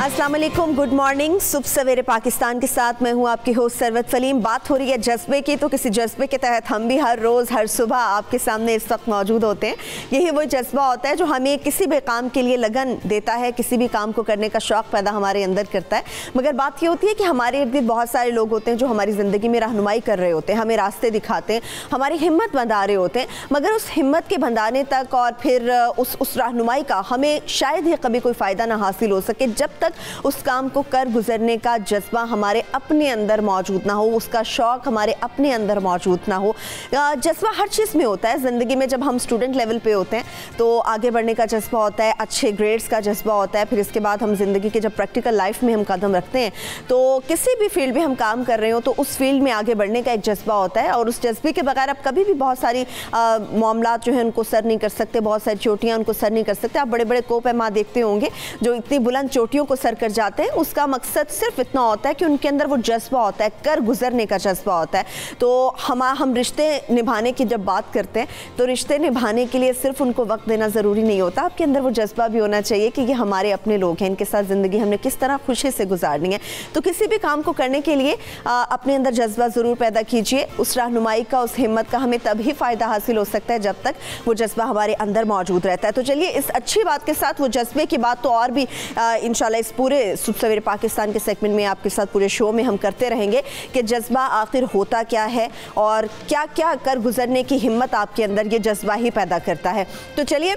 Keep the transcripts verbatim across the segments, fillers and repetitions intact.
अस्सलाम वालेकुम, good morning. सुबह सवेरे पाकिस्तान के साथ मैं हूं आपकी होस्ट सरवत फलीम। बात हो रही है जज्बे की, तो किसी जज्बे के तहत हम भी हर रोज़ हर सुबह आपके सामने इस वक्त मौजूद होते हैं। यही वो जज्बा होता है जो हमें किसी भी काम के लिए लगन देता है, किसी भी काम को करने का शौक़ पैदा हमारे अंदर करता है। मगर बात ये होती है कि हमारे इर्द गिर्द बहुत सारे लोग होते हैं जो हमारी ज़िंदगी में रहनुमाई कर रहे होते हैं, हमें रास्ते दिखाते हैं, हमारी हिम्मत बंधा रहे होते हैं। मगर उस हिम्मत के बंधाने तक और फिर उस उस रहनुमाई का हमें शायद ही कभी कोई फ़ायदा ना हासिल हो सके जब तक उस काम को कर गुजरने का जज्बा हमारे अपने अंदर मौजूद ना हो, उसका शौक़ हमारे अपने अंदर मौजूद ना हो। जज्बा हर चीज़ में होता है ज़िंदगी में। जब हम स्टूडेंट लेवल पे होते हैं तो आगे बढ़ने का जज्बा होता है, अच्छे ग्रेड्स का जज्बा होता है। फिर इसके बाद हम ज़िंदगी के जब प्रैक्टिकल लाइफ में हम कदम रखते हैं तो किसी भी फील्ड में हम काम कर रहे हो तो उस फील्ड में आगे बढ़ने का एक जज्बा होता है। और उस जज्बे के बगैर आप कभी भी बहुत सारी मामलात जो है उनको सर नहीं कर सकते, बहुत सारी चोटियाँ उनको सर नहीं कर सकते। आप बड़े बड़े कोपैमा देखते होंगे जो इतनी बुलंद चोटियों को सर कर जाते हैं, उसका मकसद सिर्फ इतना होता है कि उनके अंदर वो जज्बा होता है, कर गुजरने का जज्बा होता है। तो हम हम रिश्ते निभाने की जब बात करते हैं तो रिश्ते निभाने के लिए सिर्फ उनको वक्त देना ज़रूरी नहीं होता, आपके अंदर वो जज्बा भी होना चाहिए कि ये हमारे अपने लोग हैं, इनके साथ ज़िंदगी हमने किस तरह खुशी से गुजारनी है। तो किसी भी काम को करने के लिए आ, अपने अंदर जज्बा ज़रूर पैदा कीजिए। उस रहनुमाई का, उस हिम्मत का हमें तभी फ़ायदा हासिल हो सकता है जब तक वो जज्बा हमारे अंदर मौजूद रहता है। तो चलिए इस अच्छी बात के साथ वो जज्बे की बात तो और भी इंशाल्लाह इस पूरे सुबह सवेरे पाकिस्तान के सेगमेंट में आपके साथ पूरे शो में हम करते रहेंगे कि जज्बा आखिर होता क्या है और क्या क्या कर गुजरने की हिम्मत आपके अंदर ये जज्बा ही पैदा करता है। तो चलिए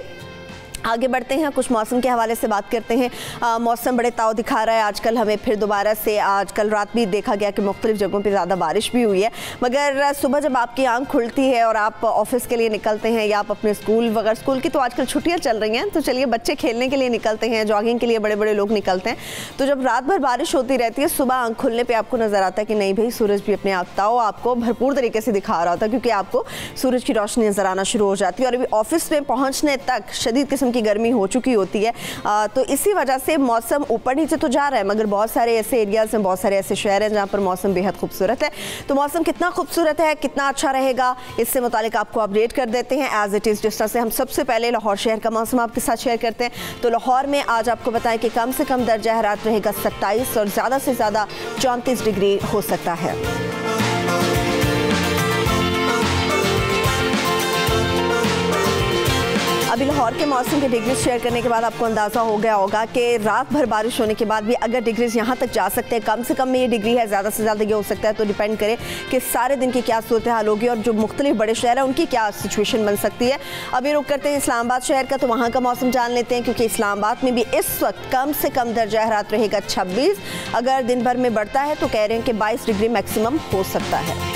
आगे बढ़ते हैं, कुछ मौसम के हवाले से बात करते हैं। आ, मौसम बड़े ताव दिखा रहा है आजकल हमें फिर दोबारा से। आज कल रात भी देखा गया कि मुख्तलिफ जगहों पे ज़्यादा बारिश भी हुई है, मगर सुबह जब आपकी आंख खुलती है और आप ऑफिस के लिए निकलते हैं या आप अपने स्कूल वगैरह, स्कूल की तो आजकल छुट्टियाँ चल रही हैं तो चलिए बच्चे खेलने के लिए निकलते हैं, जॉगिंग के लिए बड़े बड़े लोग निकलते हैं। तो जब रात भर बारिश होती रहती है, सुबह आंख खुलने पर आपको नज़र आता है कि नहीं भाई सूरज भी अपने आफ्ताब आपको भरपूर तरीके से दिखा रहा होता है, क्योंकि आपको सूरज की रोशनी नज़र आना शुरू हो जाती है। और अभी ऑफिस में पहुँचने तक शदीद किस्म की गर्मी हो चुकी होती है। आ, तो इसी वजह से मौसम ऊपर नीचे तो जा रहा है, मगर बहुत सारे ऐसे एरियाज हैं, बहुत सारे ऐसे शहर हैं जहाँ पर मौसम बेहद खूबसूरत है। तो मौसम कितना खूबसूरत है, कितना अच्छा रहेगा, इससे मुतालिक आपको अपडेट कर देते हैं एज इट इज़। जिस तरह से हम सबसे पहले लाहौर शहर का मौसम आपके साथ शेयर करते हैं। तो लाहौर में आज आपको बताएं कि कम से कम दर्जा हरारत रहेगा सत्ताईस और ज़्यादा से ज़्यादा चौंतीस डिग्री हो सकता है। अभी लाहौर के मौसम के डिग्रीज शेयर करने के बाद आपको अंदाज़ा हो गया होगा कि रात भर बारिश होने के बाद भी अगर डिग्रीज यहाँ तक जा सकते हैं, कम से कम में ये डिग्री है, ज़्यादा से ज़्यादा ये हो सकता है। तो डिपेंड करे कि सारे दिन की क्या सूरत हाल होगी और जो मुख्तलिफ बड़े शहर हैं उनकी क्या सिचुएशन बन सकती है। अभी रुक करते हैं इस्लामाबाद शहर का, तो वहाँ का मौसम जान लेते हैं, क्योंकि इस्लामाबाद में भी इस वक्त कम से कम दर्जा हरारत रहेगा छब्बीस, अगर दिन भर में बढ़ता है तो कह रहे हैं कि बाईस डिग्री मैक्सिमम हो सकता है।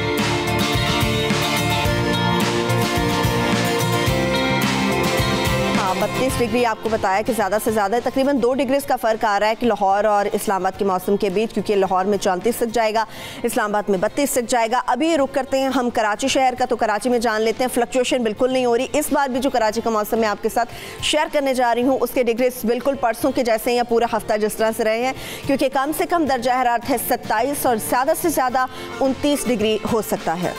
बत्तीस डिग्री आपको बताया कि ज़्यादा से ज़्यादा तकरीबन दो डिग्रीज का फ़र्क आ रहा है कि लाहौर और इस्लामाबाद के मौसम के बीच, क्योंकि लाहौर में चौंतीस तक जाएगा, इस्लामाबाद में बत्तीस तक जाएगा। अभी रुक करते हैं हम कराची शहर का, तो कराची में जान लेते हैं फ्लक्चुएशन बिल्कुल नहीं हो रही। इस बार भी जो कराची का मौसम मैं आपके साथ शेयर करने जा रही हूँ उसके डिग्रीज बिल्कुल परसों के जैसे हैं या पूरा हफ्ता जिस तरह से रहे हैं, क्योंकि कम से कम दर्जा हरारत है सत्ताईस और ज़्यादा से ज़्यादा उनतीस डिग्री हो सकता है।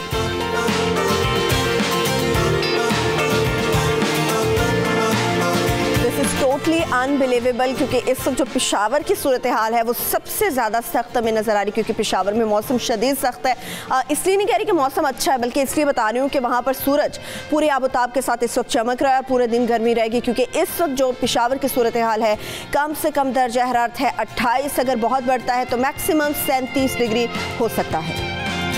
टोटली अनबिलीवेबल, क्योंकि इस वक्त जो पेशावर की सूरत हाल है वो सबसे ज़्यादा सख्त हमें नज़र आ रही है, क्योंकि पेशावर में मौसम शदीद सख्त है। इसलिए नहीं कह रही कि मौसम अच्छा है, बल्कि इसलिए बता रही हूँ कि वहाँ पर सूरज पूरे आबोताब के साथ इस वक्त चमक रहा है, पूरे दिन गर्मी रहेगी, क्योंकि इस वक्त जो पेशावर की सूरत हाल है कम से कम दर्जा हरारत है अट्ठाईस, अगर बहुत बढ़ता है तो मैक्सिमम सैंतीस डिग्री हो सकता है।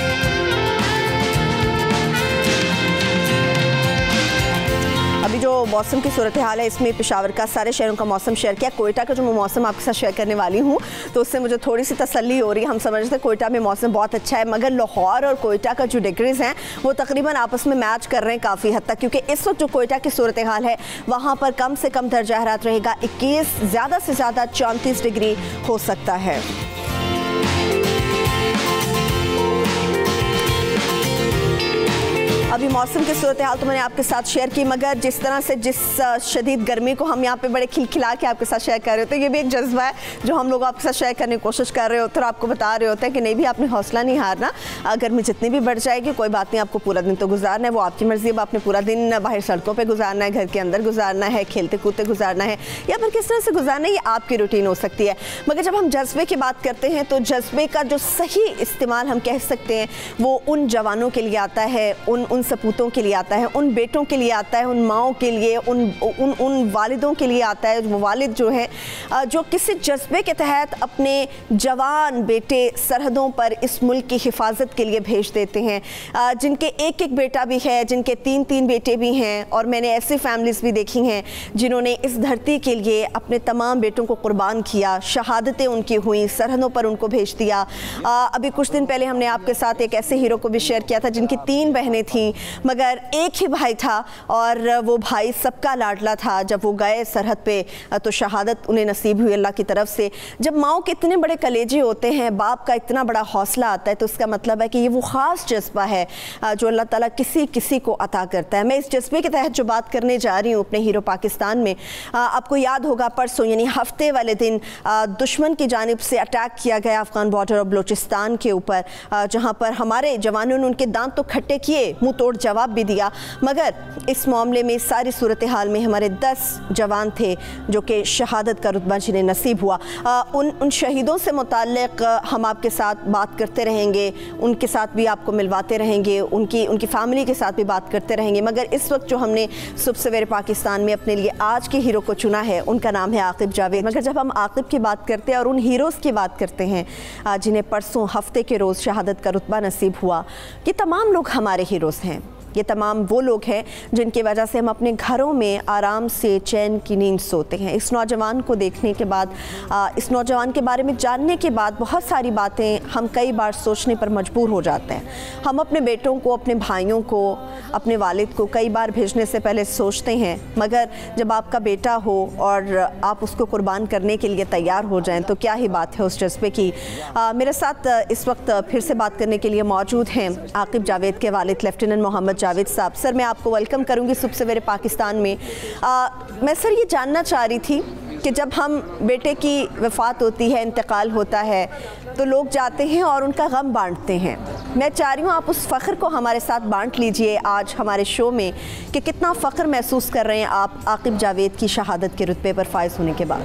अभी जो मौसम की सूरत हाल है इसमें पेशावर का सारे शहरों का मौसम शेयर किया। कोयटा का जो मैं मौसम आपके साथ शेयर करने वाली हूँ तो उससे मुझे थोड़ी सी तसल्ली हो रही है। हम समझते हैं कोयटा में मौसम बहुत अच्छा है, मगर लाहौर और कोयटा का जो डिग्रीज हैं वो तकरीबन आपस में मैच कर रहे हैं काफ़ी हद तक, क्योंकि इस वक्त जो कोयटा की सूरत हाल है वहाँ पर कम से कम दर्जा हरारत रहेगा इक्कीस, ज़्यादा से ज़्यादा चौंतीस डिग्री हो सकता है। अभी मौसम की सूरत हाल तो मैंने आपके साथ शेयर की, मगर जिस तरह से जिस शदीद गर्मी को हम यहाँ पे बड़े खिलखिला के आपके साथ शेयर कर रहे होते हैं, ये भी एक जज्बा है जो हम लोग आपके साथ शेयर करने की कोशिश कर रहे होते हैं और आपको बता रहे होते हैं कि नहीं भी आपने हौसला नहीं हारना। गर्मी जितनी भी बढ़ जाएगी कोई बात नहीं, आपको पूरा दिन तो गुजारना है, वो आपकी मर्जी है। आपने पूरा दिन बाहर सड़कों पर गुजारना है, घर के अंदर गुजारना है, खेलते कूदते गुजारना है, या फिर किस तरह से गुजारना है, ये आपकी रूटीन हो सकती है। मगर जब हम जज्बे की बात करते हैं तो जज्बे का जो सही इस्तेमाल हम कह सकते हैं वो उन जवानों के लिए आता है, उन उन सपूतों के लिए आता है, उन बेटों के लिए आता है, उन माओं के लिए, उन उन उन वालिदों के लिए आता है, वो वालिद जो है जो किसी जज्बे के तहत अपने जवान बेटे सरहदों पर इस मुल्क की हिफाजत के लिए भेज देते हैं, जिनके एक एक बेटा भी है, जिनके तीन तीन बेटे भी हैं। और मैंने ऐसी फैमिलीज़ भी देखी हैं जिन्होंने इस धरती के लिए अपने तमाम बेटों को कुर्बान किया, शहादतें उनकी हुई, सरहदों पर उनको भेज दिया। अभी कुछ दिन पहले हमने आपके साथ एक ऐसे हीरो को भी शेयर किया था जिनकी तीन बहनें थीं मगर एक ही भाई था, और वो भाई सबका लाडला था। जब वो गए सरहद पे तो शहादत उन्हें नसीब हुई अल्लाह की तरफ से। जब माओ के इतने बड़े कलेजे होते हैं, बाप का इतना बड़ा हौसला आता है, तो इसका मतलब है कि ये वो ख़ास जज्बा है जो अल्लाह ताला किसी किसी को अता करता है। मैं इस जज्बे के तहत जो बात करने जा रही हूँ अपने हीरो पाकिस्तान में, आपको याद होगा परसों यानी हफ्ते वाले दिन दुश्मन की जानिब से अटैक किया गया अफ़गान बॉर्डर और बलूचिस्तान के ऊपर, जहाँ पर हमारे जवानों ने उनके दांत तो खट्टे किए, मुंह तोड़ जवाब भी दिया। मगर इस मामले में सारी सूरत हाल में हमारे दस जवान थे जो कि शहादत का रुतबा जिन्हें नसीब हुआ। आ, उन उन शहीदों से मुताल्लिक़ हम आपके साथ बात करते रहेंगे, उनके साथ भी आपको मिलवाते रहेंगे, उनकी उनकी फ़ैमिली के साथ भी बात करते रहेंगे। मगर इस वक्त जो हमने सुबह सवेरे पाकिस्तान में अपने लिए आज के हीरो को चुना है उनका नाम है आकिब जावेद। मगर जब हम आकिब की बात करते हैं और उन हीरोज़ की बात करते हैं जिन्हें परसों हफ्ते के रोज़ शहादत का रुतबा नसीब हुआ, ये तमाम लोग हमारे हीरोज़ हैं। ये तमाम वो लोग हैं जिनकी वजह से हम अपने घरों में आराम से चैन की नींद सोते हैं। इस नौजवान को देखने के बाद, इस नौजवान के बारे में जानने के बाद बहुत सारी बातें हम कई बार सोचने पर मजबूर हो जाते हैं। हम अपने बेटों को, अपने भाइयों को, अपने वालिद को कई बार भेजने से पहले सोचते हैं, मगर जब आपका बेटा हो और आप उसको कुर्बान करने के लिए तैयार हो जाएं तो क्या ही बात है उस जज्बे की। आ, मेरे साथ इस वक्त फिर से बात करने के लिए मौजूद हैं आकिब जावेद के वालिद लेफ्टिनेंट मोहम्मद जावेद साहब। सर, मैं आपको वेलकम करूंगी सुबह सवेरे पाकिस्तान में। आ, मैं सर ये जानना चाह रही थी कि जब हम बेटे की वफ़ात होती है, इंतकाल होता है, तो लोग जाते हैं और उनका गम बांटते हैं। मैं चाह रही हूँ आप उस फ़ख्र को हमारे साथ बांट लीजिए आज हमारे शो में कि कितना फ़ख्र महसूस कर रहे हैं आप आकिब जावेद की शहादत के रुतबे पर फाइज होने के बाद।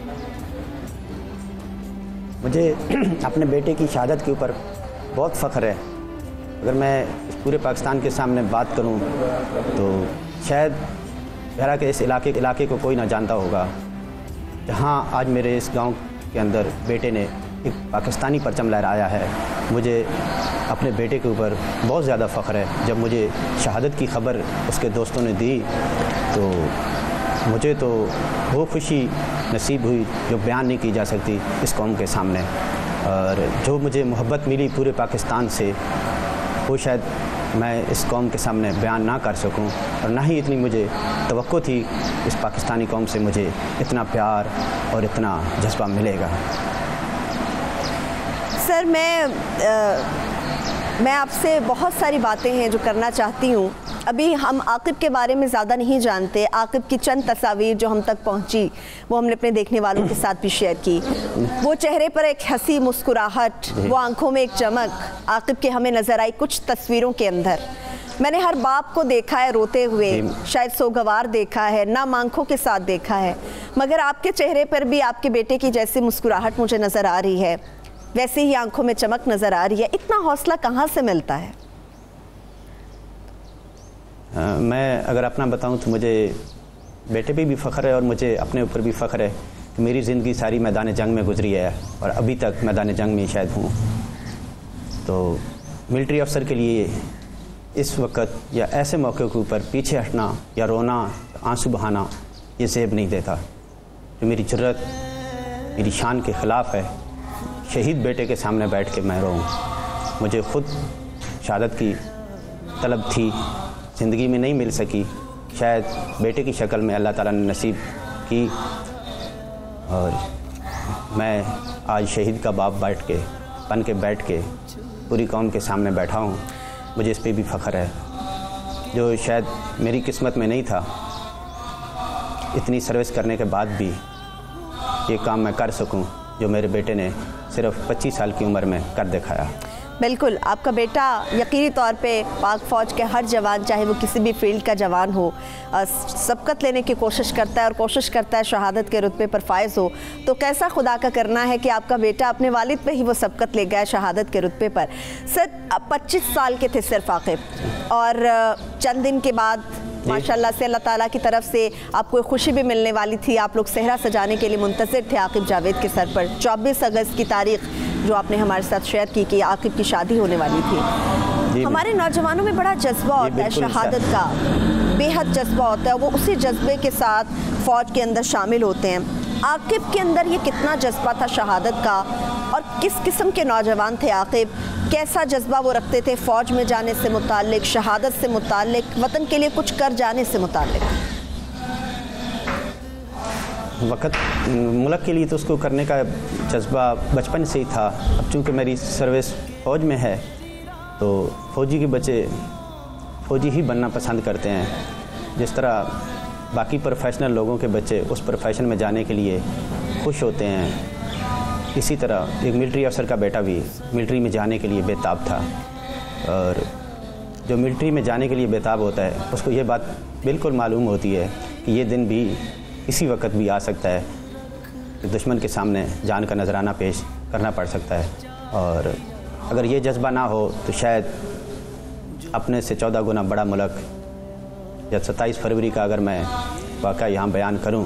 मुझे अपने बेटे की शहादत के ऊपर बहुत फ़ख्र है। अगर मैं पूरे पाकिस्तान के सामने बात करूं तो शायद मेरा के इस इलाके इलाके को कोई ना जानता होगा जहां आज मेरे इस गांव के अंदर बेटे ने एक पाकिस्तानी परचम लहराया है। मुझे अपने बेटे के ऊपर बहुत ज़्यादा फ़ख्र है। जब मुझे शहादत की ख़बर उसके दोस्तों ने दी तो मुझे तो वो खुशी नसीब हुई जो बयान नहीं की जा सकती इस कौम के सामने। और जो मुझे मोहब्बत मिली पूरे पाकिस्तान से वो शायद मैं इस कौम के सामने बयान ना कर सकूं, और ना ही इतनी मुझे तवक्को थी इस पाकिस्तानी कौम से मुझे इतना प्यार और इतना जज्बा मिलेगा। सर, मैं आ, मैं आपसे बहुत सारी बातें हैं जो करना चाहती हूँ। अभी हम आकिब के बारे में ज़्यादा नहीं जानते। आकिब की चंद तस्वीर जो हम तक पहुँची वो हमने अपने देखने वालों के साथ भी शेयर की। वो चेहरे पर एक हंसी मुस्कुराहट, वो आंखों में एक चमक आकिब के हमें नज़र आई कुछ तस्वीरों के अंदर। मैंने हर बाप को देखा है रोते हुए, शायद सोगवार देखा है, नम आंखों के साथ देखा है, मगर आपके चेहरे पर भी आपके बेटे की जैसी मुस्कुराहट मुझे नज़र आ रही है, वैसे ही आंखों में चमक नज़र आ रही है। इतना हौसला कहाँ से मिलता है? आ, मैं अगर अपना बताऊं तो मुझे बेटे पे भी फ़ख्र है और मुझे अपने ऊपर भी फ़ख्र है कि मेरी ज़िंदगी सारी मैदान जंग में गुजरी है और अभी तक मैदान जंग में शायद हूँ। तो मिलिट्री अफसर के लिए इस वक्त या ऐसे मौके के ऊपर पीछे हटना या रोना, आंसू बहाना ये ज़ेब नहीं देता। जो मेरी जुर्रत, मेरी शान के ख़िलाफ़ है, शहीद बेटे के सामने बैठ के मैं रोऊँ। मुझे ख़ुद शहादत की तलब थी, ज़िंदगी में नहीं मिल सकी, शायद बेटे की शक्ल में अल्लाह ताला ने नसीब की, और मैं आज शहीद का बाप बैठ के बन के बैठ के पूरी कौम के सामने बैठा हूँ। मुझे इस पे भी फ़ख्र है। जो शायद मेरी किस्मत में नहीं था। इतनी सर्विस करने के बाद भी ये काम मैं कर सकूं जो मेरे बेटे ने सिर्फ पच्चीस साल की उम्र में कर दिखाया। बिल्कुल, आपका बेटा यकीनी तौर पे पाक फ़ौज के हर जवान, चाहे वो किसी भी फील्ड का जवान हो, सबकत लेने की कोशिश करता है और कोशिश करता है शहादत के रुतबे पर फायज़ हो। तो कैसा खुदा का करना है कि आपका बेटा अपने वालिद पे ही वो सबकत ले गया शहादत के रुतबे पर। सर, पच्चीस साल के थे सिर्फ आकिब, और चंद दिन के बाद माशाल्लाह से अल्लाह ताला की तरफ से आपको खुशी भी मिलने वाली थी। आप लोग सेहरा सजाने के लिए मुंतज़िर थे आकिब जावेद के सर पर। चौबीस अगस्त की तारीख जो आपने हमारे साथ शेयर की कि आकिब की शादी होने वाली थी। हमारे नौजवानों में बड़ा जज्बा होता है शहादत का, बेहद जज्बा होता है। वो उसी जज्बे के साथ फ़ौज के अंदर शामिल होते हैं। आकिब के अंदर ये कितना जज्बा था शहादत का, और किस किस्म के नौजवान थे आकिब? कैसा जज्बा वो रखते थे फ़ौज में जाने से मुताल्लिक, शहादत से मुताल्लिक, वतन के लिए कुछ कर जाने से मुताल्लिक? वक़्त मुल्क के लिए तो उसको करने का जज्बा बचपन से ही था। अब चूँकि मेरी सर्विस फ़ौज में है तो फ़ौजी के बच्चे फ़ौजी ही बनना पसंद करते हैं। जिस तरह बाकी प्रोफेशनल लोगों के बच्चे उस प्रोफेशन में जाने के लिए खुश होते हैं, इसी तरह एक मिलिट्री अफसर का बेटा भी मिलिट्री में जाने के लिए बेताब था। और जो मिलिट्री में जाने के लिए बेताब होता है उसको ये बात बिल्कुल मालूम होती है कि ये दिन भी इसी वक्त भी आ सकता है कि दुश्मन के सामने जान का नजराना पेश करना पड़ सकता है। और अगर ये जज्बा ना हो तो शायद अपने से चौदह गुना बड़ा मुल्क, या सत्ताईस फरवरी का अगर मैं वाक़या यहाँ बयान करूँ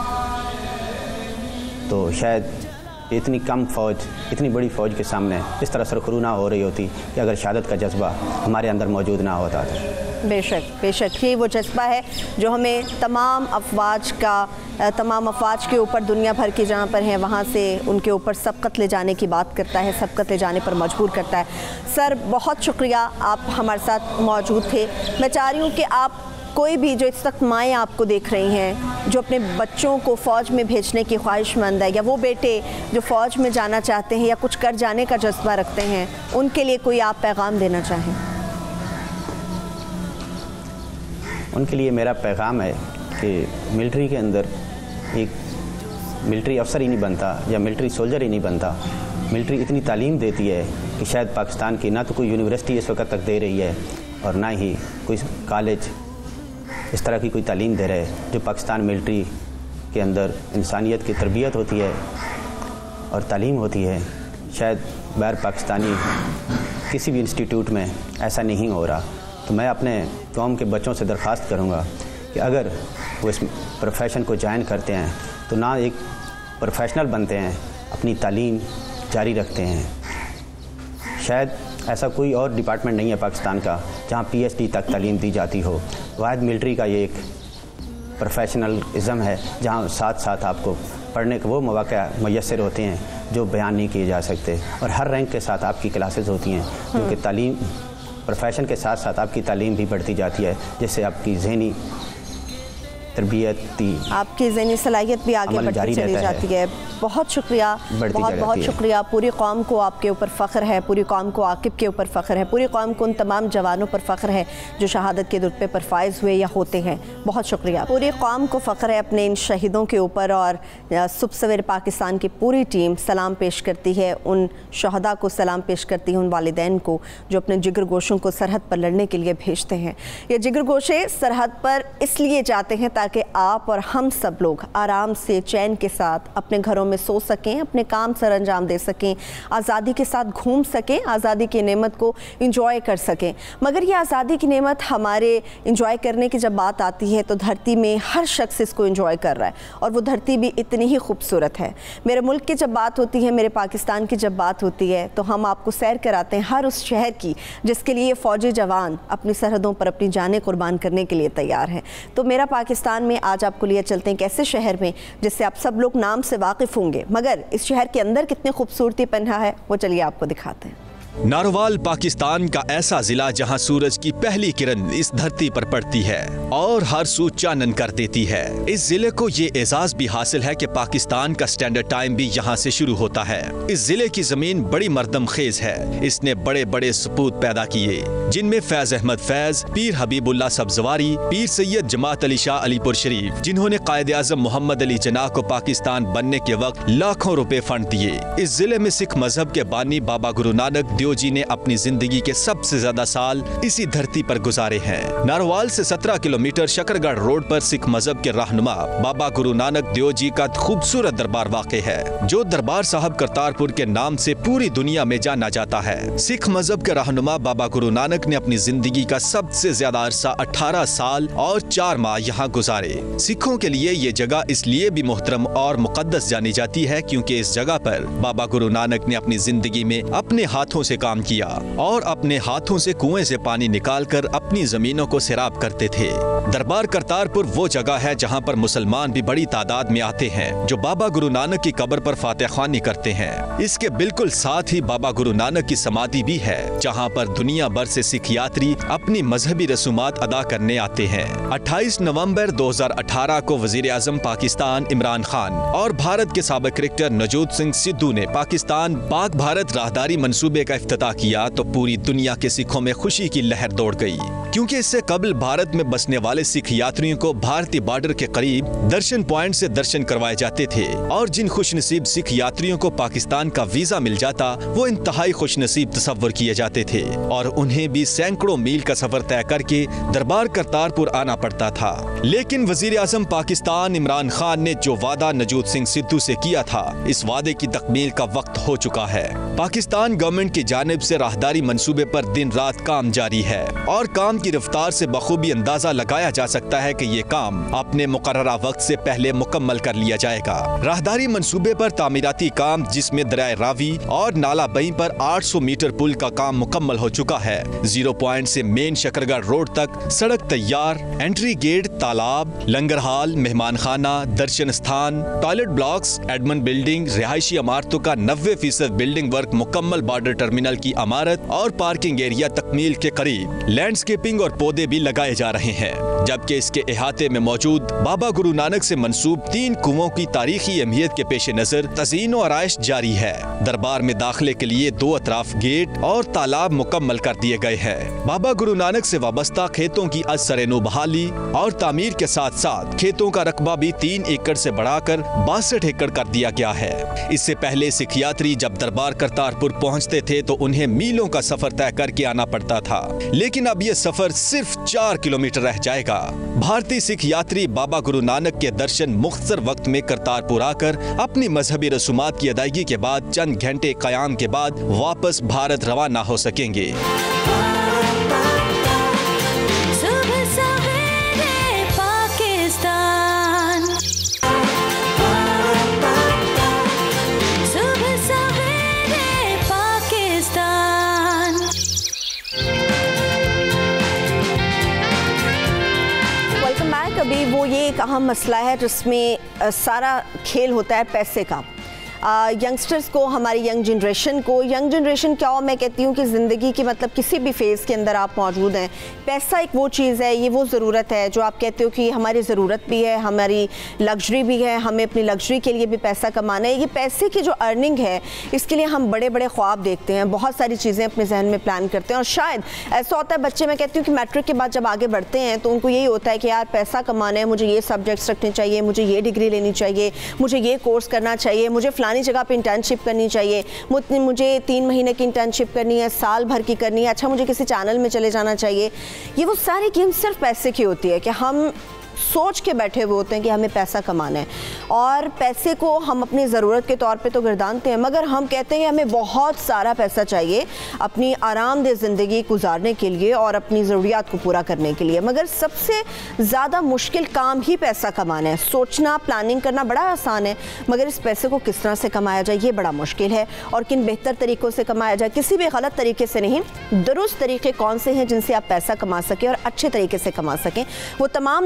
तो शायद इतनी कम फ़ौज, इतनी बड़ी फ़ौज के सामने इस तरह सरखरू ना हो रही होती कि अगर शहादत का जज्बा हमारे अंदर मौजूद ना होता था। बेशक बेशक ये वो जज्बा है जो हमें तमाम अफवाज का, तमाम अफवाज के ऊपर दुनिया भर की जहाँ पर हैं वहाँ से उनके ऊपर सबकत ले जाने की बात करता है, सबकत ले जाने पर मजबूर करता है। सर, बहुत शुक्रिया, आप हमारे साथ मौजूद थे। मैं चाह रही हूँ कि आप कोई भी जो इस वक्त माएँ आपको देख रही हैं जो अपने बच्चों को फ़ौज में भेजने की ख्वाहिशमंद है, या वो बेटे जो फ़ौज में जाना चाहते हैं या कुछ कर जाने का जज्बा रखते हैं, उनके लिए कोई आप पैगाम देना चाहें? उनके लिए मेरा पैगाम है कि मिलिट्री के अंदर एक मिलिट्री अफसर ही नहीं बनता या मिलिट्री सोल्जर ही नहीं बनता। मिलिट्री इतनी तालीम देती है कि शायद पाकिस्तान की ना तो कोई यूनिवर्सिटी इस वक्त तक दे रही है और ना ही कोई कॉलेज इस तरह की कोई तालीम दे रहे हैं जो पाकिस्तान मिलिट्री के अंदर इंसानियत की तरबियत होती है और तालीम होती है। शायद बाहर पाकिस्तानी किसी भी इंस्टीट्यूट में ऐसा नहीं हो रहा। तो मैं अपने कौम के बच्चों से दरख्वास्त करूँगा कि अगर वो इस प्रोफेशन को ज्वाइन करते हैं तो ना एक प्रोफेशनल बनते हैं, अपनी तालीम जारी रखते हैं। शायद ऐसा कोई और डिपार्टमेंट नहीं है पाकिस्तान का जहाँ पीएचडी तक तालीम दी जाती हो। वाहिद मिलिट्री का ये एक प्रोफेशनलिज़म है जहाँ साथ साथ आपको पढ़ने के वो मौक़े मैसर होते हैं जो बयान नहीं किए जा सकते, और हर रैंक के साथ आपकी क्लासेस होती हैं जो कि तालीम प्रोफेशन के साथ साथ आपकी तालीम भी बढ़ती जाती है, जिससे आपकी ज़हनी तरबियती आपकी ज़हनी सलाहियत भी आगे बढ़ती चली जाती है। बहुत शुक्रिया, बहुत बहुत शुक्रिया। पूरी कौम को आपके ऊपर फ़ख्र है, पूरी कौम को आकिब के ऊपर फ़ख्र है, पूरी कौम को उन तमाम जवानों पर फ़ख्र है जो शहादत के रुतबे पर फायज़ हुए या होते हैं। बहुत शुक्रिया। पूरी कौम को फ़ख्र है अपने इन शहीदों के ऊपर, और सुबह सवेरे पाकिस्तान की पूरी टीम सलाम पेश करती है उन शहदा को, सलाम पेश करती है उन वालिदैन को जो अपने जिगर गोशों को सरहद पर लड़ने के लिए भेजते हैं। ये जिगर गोशे सरहद पर इसलिए जाते हैं ताकि आप और हम सब लोग आराम से चैन के साथ अपने घरों में सो सकें, अपने काम सर अंजाम दे सकें, आज़ादी के साथ घूम सकें, आज़ादी की नेमत को इंजॉय कर सकें। मगर ये आज़ादी की नेमत हमारे इंजॉय करने की जब बात आती है तो धरती में हर शख्स इसको इंजॉय कर रहा है, और वो धरती भी इतनी ही खूबसूरत है। मेरे मुल्क की जब बात होती है, मेरे पाकिस्तान की जब बात होती है, तो हम आपको सैर कराते हैं हर उस शहर की जिसके लिए फ़ौजी जवान अपनी सरहदों पर अपनी जानें कुर्बान करने के लिए तैयार हैं। तो मेरा पाकिस्तान में आज आपको लिए चलते हैं एक ऐसे शहर में जिससे आप सब लोग नाम से वाकिफ़ होंगे, मगर इस शहर के अंदर कितनी खूबसूरती पन्हा है वो चलिए आपको दिखाते हैं। नारोवाल पाकिस्तान का ऐसा जिला जहां सूरज की पहली किरण इस धरती पर पड़ती है और हर सू चानन कर देती है। इस जिले को ये एजाज भी हासिल है कि पाकिस्तान का स्टैंडर्ड टाइम भी यहां से शुरू होता है। इस जिले की जमीन बड़ी मर्दम खेज है। इसने बड़े बड़े सपूत पैदा किए, जिनमें फैज अहमद फैज, पीर हबीबुल्लाह सब्जवारी, पीर सैयद जमात अली शाह अलीपुर शरीफ, जिन्होंने कायदे आजम मोहम्मद अली जिन्नाह को पाकिस्तान बनने के वक्त लाखों रुपए फंड दिए। इस जिले में सिख मजहब के बानी बाबा गुरु नानक देव जी ने अपनी जिंदगी के सबसे ज्यादा साल इसी धरती पर गुजारे हैं। नारोवाल से सत्रह किलोमीटर शकरगढ़ रोड पर सिख मजहब के रहनुमा बाबा गुरु नानक देव जी का खूबसूरत दरबार वाक़ई है, जो दरबार साहब करतारपुर के नाम से पूरी दुनिया में जाना जाता है। सिख मजहब के रहनुमा बाबा गुरु नानक ने अपनी जिंदगी का सबसे ज्यादा अरसा अठारह साल और चार माह यहाँ गुजारे। सिखों के लिए ये जगह इसलिए भी मोहतरम और मुकद्दस जानी जाती है क्योंकि इस जगह पर बाबा गुरु नानक ने अपनी जिंदगी में अपने हाथों से काम किया और अपने हाथों से कुएं से पानी निकालकर अपनी जमीनों को सैराब करते थे। दरबार करतारपुर वो जगह है जहां पर मुसलमान भी बड़ी तादाद में आते हैं, जो बाबा गुरु नानक की कब्र पर फातिह ख्वानी करते हैं। इसके बिल्कुल साथ ही बाबा गुरु नानक की समाधि भी है, जहां पर दुनिया भर से सिख यात्री अपनी मजहबी रसूमात अदा करने आते हैं। अट्ठाईस नवंबर दो हजार अठारह को वजीर आजम पाकिस्तान इमरान खान और भारत के साबिक क्रिकेटर नवजोत सिंह सिद्धू ने पाकिस्तान पाक भारत राहदारी मंसूबे का इफ्तिताह किया तो पूरी दुनिया के सिखों में खुशी की लहर दौड़ गई, क्योंकि इससे कबल भारत में बसने वाले सिख यात्रियों को भारतीय बॉर्डर के करीब दर्शन पॉइंट से दर्शन करवाए जाते थे और जिन खुशनसीब सिख यात्रियों को पाकिस्तान का वीजा मिल जाता वो इंतहाई खुशनसीब तस्वर किए जाते थे और उन्हें भी सैकड़ों मील का सफर तय करके दरबार करतारपुर आना पड़ता था। लेकिन वजीर आजम पाकिस्तान इमरान खान ने जो वादा नवजोत सिंह सिद्धू से किया था, इस वादे की तकमील का वक्त हो चुका है। पाकिस्तान गवर्नमेंट की जानिब से राहदारी मंसूबे पर दिन रात काम जारी है और काम की रफ्तार से बखूबी अंदाजा लगाया जा सकता है कि ये काम अपने मुकर्ररा वक्त से पहले मुकम्मल कर लिया जाएगा। राहदारी मंसूबे पर तामीराती काम, जिसमें दरिया रावी और नाला बई पर आठ सौ मीटर पुल का काम मुकम्मल हो चुका है। जीरो पॉइंट से मेन शकरगढ़ रोड तक सड़क तैयार, एंट्री गेट, तालाब, लंगर हाल, मेहमान खाना, दर्शन स्थान, टॉयलेट ब्लॉक्स, एडमिन बिल्डिंग, रिहायशी इमारतों का नब्बे फीसद बिल्डिंग वर्क मुकम्मल, बॉर्डर टर्मिनल की इमारत और पार्किंग एरिया तकमील के करीब, लैंडस्केपिंग और पौधे भी लगाए जा रहे हैं। जबकि इसके इहाते में मौजूद बाबा गुरु नानक से मंसूब तीन कुओं की तारीखी अहमियत के पेश नजर तज़ीन और आराइश जारी है। दरबार में दाखिले के लिए दो अतराफ गेट और तालाब मुकम्मल कर दिए गए हैं। बाबा गुरु नानक से वाबस्ता खेतों की असरनो बहाली और तामीर के साथ साथ खेतों का रकबा भी तीन एकड़ से बढ़ाकर बासठ एकड़ कर दिया गया है। इससे पहले सिख यात्री जब दरबार करतारपुर पहुंचते थे तो उन्हें मीलों का सफर तय करके आना पड़ता था, लेकिन अब यह सफर सिर्फ चार किलोमीटर रह जाएगा। भारतीय सिख यात्री बाबा गुरु नानक के दर्शन मुख्तसर वक्त में करतारपुर आकर अपनी मजहबी रसूमात की अदायगी के बाद चंद घंटे कयाम के बाद वापस भारत रवाना हो सकेंगे। अभी वो ये एक अहम मसला है जिसमें सारा खेल होता है पैसे का। यंगस्टर्स को, हमारी यंग जनरेशन को, यंग जनरेशन क्या हो, मैं कहती हूँ कि ज़िंदगी की मतलब किसी भी फेज़ के अंदर आप मौजूद हैं, पैसा एक वो चीज़ है, ये वो ज़रूरत है जो आप कहते हो कि हमारी ज़रूरत भी है, हमारी लग्जरी भी है, हमें अपनी लग्जरी के लिए भी पैसा कमाना है। ये पैसे की जो अर्निंग है इसके लिए हम बड़े बड़े ख्वाब देखते हैं, बहुत सारी चीज़ें अपने जहन में प्लान करते हैं और शायद ऐसा होता है बच्चे, मैं कहती हूँ कि मैट्रिक के बाद जब आगे बढ़ते हैं तो उनको यही होता है कि यार पैसा कमाना है, मुझे ये सब्जेक्ट्स रखने चाहिए, मुझे ये डिग्री लेनी चाहिए, मुझे ये कोर्स करना चाहिए, मुझे फलानी जगह पे इंटर्नशिप करनी चाहिए, मुझे तीन महीने की इंटर्नशिप करनी है, साल भर की करनी है, अच्छा मुझे किसी चैनल में चले जाना चाहिए। ये वो सारी गेम सिर्फ पैसे की होती है कि हम सोच के बैठे हुए होते हैं कि हमें पैसा कमाना है और पैसे को हम अपनी ज़रूरत के तौर पे तो गर्दानते हैं, मगर हम कहते हैं हमें बहुत सारा पैसा चाहिए अपनी आरामदेह ज़िंदगी गुजारने के लिए और अपनी ज़रूरियात को पूरा करने के लिए। मगर सबसे ज़्यादा मुश्किल काम ही पैसा कमाना है। सोचना, प्लानिंग करना बड़ा आसान है, मगर इस पैसे को किस तरह से कमाया जाए ये बड़ा मुश्किल है और किन बेहतर तरीक़ों से कमाया जाए, किसी भी गलत तरीके से नहीं, दुरुस्त तरीके कौन से हैं जिनसे आप पैसा कमा सकें और अच्छे तरीके से कमा सकें। वो तमाम नौजवान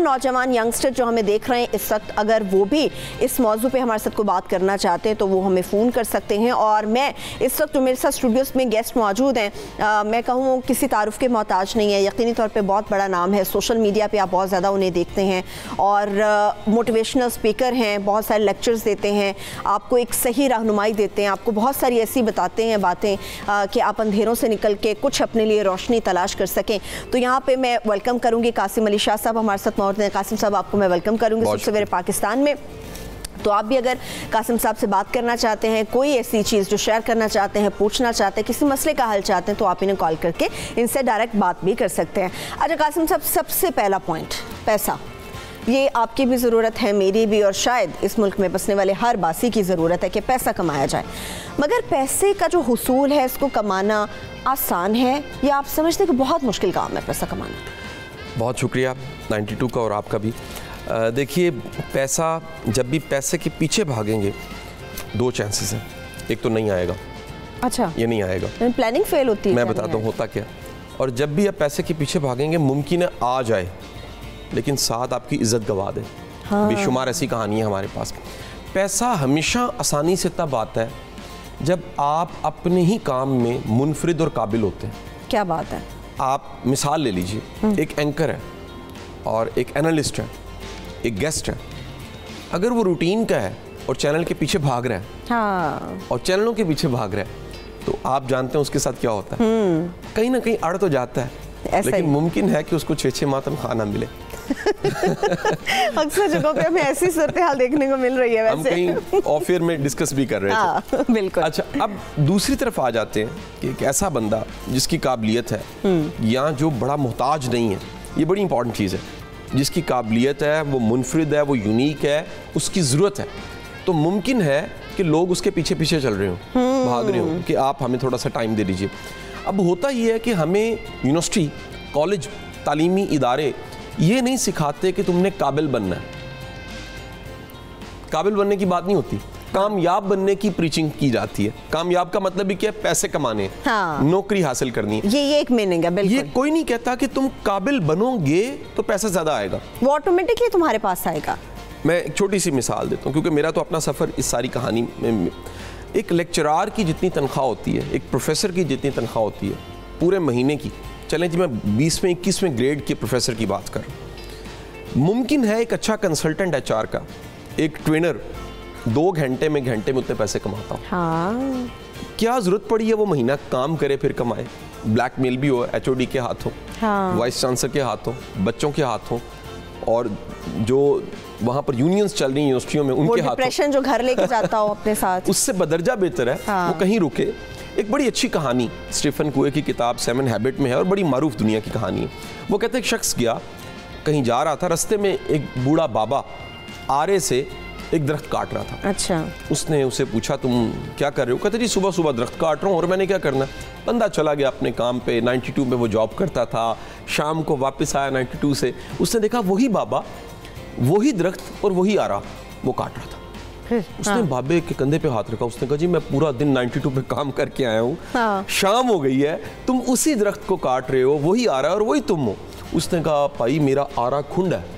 नौजवान यंगस्टर जो हमें देख रहे हैं इस वक्त, अगर वो भी इस मौजू पे हमारे साथ को बात करना चाहते हैं तो वो हमें फ़ोन कर सकते हैं। और मैं इस वक्त जो मेरे साथ स्टूडियोज़ में गेस्ट मौजूद हैं, आ, मैं कहूँ किसी तारुफ के मोहताज नहीं है, यकीनी तौर पे बहुत बड़ा नाम है, सोशल मीडिया पे आप बहुत ज़्यादा उन्हें देखते हैं और मोटिवेशनल स्पीकर हैं, बहुत सारे लेक्चर्स देते हैं, आपको एक सही रहनुमाई देते हैं, आपको बहुत सारी ऐसी बताते हैं बातें कि आप अंधेरों से निकल के कुछ अपने लिए रोशनी तलाश कर सकें। तो यहाँ पे मैं वेलकम करूँगी कासिम अली शाह साहब हमारे साथ मौजूद हैं। कासिम साहब, आपको मैं वेलकम करूँगी सबसे पहले पाकिस्तान में। तो आप भी अगर कासिम साहब से बात करना चाहते हैं, कोई ऐसी चीज़ जो शेयर करना चाहते हैं, पूछना चाहते हैं, किसी मसले का हल चाहते हैं, तो आप इन्हें कॉल करके इनसे डायरेक्ट बात भी कर सकते हैं। अच्छा कासिम साहब, सबसे पहला पॉइंट पैसा, ये आपकी भी ज़रूरत है, मेरी भी, और शायद इस मुल्क में बसने वाले हर बासी की ज़रूरत है कि पैसा कमाया जाए। मगर पैसे का जो हुसूल है, इसको कमाना आसान है या आप समझते हैं कि बहुत मुश्किल काम है पैसा कमाना? बहुत शुक्रिया नाइन्टी टू का और आपका भी। देखिए, पैसा जब भी पैसे के पीछे भागेंगे दो चांसेस हैं, एक तो नहीं आएगा। अच्छा, ये नहीं आएगा, प्लानिंग फेल होती है। मैं बताता हूँ होता क्या। और जब भी आप पैसे के पीछे भागेंगे मुमकिन है आ जाए, लेकिन साथ आपकी इज्जत गवा दे। हाँ। बेशुमार ऐसी कहानी है हमारे पास। पैसा हमेशा आसानी से तब आता है जब आप अपने ही काम में मुनफरिद और काबिल होते हैं। क्या बात है। आप मिसाल ले लीजिए, एक एंकर है और एक एनालिस्ट है, एक गेस्ट है। अगर वो रूटीन का है और चैनल के पीछे भाग रहा है, हाँ, और चैनलों के पीछे भाग रहा है, तो आप जानते हैं उसके साथ क्या होता है। कहीं ना कहीं अड़ तो जाता है, लेकिन मुमकिन है कि उसको छः छः माह तनख्वाह ना मिले। अक्सर जगहों पे हमें ऐसी सूरत हाल देखने को मिल रही है। वैसे हम कहीं ऑफ एयर में डिस्कस भी कर रहे हाँ, थे। बिल्कुल। अच्छा, अब दूसरी तरफ आ जाते हैं कि एक ऐसा बंदा जिसकी काबिलियत है या जो बड़ा मोहताज नहीं है, ये बड़ी इंपॉर्टेंट चीज़ है, जिसकी काबिलियत है, वो मुनफरिद है, वो यूनिक है, उसकी ज़रूरत है, तो मुमकिन है कि लोग उसके पीछे पीछे चल रहे हों, भाग रहे हों कि आप हमें थोड़ा सा टाइम दे दीजिए। अब होता ये है कि हमें यूनिवर्सिटी, कॉलेज, तालीमी इदारे ये नहीं सिखाते कि तुमने काबिल बनना है। काबिल बनने की बात नहीं होती, कामयाब बनने की प्रीचिंग की जाती है। कामयाब का मतलब भी क्या है? पैसे कमाने, हाँ, नौकरी हासिल करनी है। ये ये एक मीनिंग है। बिल्कुल। ये कोई नहीं कहता कि तुम काबिल बनोगे तो पैसा ज्यादा आएगा, वो ऑटोमेटिकली तुम्हारे पास आएगा। मैं एक छोटी सी मिसाल देता हूँ, क्योंकि मेरा तो अपना सफर इस सारी कहानी में। एक लेक्चरार की जितनी तनख्वाह होती है, एक प्रोफेसर की जितनी तनख्वाह होती है पूरे महीने की, चलें जी मैं बीसवें इक्कीसवें ग्रेड के प्रोफेसर की बात कर रहा हूँ, मुमकिन है एक अच्छा कंसल्टेंट एचआर का, एक ट्रेनर दो घंटे में घंटे में उतने पैसे कमाता हूँ। हाँ। क्या जरूरत पड़ी है वो महीना काम करे फिर कमाए? ब्लैकमेल भी हो एचओडी के हाथों, हाँ, वाइस चांसलर के हाथों, बच्चों के हाथों, और जो वहाँ पर यूनियंस चल रही हैं यूनिवर्सिटियों में उनके हाथों, डिप्रेशन जो घर लेके जाता हो अपने साथ, उससे बदरजा बेहतर है हाँ। वो कहीं रुके। एक बड़ी अच्छी कहानी स्टीफन कुए की किताब सेवन हैबिट में है और बड़ी मारूफ दुनिया की कहानी है। वो कहते हैं एक शख्स गया, कहीं जा रहा था, रास्ते में एक बूढ़ा बाबा आरे से एक दरख्त काट रहा था। अच्छा। उसने उसे पूछा तुम क्या कर रहे हो? कहते जी सुबह सुबह दरख्त काट रहा हूँ, और मैंने क्या करना। बंदा चला गया अपने काम पे, नाइन्टी टू में वो जॉब करता था, शाम को वापस आया नाइन्टी टू से, उसने देखा वही बाबा वही दरख्त और वही आरा वो काट रहा था। उसने हाँ। बाबे के कंधे पे हाथ रखा, उसने कहा जी मैं पूरा दिन नाइन्टी टू पे काम करके आया हूँ, हाँ। शाम हो गई है, तुम उसी दरख्त को काट रहे हो, वही आ रहा है और वही तुम हो। उसने कहा भाई मेरा आरा खुंड है।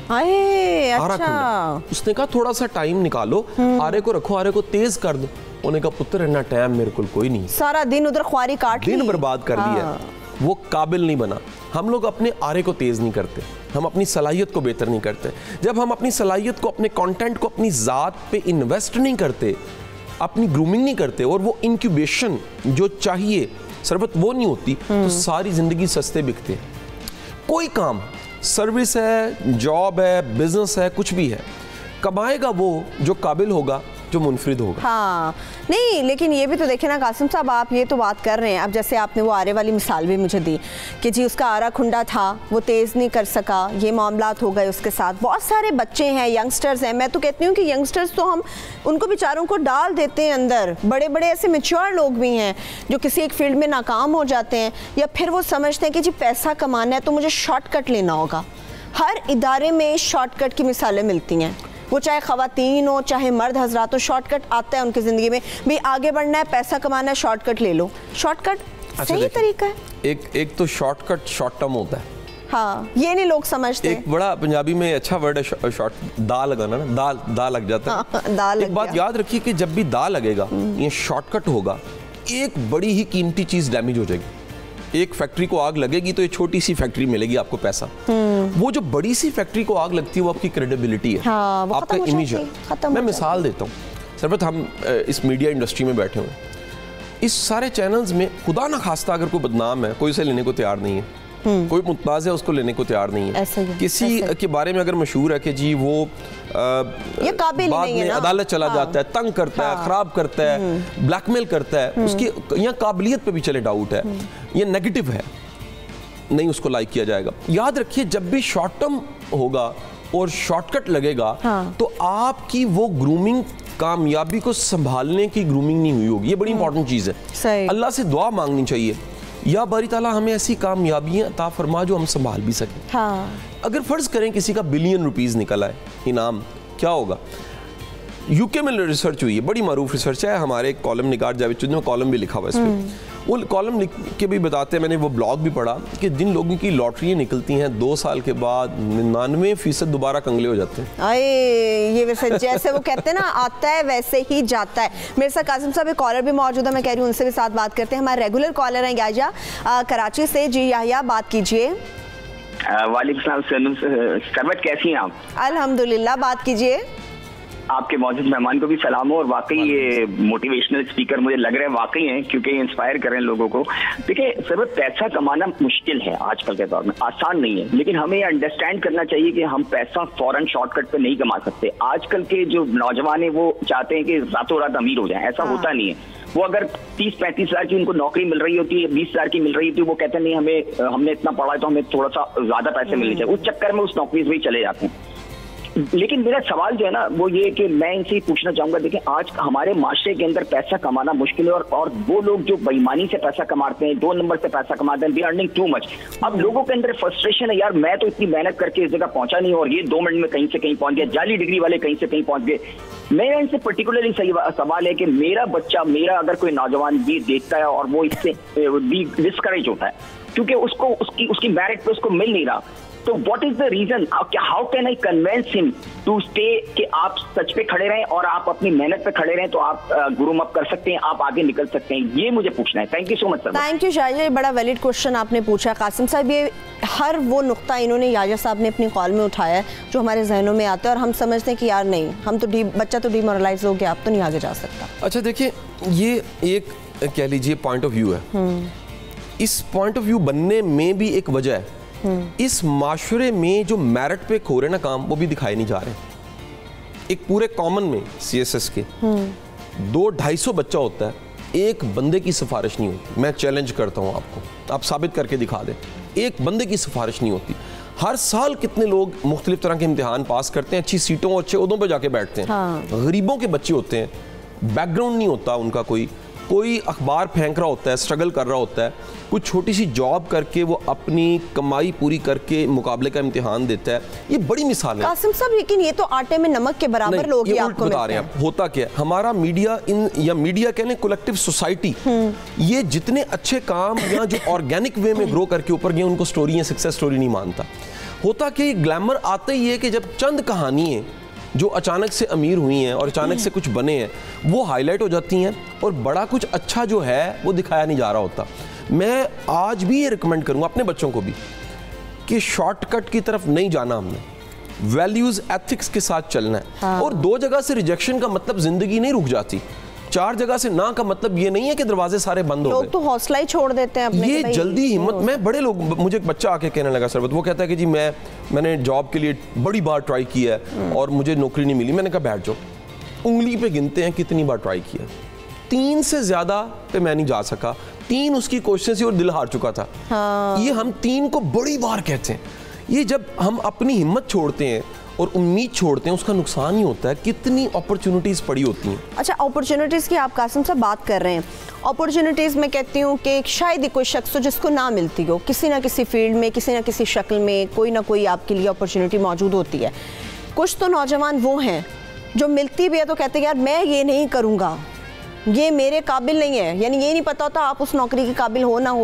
आए, आरा अच्छा। खुंड है। उसने कहा थोड़ा सा टाइम निकालो, आरे को रखो, आरे को तेज कर दो। उन्होंने कहा पुत्र इतना टाइम मेरे को कोई नहीं, सारा दिन उधर ख्वारी काट दिन बर्बाद कर हाँ। लिया। वो काबिल नहीं बना। हम लोग अपने आरे को तेज नहीं करते, हम अपनी सलाहियत को बेहतर नहीं करते। जब हम अपनी सलाहियत को, अपने कंटेंट को, अपनी ज़ात पे इन्वेस्ट नहीं करते, अपनी ग्रूमिंग नहीं करते, और वो इंक्यूबेशन जो चाहिए सरबत वो नहीं होती, तो सारी ज़िंदगी सस्ते बिकते हैं। कोई काम, सर्विस है, जॉब है, बिजनेस है, कुछ भी है, कमाएगा वो जो काबिल होगा, जो मुनफरिद होगा। हाँ, नहीं लेकिन ये भी तो देखें ना कासिम साहब, आप ये तो बात कर रहे हैं, अब जैसे आपने वो आरे वाली मिसाल भी मुझे दी कि जी उसका आरा खुंडा था, वो तेज़ नहीं कर सका, ये मामलात हो गए उसके साथ। बहुत सारे बच्चे हैं, यंगस्टर्स हैं, मैं तो कहती हूँ कि यंगस्टर्स तो हम उनको बेचारों को डाल देते हैं अंदर। बड़े बड़े ऐसे मैच्योर लोग भी हैं जो किसी एक फील्ड में नाकाम हो जाते हैं, या फिर वो समझते हैं कि जी पैसा कमाना है तो मुझे शॉर्टकट लेना होगा। हर इदारे में शॉर्टकट की मिसालें मिलती हैं, वो चाहे ख़वातीन हो चाहे मर्द हजरात हो, शॉर्टकट आता है उनकी ज़िंदगी में। भी आगे बढ़ना है, पैसा कमाना है, शॉर्टकट ले लो। शॉर्टकट सही तरीका है। एक एक तो शॉर्टकट शॉर्ट टर्म होता है, हाँ, ये नहीं लोग समझते। एक बड़ा पंजाबी में अच्छा वर्ड है शॉर्ट, दा लगाना ना, दाल दा लग जाता है। हाँ, दाल एक बात याद रखिए कि जब भी दा लगेगा, ये शॉर्टकट होगा, एक बड़ी ही कीमती चीज डैमेज हो जाएगी। एक फैक्ट्री को आग लगेगी तो ये छोटी सी फैक्ट्री मिलेगी आपको पैसा, वो जो बड़ी सी फैक्ट्री को आग लगती है वो आपकी क्रेडिबिलिटी है, हाँ, आपका इमेज है। मैं मिसाल देता हूँ सरबत, हम इस मीडिया इंडस्ट्री में बैठे हुए, इस सारे चैनल्स में खुदा ना खास्ता अगर कोई बदनाम है, कोई उसे लेने को तैयार नहीं है, कोई मुतनाज़ है उसको लेने को तैयार नहीं है। ऐसे ही, किसी ऐसे ही। के बारे में अगर मशहूर है कि जी वो आ, ये काबिल बाद नहीं है में ना? अदालत चला हाँ। जाता है, तंग करता हाँ। है, खराब करता है, ब्लैकमेल करता है, उसकी यहाँ काबिलियत पे भी चले डाउट है, ये नेगेटिव है, नहीं उसको लाइक किया जाएगा। याद रखिए जब भी शॉर्ट टर्म होगा और शॉर्टकट लगेगा, हाँ। तो आपकी वो ग्रूमिंग, कामयाबी को संभालने की ग्रूमिंग नहीं हुई होगी। ये बड़ी इंपॉर्टेंट चीज़ है। अल्लाह से दुआ मांगनी चाहिए, या बारी ताला हमें ऐसी कामयाबियां अता फरमा जो हम संभाल भी सकें। हाँ। अगर फर्ज करें किसी का बिलियन रुपीस निकल आए इनाम, क्या होगा? यूके में रिसर्च हुई है, बड़ी मारूफ रिसर्च है, हमारे कॉलम निगार जावेद चौधरी ने कॉलम भी लिखा हुआ है इस पर। वो कॉलम लिख के भी बताते हैं, मैंने वो ब्लॉग भी पढ़ा कि जिन लोगों की लॉटरियाँ निकलती हैं दो साल के बाद निन्यानवे फीसद दोबारा कंगले हो जाते हैं। अरे ये वैसे जैसे वो कहते हैं ना, आता है वैसे ही जाता है। मेरे साथ कासिम साहब एक कॉलर भी मौजूद है, मैं कह रही हूँ उनसे भी साथ बात करते हैं। हमारे रेगुलर कॉलर हैं याहिया कराची से। जी याहिया, बात कीजिए। वालेकुम सलाम सरबत, कैसी हैं आप? अल्हम्दुलिल्लाह, बात कीजिए। आपके मौजूद मेहमान को भी सलाम हो, और वाकई ये मोटिवेशनल स्पीकर मुझे लग रहा है वाकई हैं, क्योंकि इंस्पायर कर रहे हैं लोगों को। देखिए सरबत, पैसा कमाना मुश्किल है आजकल के दौर में, आसान नहीं है, लेकिन हमें ये अंडरस्टैंड करना चाहिए कि हम पैसा फौरन शॉर्टकट पे नहीं कमा सकते। आजकल के जो नौजवान है वो चाहते हैं कि रातों रात अमीर हो जाए, ऐसा हाँ। होता नहीं है। वो अगर तीस पैंतीस हजार की उनको नौकरी मिल रही होती है, बीस हजार की मिल रही होती है, वो कहते हैं नहीं हमें हमने इतना पढ़ा है तो हमें थोड़ा सा ज्यादा पैसे मिलने चाहिए, उस चक्कर में उस नौकरी से भी चले जाते हैं। लेकिन मेरा सवाल जो है ना वो ये कि मैं इनसे पूछना चाहूंगा, देखिए आज हमारे माशरे के अंदर पैसा कमाना मुश्किल है, और और वो लोग जो बेईमानी से पैसा कमाते हैं, दो नंबर से पैसा कमाते हैं, दे अर्निंग टू मच। अब लोगों के अंदर फ्रस्ट्रेशन है, यार मैं तो इतनी मेहनत करके इस जगह पहुंचा नहीं, और ये दो मिनट में कहीं से कहीं पहुंच गया, जाली डिग्री वाले कहीं से कहीं पहुंच गए। मेरा इनसे पर्टिकुलरली सही सवाल है कि मेरा बच्चा, मेरा अगर कोई नौजवान ये देखता है और वो इससे डिस्करेज होता है क्योंकि उसको उसकी उसकी मेरिट पे उसको मिल नहीं रहा, तो what is the reason? How can I convince him to stay कि आप सच पे खड़े रहें और आप अपनी मेहनत पे खड़े रहें, तो आप ग्रूम अप कर सकते हैं, आप आगे निकल सकते हैं। ये मुझे पूछना है। Thank you so much sir. Thank you Shahiya, बड़ा वैलिड क्वेश्चन आपने पूछा कासिम साहब। ये हर वो नुक्ता इन्होंने याहिया साहब ने अपनी कॉल में उठाया है जो हमारे जहनों में आता है, और हम समझते हैं कि यार नहीं, हम तो बच्चा तो डिमोरलाइज हो गया, आप तो नहीं आगे जा सकता। अच्छा देखिए, ये एक कह लीजिए पॉइंट ऑफ व्यू है। इस पॉइंट ऑफ व्यू बनने में भी एक वजह है, इस माशरे में जो मेरिट पे हो रहे ना काम, वो भी दिखाए नहीं जा रहे। एक पूरे कॉमन में सीएसएस के दो ढाई सौ बच्चा होता है, एक बंदे की सिफारिश नहीं होती। मैं चैलेंज करता हूं आपको, आप साबित करके दिखा दें, एक बंदे की सिफारिश नहीं होती। हर साल कितने लोग मुख्तलिफ तरह के इम्तिहान पास करते हैं, अच्छी सीटों और अच्छे उहदों पर जाके बैठते हैं। हाँ। गरीबों के बच्चे होते हैं, बैकग्राउंड नहीं होता उनका, कोई कोई अखबार फेंक रहा होता है, स्ट्रगल कर रहा होता है, कुछ छोटी सी जॉब करके वो अपनी कमाई पूरी करके मुकाबले का इम्तिहान देता है। ये बड़ी मिसाल है कासिम साहब, लेकिन ये तो आटे में नमक के बराबर लोग ही आपको बता रहे हैं। होता क्या है, हमारा मीडिया इन या मीडिया कहने कलेक्टिव सोसाइटी, ये जितने अच्छे काम या जो ऑर्गेनिक वे में ग्रो करके ऊपर गए उनको स्टोरी या सक्सेस स्टोरी नहीं मानता। होता क्या, ग्लैमर आता ही है कि जब चंद कहानियां जो अचानक से अमीर हुई हैं और अचानक से कुछ बने हैं वो हाईलाइट हो जाती हैं, और बड़ा कुछ अच्छा जो है वो दिखाया नहीं जा रहा होता। मैं आज भी ये रिकमेंड करूंगा अपने बच्चों को भी कि शॉर्टकट की तरफ नहीं जाना, हमने वैल्यूज एथिक्स के साथ चलना है। हाँ। और दो जगह से रिजेक्शन का मतलब जिंदगी नहीं रुक जाती, चार जगह से ना का मतलब ये नहीं है कि दरवाजे सारे बंद हो गए। लोग तो हौसला ही छोड़ देते हैं अपने, ये जल्दी हिम्मत। मैं बड़े लोग, मुझे एक बच्चा आके कहने लगा सरबत, वो कहता है कि जी मैं मैंने जॉब के लिए बड़ी बार ट्राई किया है और मुझे नौकरी नहीं मिली। मैंने कहा बैठ जाओ, उंगली पे गिनते हैं कितनी बार ट्राई किया, तीन से ज्यादा पे मैं नहीं जा सका, तीन उसकी कोशिश थी और दिल हार चुका था। हाँ। ये हम तीन को बड़ी बार कहते हैं। ये जब हम अपनी हिम्मत छोड़ते हैं और उम्मीद छोड़ते हैं उसका नुकसान ही होता है। कितनी अपॉर्चुनिटीज पड़ी होती हैं। अच्छा, अपॉर्चुनिटीज की आप कासिम साहब बात कर रहे हैं। अपॉर्चुनिटीज में कहती हूँ कि शायद ही कोई शख्स हो जिसको ना मिलती हो, किसी ना किसी फील्ड में, किसी ना किसी शक्ल में कोई ना कोई आपके लिए अपॉर्चुनिटी मौजूद होती है। कुछ तो नौजवान वो हैं जो मिलती भी है तो कहते हैं यार मैं ये नहीं करूँगा, ये मेरे काबिल नहीं है। यानी ये नहीं पता होता आप उस नौकरी के काबिल हो ना हो,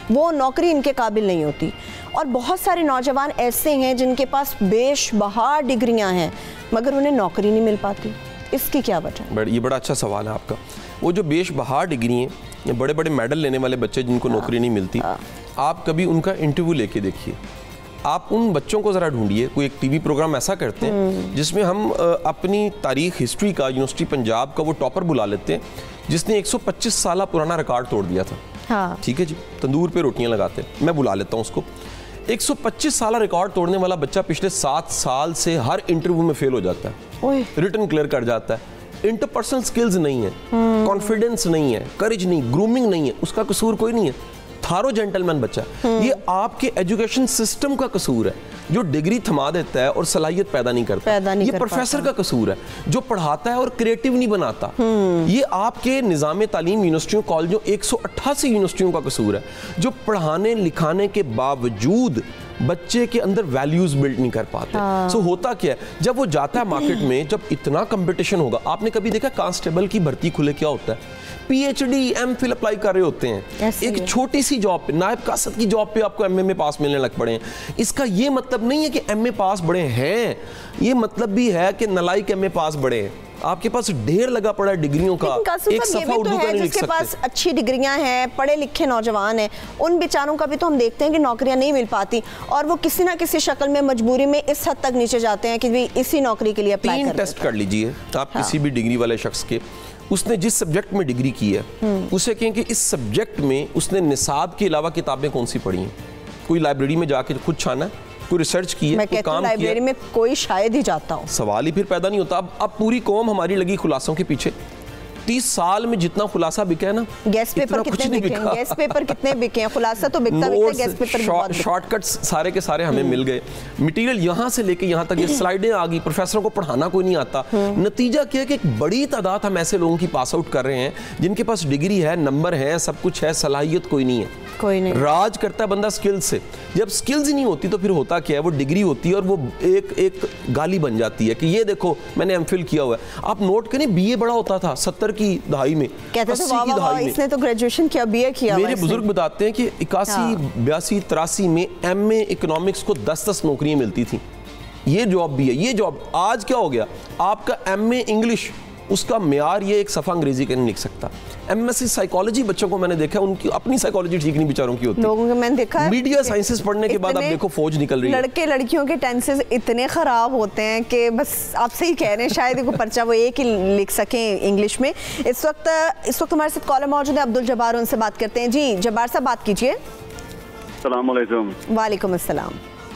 वो नौकरी इनके काबिल नहीं होती। और बहुत सारे नौजवान ऐसे हैं जिनके पास बेशबहा डिग्रियां हैं मगर उन्हें नौकरी नहीं मिल पाती। इसकी क्या वजह? ये बड़ा अच्छा सवाल है आपका। वो जो बेशबहा डिग्री हैं या बड़े बड़े मेडल लेने वाले बच्चे जिनको नौकरी नहीं मिलती, आप कभी उनका इंटरव्यू लेके देखिए। आप उन बच्चों को ज़रा ढूंढिए। कोई एक टीवी प्रोग्राम ऐसा करते हैं जिसमें हम अपनी तारीख हिस्ट्री का यूनिवर्सिटी पंजाब का वो टॉपर बुला लेते हैं जिसने एक सौ पच्चीस साल पुराना रिकॉर्ड तोड़ दिया था। हाँ। ठीक है जी, तंदूर पे रोटियां लगाते, मैं बुला लेता हूँ उसको। एक सौ पच्चीस साल रिकॉर्ड तोड़ने वाला बच्चा पिछले सात साल से हर इंटरव्यू में फेल हो जाता है, रिटर्न क्लियर कर जाता है। इंटरपर्सनल स्किल्स नहीं है, कॉन्फिडेंस नहीं है, करेज नहीं, ग्रूमिंग नहीं है, उसका कसूर कोई नहीं है। थारो जेंटलमैन बच्चा, ये आपके एजुकेशन सिस्टम का कसूर है जो डिग्री थमा देता है और सलाहियत पैदा नहीं करता। पैदा नहीं ये कर प्रोफेसर का कसूर है जो पढ़ाता है और क्रिएटिव नहीं बनाता। ये आपके निज़ाम तालीम यूनिवर्सिटियों कॉलेजों एक सौ अट्ठासी यूनिवर्सिटियों का कसूर है जो पढ़ाने लिखाने के बावजूद बच्चे के अंदर वैल्यूज बिल्ड नहीं कर पाते। हाँ। सो होता क्या है, जब वो जाता है मार्केट में, जब इतना कंपटीशन होगा, आपने कभी देखा कांस्टेबल की भर्ती खुले क्या होता है? पीएचडी एमफिल अप्लाई कर रहे होते हैं एक छोटी सी जॉब पे, नायब कासद की जॉब पे आपको एमए में पास मिलने लग पड़े हैं। इसका ये मतलब नहीं है कि एमए पास बड़े हैं, ये मतलब भी है कि नलायक एमए पास बड़े हैं। आपके पास ढेर लगा पड़ा डिग्रियों का, एक सफा उर्दू का नहीं लिख सकते। पास अच्छी डिग्रियां हैं, पढ़े लिखे नौजवान हैं, उन बेचारों का भी तो हम देखते हैं कि नौकरियां नहीं मिल पाती और वो किसी ना किसी शक्ल में मजबूरी में इस हद तक नीचे जाते हैं कि भाई इसी नौकरी के लिए अप्लाई कर। टेस्ट कर लीजिए आप किसी भी डिग्री वाले शख्स के, उसने जिस सब्जेक्ट में डिग्री की है उसे कहें कि इस सब्जेक्ट में उसने निसाब के अलावा किताबें कौन सी पढ़ी हैं। कोई लाइब्रेरी में जाके खुद छाना है, कोई रिसर्च की है, मैं कोई काम लाइब्रेरी में कोई शायद ही जाता हूँ, सवाल ही फिर पैदा नहीं होता। अब अब पूरी कौम हमारी लगी खुलासों के पीछे। तीस साल में जितना खुलासा बिका है ना, गैस पेपर कितने बिके हैं, गैस पेपर कितने बिके हैं, खुलासा तो बिकता बिकता गैस पेपर बहुत। शॉर्टकट्स सारे के सारे हमें मिल गए, मटेरियल यहाँ से लेके यहाँ तक, ये स्लाइडें आ गई, प्रोफेसरों को पढ़ाना कोई नहीं आता। नतीजा क्या है कि एक बड़ी तादाद हम ऐसे लोगों की पास आउट कर रहे हैं जिनके पास डिग्री है, नंबर है, सब कुछ है, सलाहियत कोई नहीं है, कोई नहीं। राज करता है बंदा स्किल्स से। जब स्किल्स ही नहीं होती तो फिर होता क्या है, वो डिग्री होती है और वो एक एक गाली बन जाती है कि ये देखो मैंने एमफिल किया हुआ है। आप नोट करें बीए बड़ा होता था सत्तर की दहाई में, कहते थे वाह वाह इसने तो ग्रेजुएशन किया, बीए किया। मेरे बुजुर्ग बताते हैं कि इक्यासी बयासी तिरासी में एमए इकोनॉमिक्स को दस दस नौकरियां मिलती थी। ये जॉब भी है, ये जॉब। आज क्या हो गया, आपका एमए इंग्लिश, उसका म्यार ये एक सफ़ा अंग्रेजी का नहीं लिख सकता। एमएससी साइकोलॉजी बच्चों को मैंने देखा, उनकी अपनी साइकोलॉजी ठीक नहीं बेचारों की होती। लोगों को मैंने देखा है मीडिया साइंसेस पढ़ने के बाद अब देखो फौज निकल रही है। लड़के लड़कियों के टेंसेस इतने खराब होते हैं कि बस आप सही कह रहे हैं, शायद को पर्चा वो एक ही लिख सकें इंग्लिश में। इस वक्त इस वक्त हमारे साथ कॉलर मौजूद है अब्दुल जब्बार, उनसे बात करते हैं। जी जब्बार साहब बात कीजिए। अस्सलाम वालेकुम। वालेकुम अस्सलाम।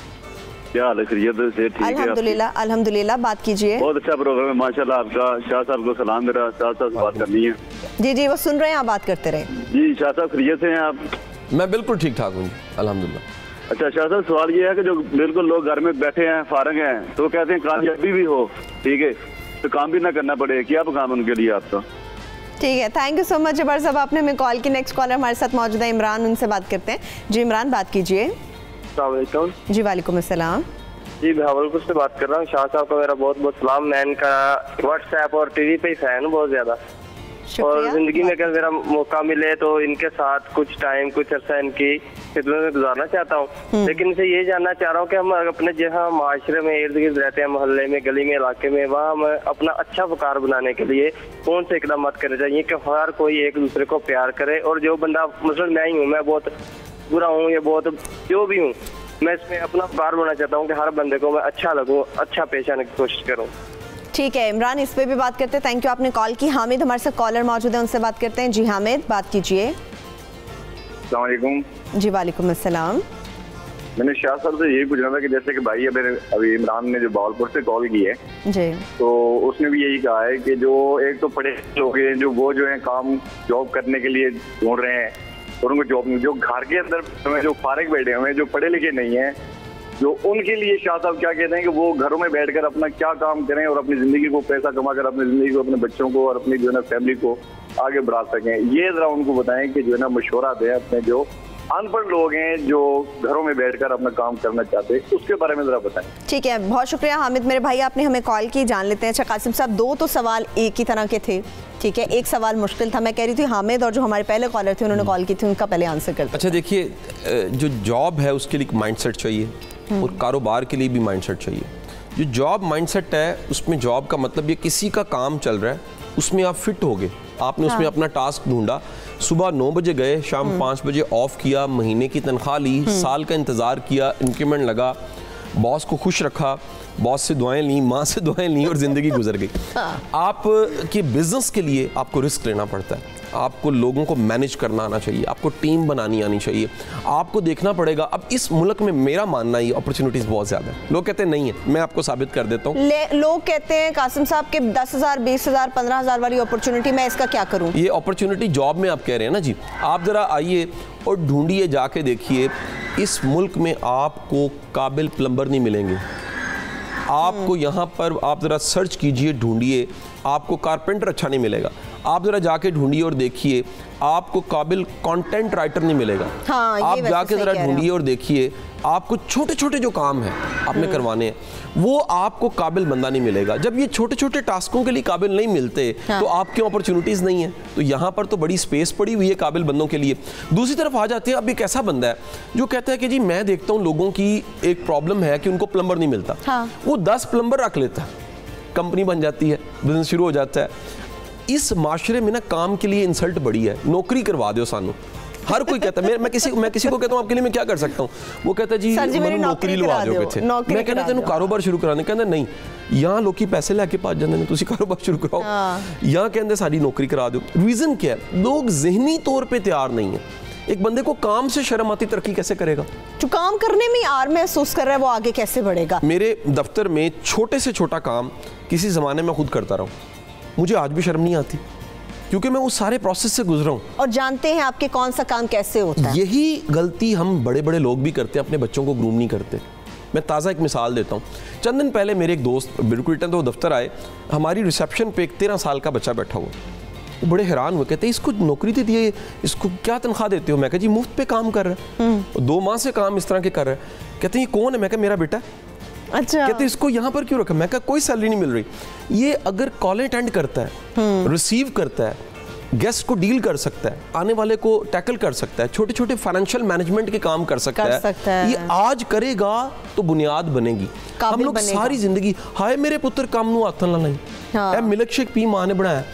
क्या हाल है, खैरियत से? ठीक है अल्हम्दुलिल्लाह अल्हम्दुलिल्लाह। बात कीजिए। बहुत अच्छा प्रोग्राम है माशाल्लाह आपका। शाह साहब को सलाम, मेरा शाह साहब से बात करनी है। जी जी वो सुन रहे हैं, आप बात करते रहे। जी शाह साहब खैरियत से हैं आप? मैं बिल्कुल ठीक ठाक हूँ अल्हम्दुलिल्लाह। अच्छा शाह साहब, सवाल ये है कि जो बिल्कुल लोग घर में बैठे हैं, फारग हैं, तो कहते हैं कामयाबी भी हो, ठीक है, तो काम भी ना करना पड़े, क्या काम उनके लिए आपका? ठीक है, thank you so much Jabbar sahab, आपने हमें कॉल की। नेक्स्ट कॉलर हमारे साथ मौजूद है इमरान, उनसे बात करते हैं। जी इमरान बात कीजिए। जी वालेकुम अस्सलाम। जी मैं भावलपुर से बात कर रहा हूँ। शाह साहब का मेरा बहुत बहुत सलाम। मैं इनका व्हाट्सएप और टीवी पे ही फैन हूँ बहुत ज्यादा, और जिंदगी में अगर मेरा मौका मिले तो इनके साथ कुछ टाइम कुछ अर्सा इनकी खिदमत में गुजारना चाहता हूँ। लेकिन इनसे ये जानना चाह रहा हूँ कि हम अपने जहाँ माशरे में इर्द गिर्द रहते हैं, मोहल्ले में, गली में, इलाके में, वहाँ हम अपना अच्छा वकार बनाने के लिए कौन से इकदाम करने चाहिए कि हर कोई एक दूसरे को प्यार करे। और जो बंदा, मसलन मैं ही हूँ, मैं बहुत बुरा हूँ, ये बहुत जो भी हूँ, मैं इसमें अपना वकार बनाना चाहता हूँ कि हर बंदे को मैं अच्छा लगूँ, अच्छा पेश आने की कोशिश करूँ। ठीक है इमरान, इस पे भी बात करते हैं। थैंक यू, आपने कॉल की। हामिद हमारे साथ कॉलर मौजूद है, उनसे बात करते हैं। जी हामिद बात कीजिए। अस्सलाम वालेकुम। जी वालेकुम अस्सलाम। मैंने शाह साहब से यही पूछना था कि जैसे कि भाई अभी अभी इमरान ने जो भावलपुर से कॉल की है जी, तो उसने भी यही कहा है कि जो एक तो पढ़े लोग हैं जो वो जो है काम जॉब करने के लिए ढूंढ रहे हैं, और उनको जॉब, जो घर के अंदर जो फारिग बैठे हुए हैं, जो पढ़े लिखे नहीं है, जो उनके लिए शाह साहब क्या कहते हैं कि वो घरों में बैठकर अपना क्या काम करें और अपनी जिंदगी को पैसा कमा कर अपनी जिंदगी को, अपने बच्चों को और अपनी जो है ना फैमिली को आगे बढ़ा सकें। ये जरा उनको बताएं कि जो है ना मशवरा दें अपने जो अनपढ़ लोग हैं जो घरों में बैठकर अपना काम करना चाहते हैं, उसके बारे में जरा बताएं। ठीक है, बहुत शुक्रिया हामिद मेरे भाई, आपने हमें कॉल की। जान लेते हैं। अच्छा कासिम साहब, दो तो सवाल एक ही तरह के थे, ठीक है, एक सवाल मुश्किल था, मैं कह रही थी हामिद और जो हमारे पहले कॉलर थे उन्होंने कॉल की थी, उनका पहले आंसर करते। अच्छा देखिए, जो जॉब है उसके लिए माइंडसेट चाहिए और कारोबार के लिए भी माइंडसेट चाहिए। जो जॉब माइंडसेट है उसमें जॉब का मतलब ये किसी का काम चल रहा है, उसमें आप फिट हो गए, आपने उसमें अपना टास्क ढूंढा, सुबह नौ बजे गए, शाम पाँच बजे ऑफ किया, महीने की तनख्वाह ली, साल का इंतज़ार किया, इंक्रीमेंट लगा, बॉस को खुश रखा, बॉस से दुआएं ली, माँ से दुआएं ली और ज़िंदगी गुजर गई। आप के बिजनेस के लिए आपको रिस्क लेना पड़ता है, आपको लोगों को मैनेज करना आना चाहिए, आपको टीम बनानी आनी चाहिए, आपको देखना पड़ेगा। अब इस मुल्क में मेरा मानना है अपॉर्चुनिटीज़ बहुत ज़्यादा है, लोग कहते हैं नहीं है, मैं आपको साबित कर देता हूँ। लोग कहते हैं कासिम साहब के दस हज़ार बीस हज़ार पंद्रह हज़ार वाली अपॉर्चुनिटी, मैं इसका क्या करूँ? ये अपॉर्चुनिटी जॉब में आप कह रहे हैं ना जी, आप ज़रा आइए और ढूंढिए, जाके देखिए, इस मुल्क में आपको काबिल प्लम्बर नहीं मिलेंगे। आपको यहाँ पर आप ज़रा सर्च कीजिए, ढूंढिए, आपको कारपेंटर अच्छा नहीं मिलेगा। आप ज़रा जाके ढूंढिए और देखिए, आपको काबिल कंटेंट राइटर नहीं मिलेगा। हाँ, आप जाके ज़रा ढूंढिए और देखिए, आपको छोटे छोटे जो काम हैं आपने करवाने हैं, वो आपको काबिल बंदा नहीं मिलेगा। जब ये छोटे छोटे टास्कों के लिए काबिल नहीं मिलते, हाँ। तो आपकी अपॉर्चुनिटीज़ नहीं है। तो यहाँ पर तो बड़ी स्पेस पड़ी हुई है काबिल बंदों के लिए। दूसरी तरफ आ जाते हैं, अब एक ऐसा बंदा है जो कहता है कि जी मैं देखता हूँ लोगों की एक प्रॉब्लम है कि उनको प्लम्बर नहीं मिलता, हाँ। वो दस प्लम्बर रख लेता है, कंपनी बन जाती है, बिजनेस शुरू हो जाता है। इस माशरे में ना काम के लिए इंसल्ट बड़ी है, नौकरी करवा दो सानू। हर कोई कहता है, मैं मैं किसी मैं किसी को कहता हूँ आपके लिए मैं क्या कर सकता हूँ, वो कहता है जी मैंने नौकरी लवा दो किथे, मैं कहता तेन कारोबार शुरू कराने, कहता नहीं यहाँ लोग पैसे लैके पास जाते हैं, तुसी कारोबार शुरू कराओ, यहाँ कहते साड़ी नौकरी करा दो। रीज़न क्या है? लोग ज़हनी तौर पर तैयार नहीं है। एक बंदे को काम से शर्म आती, तरक्की कैसे करेगा? जो काम करने में यार महसूस कर रहा है वो आगे कैसे बढ़ेगा? मेरे दफ्तर में छोटे से छोटा काम किसी ज़माने में खुद करता रहा हूँ, मुझे आज भी शर्म नहीं आती, क्योंकि मैं उस सारे प्रोसेस से गुजरा हूँ और जानते हैं आपके कौन सा काम कैसे होता है। यही गलती हम बड़े बड़े लोग भी करते हैं, अपने बच्चों को ग्रूम नहीं करते। मैं ताज़ा एक मिसाल देता हूँ। चंद दिन पहले मेरे एक दोस्त बिल्कुल तो दफ्तर आए, हमारी रिसेप्शन पे एक तेरह साल का बच्चा बैठा हुआ, वो बड़े हैरान हुए, कहते इसको नौकरी दे दी, इसको क्या तनख्वाह देते हो? मैं कहा जी मुफ्त पे काम कर रहा है, दो माह से काम इस तरह के कर रहा है। कहते ये कौन है? मैं कहा मेरा बेटा। अच्छा। कहते इसको यहाँ पर क्यों रखा? मैं कहा कोई सैलरी नहीं मिल रही, ये अगर कॉल अटेंड करता है, रिसीव करता है, गेस्ट को डील कर सकता है, आने वाले को टैकल कर सकता है, छोटे छोटे फाइनेंशियल मैनेजमेंट के काम कर सकता, कर है, सकता है, ये आज करेगा तो बुनियाद बनेगी। हम लोग सारी जिंदगी हाय मेरे पुत्र काम नू हाथ ना लाई, हाँ। मिल्क शेक पी माँ ने बनाया।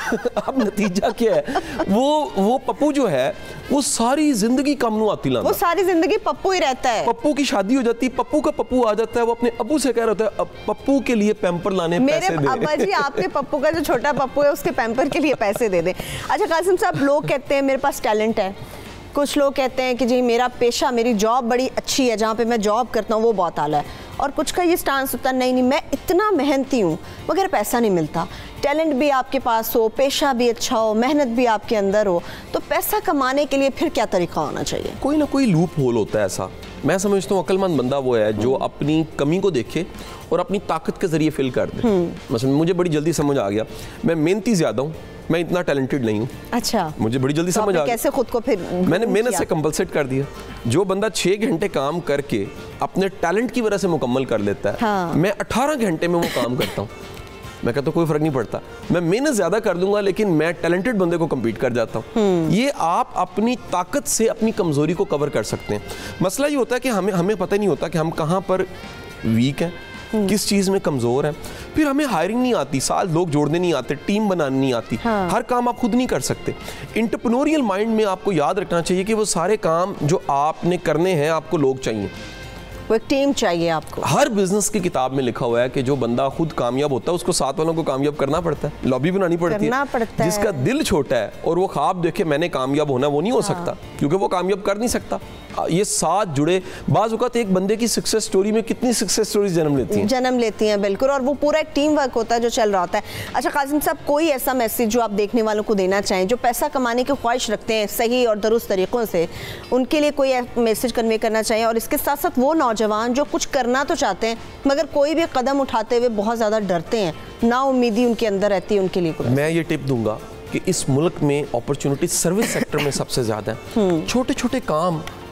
अब नतीजा क्या है? वो वो पप्पू जो है वो सारी जिंदगी कम नू आती लाना, वो सारी जिंदगी पप्पू ही रहता है। पप्पू की शादी हो जाती है, पप्पू का पप्पू आ जाता है, वो अपने अब्बू से कह रहा होता है अब पप्पू के लिए पैम्पर लाने पैसे दे। अब्बा जी आपके पप्पू का जो छोटा पप्पू है उसके पैम्पर के लिए पैसे दे दें। अच्छा कासिम साहब, लोग कहते हैं मेरे पास टैलेंट है, कुछ लोग कहते हैं कि जी मेरा पेशा, मेरी जॉब बड़ी अच्छी है, जहाँ पे मैं जॉब करता हूँ वो बहुत आला है, और कुछ का ये स्टांस होता है नहीं नहीं मैं इतना मेहनती हूँ मगर पैसा नहीं मिलता। टैलेंट भी आपके पास हो, पेशा भी अच्छा हो, मेहनत भी आपके अंदर हो, तो पैसा कमाने के लिए फिर क्या तरीका होना चाहिए? कोई ना कोई लूप होल होता है ऐसा। मैं समझता हूँ अक्लमंद बंदा वो है जो अपनी कमी को देखे और अपनी ताकत के जरिए फिल कर दे। मसलन मुझे बड़ी जल्दी समझ आ गया, मैं मेहनती ज़्यादा हूँ, मैं इतना टैलेंटेड नहीं हूँ। अच्छा, मुझे बड़ी जल्दी तो समझ आ गया, कैसे खुद को फिर मैंने मेहनत से कंपलसेट कर दिया। जो बंदा छः घंटे काम करके अपने टैलेंट की वजह से मुकम्मल कर लेता है, हाँ। मैं अठारह घंटे में वो काम करता हूँ। मैं कहता हूँ कोई फर्क नहीं पड़ता, मैं मेहनत ज्यादा कर दूंगा लेकिन मैं टैलेंटेड बंदे को कम्पीट कर जाता हूँ। ये आप अपनी ताकत से अपनी कमजोरी को कवर कर सकते हैं। मसला ये होता है कि हमें हमें पता ही नहीं होता कि हम कहाँ पर वीक हैं, किस चीज़ में कमज़ोर है। फिर हमें हायरिंग नहीं आती, साल लोग जोड़ने नहीं आते, टीम बनानी नहीं आती, हाँ। हर काम आप खुद नहीं कर सकते। एंटरप्रेन्योरियल माइंड में आपको याद रखना चाहिए कि वो सारे काम जो आपने करने हैं आपको लोग चाहिए, वो एक टीम चाहिए आपको। हर बिजनेस की किताब में लिखा हुआ है कि जो बंदा खुद कामयाब होता है उसको साथ वालों को कामयाब करना पड़ता है, लॉबी बनानी पड़ती है। पड़ता जिसका है। दिल छोटा है और वो ख्वाब देखे मैंने कामयाब होना, वो नहीं हो हाँ। सकता, क्योंकि वो कामयाब कर नहीं सकता। ये साथ जुड़े बाज़ औक़ात एक बंदे की सक्सेस स्टोरी में कितनी सक्सेस स्टोरीज जन्म लेती हैं जन्म लेती हैं बिल्कुल, और वो पूरा एक टीम वर्क होता है जो चल रहा होता है। अच्छा कासिम साहब, कोई ऐसा मैसेज जो आप देखने वालों को देना चाहें जो पैसा कमाने की ख्वाहिश रखते हैं सही और दुरुस्त तरीक़ों से, उनके लिए कोई मैसेज कन्वे करना चाहिए? और इसके साथ साथ वो नौजवान जो कुछ करना तो चाहते हैं मगर कोई भी कदम उठाते हुए बहुत ज़्यादा डरते हैं, ना उम्मीदी उनके अंदर रहती है, उनके लिए कोई? मैं ये टिप दूंगा कि इस मुल्क में अपॉर्चुनिटी सर्विस सेक्टर में सबसे ज़्यादा है। छोटे छोटे काम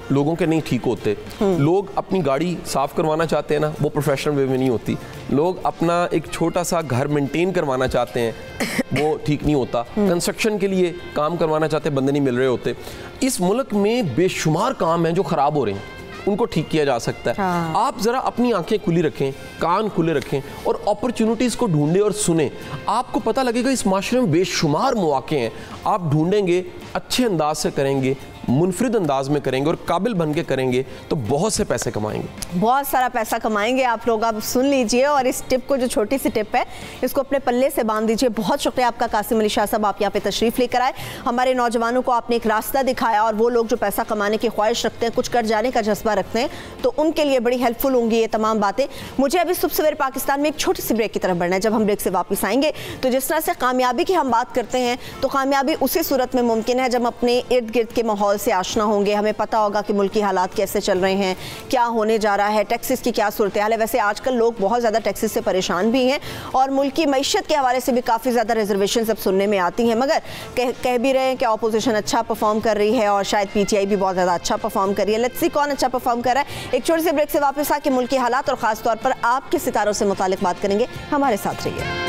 लोगों के नहीं ठीक होते। लोग अपनी गाड़ी साफ करवाना चाहते हैं ना, वो प्रोफेशनल वे में नहीं होती। लोग अपना एक छोटा सा घर मेंटेन करवाना चाहते हैं, वो ठीक नहीं होता। कंस्ट्रक्शन के लिए काम करवाना चाहते हैं, बंदे नहीं मिल रहे होते। इस मुल्क में बेशुमार काम हैं जो ख़राब हो रहे हैं, उनको ठीक किया जा सकता है। हाँ। आप ज़रा अपनी आंखें खुली रखें, कान खुले रखें और अपॉर्चुनिटीज़ को ढूंढें और सुने। आपको पता लगेगा इस माशरे में बेशुमार मौके हैं। आप ढूंढेंगे, अच्छे अंदाज से करेंगे, मुनफरिद अंदाज में करेंगे और काबिल बन के करेंगे तो बहुत से पैसे कमाएंगे, बहुत सारा पैसा कमाएंगे आप लोग। आप सुन लीजिए और इस टिप को, जो छोटी सी टिप है, इसको अपने पल्ले से बांध दीजिए। बहुत शुक्रिया आपका कासिम अली शाह साहब, आप यहाँ पे तशरीफ़ लेकर आए, हमारे नौजवानों को आपने एक रास्ता दिखाया। और वो लोग जो पैसा कमाने की ख्वाहिश रखते हैं, कुछ कर जाने का जज्बा रखते हैं, तो उनके लिए बड़ी हेल्पफुल होंगी ये तमाम बातें। मुझे अभी सुबह सवेरे पाकिस्तान में एक छोटी सी ब्रेक की तरफ बढ़ना है। जब हम ब्रेक से वापस आएंगे तो जिस तरह से कामयाबी की हम बात करते हैं, तो कामयाबी उसी सूरत में मुमकिन है जब हम अपने इर्द गिर्द के माहौल से आशना होंगे, हमें पता होगा कि मुल्की हालात कैसे चल रहे हैं, क्या होने जा रहा है, टैक्सेस की क्या सूरत हाल है। वैसे आजकल लोग बहुत ज़्यादा टैक्सेस से परेशान भी हैं और मुल्की मईशत के हवाले से भी काफ़ी ज़्यादा रिजर्वेशन अब सुनने में आती हैं। मगर कह, कह भी रहे हैं कि अपोजिशन अच्छा परफॉर्म कर रही है और शायद पीटीआई भी बहुत ज़्यादा अच्छा परफॉर्म कर रही है। लेट्स सी कौन अच्छा परफॉर्म कर रहा है। एक छोटे से ब्रेक से वापस आके मुल्की हालात और ख़ास तौर पर आपके सितारों से मुतालिक बात करेंगे। हमारे साथ रहिए।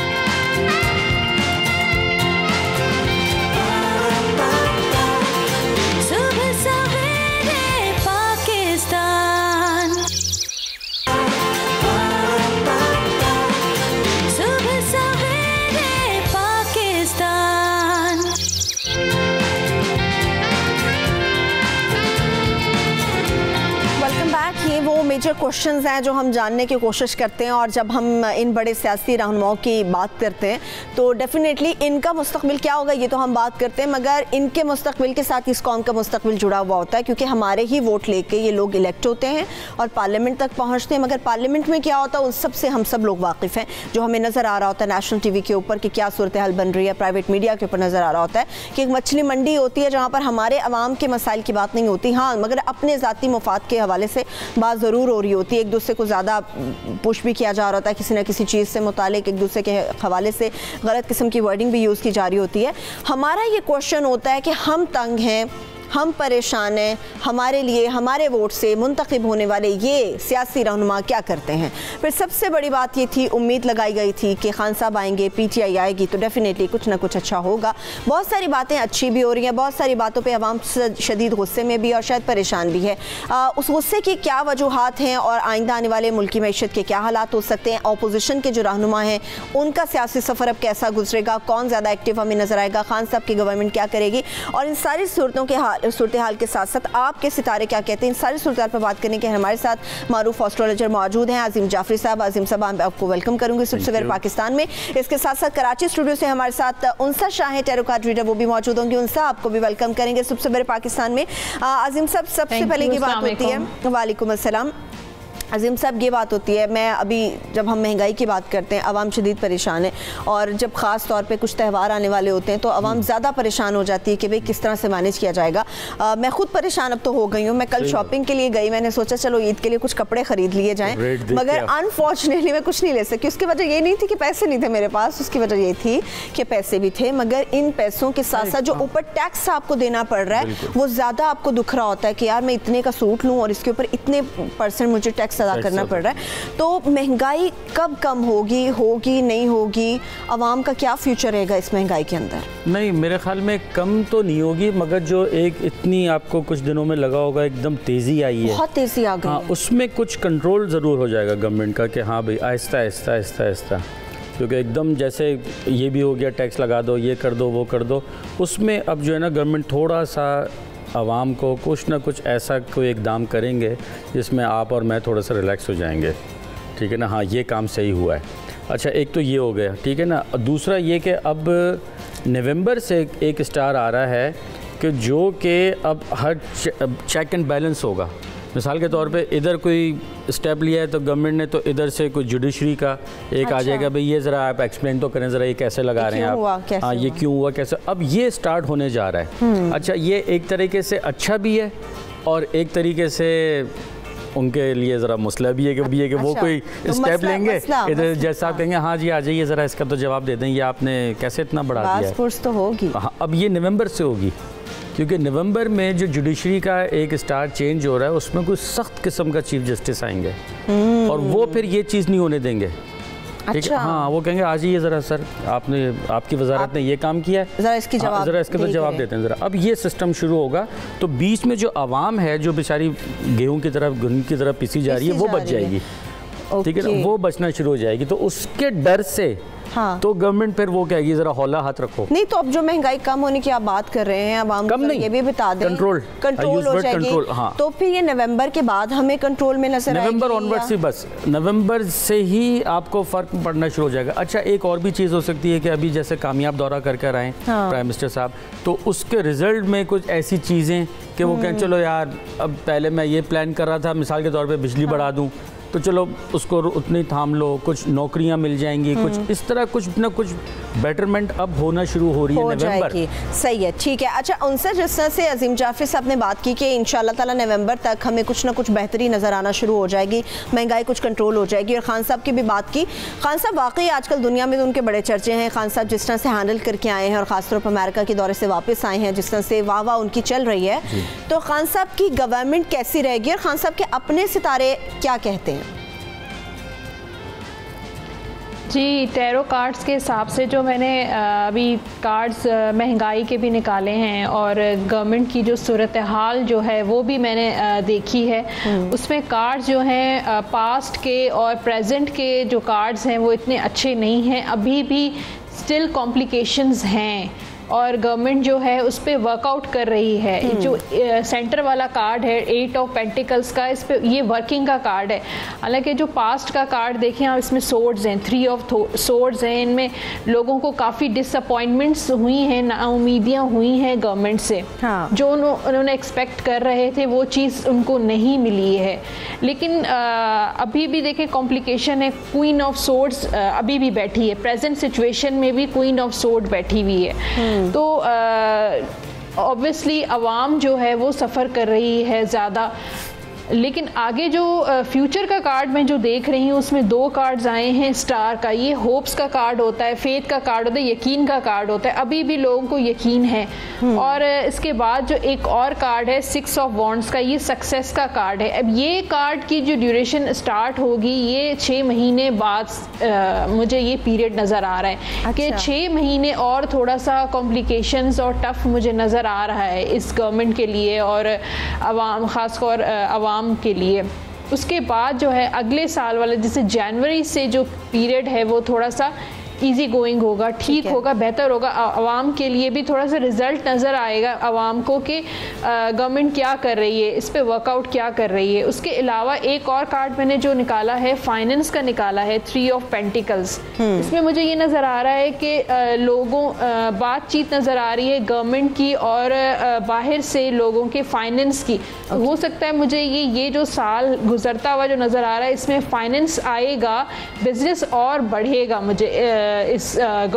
मेजर क्वेश्चंस हैं जो हम जानने की कोशिश करते हैं, और जब हम इन बड़े सियासी रहनुमाओं की बात करते हैं तो डेफिनेटली इनका मुस्तकबिल क्या होगा ये तो हम बात करते हैं, मगर इनके मुस्तकबिल के साथ इस कौम का मुस्तकबिल जुड़ा हुआ होता है, क्योंकि हमारे ही वोट लेके ये लोग इलेक्ट होते हैं और पार्लियामेंट तक पहुँचते हैं। मगर पार्लियामेंट में क्या होता है उन सब से हम सब लोग वाकिफ़ हैं, जो हमें नज़र आ रहा होता है नेशनल टी वी के ऊपर कि क्या सूरत हाल बन रही है, प्राइवेट मीडिया के ऊपर नज़र आ रहा होता है कि एक मछली मंडी होती है जहाँ पर हमारे अवाम के मसाइल की बात नहीं होती, हाँ मगर अपने ज़ाती मुफाद के हवाले से बात ज़रूर हो रही होती है। एक दूसरे को ज़्यादा पुश भी किया जा रहा होता है, किसी न किसी चीज़ से मुतालिक एक दूसरे के हवाले से गलत किस्म की वर्डिंग भी यूज़ की जा रही होती है। हमारा ये क्वेश्चन होता है कि हम तंग हैं, हम परेशान हैं, हमारे लिए हमारे वोट से मुंतखब होने वाले ये सियासी रहनुमा क्या करते हैं। फिर सबसे बड़ी बात ये थी, उम्मीद लगाई गई थी कि खान साहब आएंगे, पीटीआई आएगी तो डेफिनेटली कुछ ना कुछ अच्छा होगा। बहुत सारी बातें अच्छी भी हो रही हैं, बहुत सारी बातों पे अवाम शदीद गुस्से में भी और शायद परेशान भी है। आ, उस गुस्से की क्या वजूहात हैं और आइंदा आने वाले मुल्की मईशत के क्या हालात हो सकते हैं, अपोजिशन के जो रहनुमा हैं उनका सियासी सफ़र अब कैसा गुजरेगा, कौन ज़्यादा एक्टिव हमें नज़र आएगा, खान साहब की गवर्नमेंट क्या करेगी, और इन सारी सूरतों के हाल सूरत हाल के साथ साथ आपके सितारे क्या कहते हैं, इन सारी सूरत हाल पर बात करने के हमारे साथ मारूफ एस्ट्रोलॉजर मौजूद हैं अजीम जाफरी साहब। अजीम साहब मैं आपको वेलकम करूंगी सुबह सवेरे पाकिस्तान में। इसके साथ साथ कराची स्टूडियो से हमारे साथ उनसा शाह हैं, टैरो कार्ड रीडर, वो भी मौजूद होंगे। उनसा आपको भी वेलकम करेंगे सुबह सवेरे पाकिस्तान में। अजीम साहब सबसे पहले की बात होती है, वालेकुम अस्सलाम। अजीम साहब ये बात होती है, मैं अभी जब हम महंगाई की बात करते हैं अवाम शदीद परेशान है, और जब ख़ास तौर पे कुछ त्यौहार आने वाले होते हैं तो अवाम ज़्यादा परेशान हो जाती है कि भाई किस तरह से मैनेज किया जाएगा। आ, मैं खुद परेशान अब तो हो गई हूँ। मैं कल शॉपिंग के लिए गई, मैंने सोचा चलो ईद के लिए कुछ कपड़े ख़रीद लिए जाएँ, मगर अनफॉर्चुनेटली मैं कुछ नहीं ले सकी। उसकी वजह ये नहीं थी कि पैसे नहीं थे मेरे पास, उसकी वजह ये थी कि पैसे भी थे मगर इन पैसों के साथ साथ जो ऊपर टैक्स आपको देना पड़ रहा है वो ज़्यादा आपको दुख रहा होता है कि यार मैं इतने का सूट लूँ और इसके ऊपर इतने परसेंट मुझे टैक्स अदा करना पड़ रहा है। तो महंगाई कब कम होगी, होगी नहीं होगी, आवाम का क्या फ्यूचर रहेगा इस महंगाई के अंदर? नहीं, मेरे ख्याल में कम तो नहीं होगी, मगर जो एक इतनी आपको कुछ दिनों में लगा होगा एकदम तेज़ी आई है, बहुत तेज़ी आ गई, हाँ उसमें कुछ कंट्रोल ज़रूर हो जाएगा गवर्नमेंट का कि हाँ भाई आहिस्ता आहिस्ता आहिस्ता आहिस्ता, क्योंकि एकदम जैसे ये भी हो गया टैक्स लगा दो, ये कर दो, वो कर दो, उसमें अब जो है ना गवर्नमेंट थोड़ा सा आवाम को कुछ ना कुछ ऐसा कोई इकदाम करेंगे जिसमें आप और मैं थोड़ा सा रिलैक्स हो जाएंगे, ठीक है ना। हाँ ये काम सही हुआ है। अच्छा एक तो ये हो गया, ठीक है ना। दूसरा ये कि अब नवंबर से एक स्टार आ रहा है कि जो कि अब हर चेक एंड बैलेंस होगा। मिसाल के तौर पे इधर कोई स्टेप लिया है तो गवर्नमेंट ने तो इधर से कोई जुडिशरी का एक अच्छा। आ जाएगा भाई ये ज़रा आप एक्सप्लेन तो करें ज़रा ये कैसे लगा रहे हैं आप, हाँ ये क्यों हुआ कैसे, अब ये स्टार्ट होने जा रहा है। अच्छा ये एक तरीके से अच्छा भी है और एक तरीके से उनके लिए ज़रा मसला भी है कि भी है कि अच्छा, वो कोई तो स्टेप लेंगे इधर जैसा आप कहेंगे हाँ जी आ जाइए ज़रा इसका तो जवाब दे दें, ये आपने कैसे इतना बढ़ा दिया है, तो होगी। हाँ अब ये नवंबर से होगी, क्योंकि नवंबर में जो जुडिशरी का एक स्टार चेंज हो रहा है उसमें कोई सख्त किस्म का चीफ जस्टिस आएंगे और वो फिर ये चीज़ नहीं होने देंगे। अच्छा। हाँ, वो कहेंगे आज ही ये ज़रा सर आपने आपकी वजारत आप, ने ये काम किया है, ज़रा इसकी जवाब ज़रा इसके तो जवाब देते हैं ज़रा। अब ये सिस्टम शुरू होगा तो बीच में जो आवाम है जो बेचारी गेहूं की तरफ गेहूं की तरफ पिसी जा रही है वो बच जाएगी, ठीक है ना, वो बचना शुरू हो जाएगी। तो उसके डर से हाँ। तो गवर्नमेंट फिर वो कहेगी जरा हौला हाथ रखो। नहीं तो अब जो महंगाई कम होने की आप बात कर रहे हैं, अब हम कम नहीं, ये भी बता दें कंट्रोल कंट्रोल हो जाएगी कंट्रोल, हाँ। तो फिर ये नवंबर के बाद हमें कंट्रोल में नजर आएगी, नवंबर ऑनवर्ड से, बस नवंबर से ही आपको फर्क पड़ना शुरू हो जाएगा। अच्छा, एक और भी चीज़ हो सकती है कि अभी जैसे कामयाब दौरा कर कर आए हाँ। प्राइम मिनिस्टर साहब, तो उसके रिजल्ट में कुछ ऐसी चीज़ें कि वो कहें चलो यार अब पहले मैं ये प्लान कर रहा था मिसाल के तौर पर बिजली हाँ। बढ़ा दूँ तो चलो उसको उतनी थाम लो, कुछ नौकरियां मिल जाएंगी, कुछ इस तरह कुछ ना कुछ बेटरमेंट अब होना शुरू हो रही है नवंबर। सही है, ठीक है। अच्छा, उनसे जिस तरह से अजीम जाफर साहब ने बात की कि इंशाल्लाह ताला नवंबर तक हमें कुछ ना कुछ बेहतरी नज़र आना शुरू हो जाएगी, महंगाई कुछ कंट्रोल हो जाएगी, और खान साहब की भी बात की। खान साहब वाकई आजकल दुनिया में तो उनके बड़े चर्चे हैं। खान साहब जिस तरह से हैंडल करके आए हैं और ख़ासतौर पर अमेरिका के दौरे से वापस आए हैं, जिस तरह से वाह वाह उनकी चल रही है, तो खान साहब की गवर्नमेंट कैसी रहेगी और खान साहब के अपने सितारे क्या कहते हैं? जी, टैरो कार्ड्स के हिसाब से जो मैंने अभी कार्ड्स महंगाई के भी निकाले हैं और गवर्नमेंट की जो सूरत हाल जो है वो भी मैंने देखी है, उसमें कार्ड्स जो हैं पास्ट के और प्रेजेंट के जो कार्ड्स हैं वो इतने अच्छे नहीं हैं, अभी भी स्टिल कॉम्प्लिकेशंस हैं और गवर्नमेंट जो है उस पर वर्कआउट कर रही है। जो सेंटर वाला कार्ड है एट ऑफ पेंटिकल्स का, इस पे ये वर्किंग का कार्ड है। हालांकि जो पास्ट का कार्ड देखें आप, इसमें सोर्ड्स हैं, थ्री ऑफ सोर्ड्स हैं, इनमें लोगों को काफ़ी डिसअपॉइंटमेंट्स हुई हैं, नाउमीदियाँ हुई हैं गवर्नमेंट से। हाँ। जो उन्होंने एक्सपेक्ट कर रहे थे वो चीज़ उनको नहीं मिली है। लेकिन आ, अभी भी देखें कॉम्प्लिकेशन है, क्वीन ऑफ सोर्ड्स अभी भी बैठी है, प्रेजेंट सिचुएशन में भी क्वीन ऑफ सोर्ड बैठी हुई है। तो ऑब्वियसली आवाम जो है वो सफ़र कर रही है ज़्यादा। लेकिन आगे जो फ्यूचर का कार्ड मैं जो देख रही हूँ उसमें दो कार्ड्स आए हैं स्टार का, ये होप्स का कार्ड होता है, फेथ का कार्ड होता है, यकीन का कार्ड होता है। अभी भी लोगों को यकीन है। और इसके बाद जो एक और कार्ड है सिक्स ऑफ वॉन्ड्स का, ये सक्सेस का कार्ड है। अब ये कार्ड की जो ड्यूरेशन स्टार्ट होगी ये छः महीने बाद आ, मुझे ये पीरियड नज़र आ रहा है। अच्छा। कि छः महीने और थोड़ा सा कॉम्प्लिकेशंस और टफ मुझे नज़र आ रहा है इस गवर्नमेंट के लिए और अवाम, ख़ासकर अवाम के लिए। उसके बाद जो है अगले साल वाला जैसे जनवरी से जो पीरियड है वो थोड़ा सा इजी गोइंग होगा, ठीक होगा, बेहतर होगा। आवाम के लिए भी थोड़ा सा रिजल्ट नज़र आएगा आवाम को कि गवर्नमेंट क्या कर रही है, इस पे वर्कआउट क्या कर रही है। उसके अलावा एक और कार्ड मैंने जो निकाला है फाइनेंस का निकाला है, थ्री ऑफ पेंटिकल्स। इसमें मुझे ये नज़र आ रहा है कि लोगों बातचीत नज़र आ रही है गवर्नमेंट की और बाहर से लोगों के फाइनेंस की। हो सकता है मुझे ये ये जो साल गुजरता हुआ जो नज़र आ रहा है इसमें फाइनेंस आएगा, बिजनेस और बढ़ेगा मुझे इस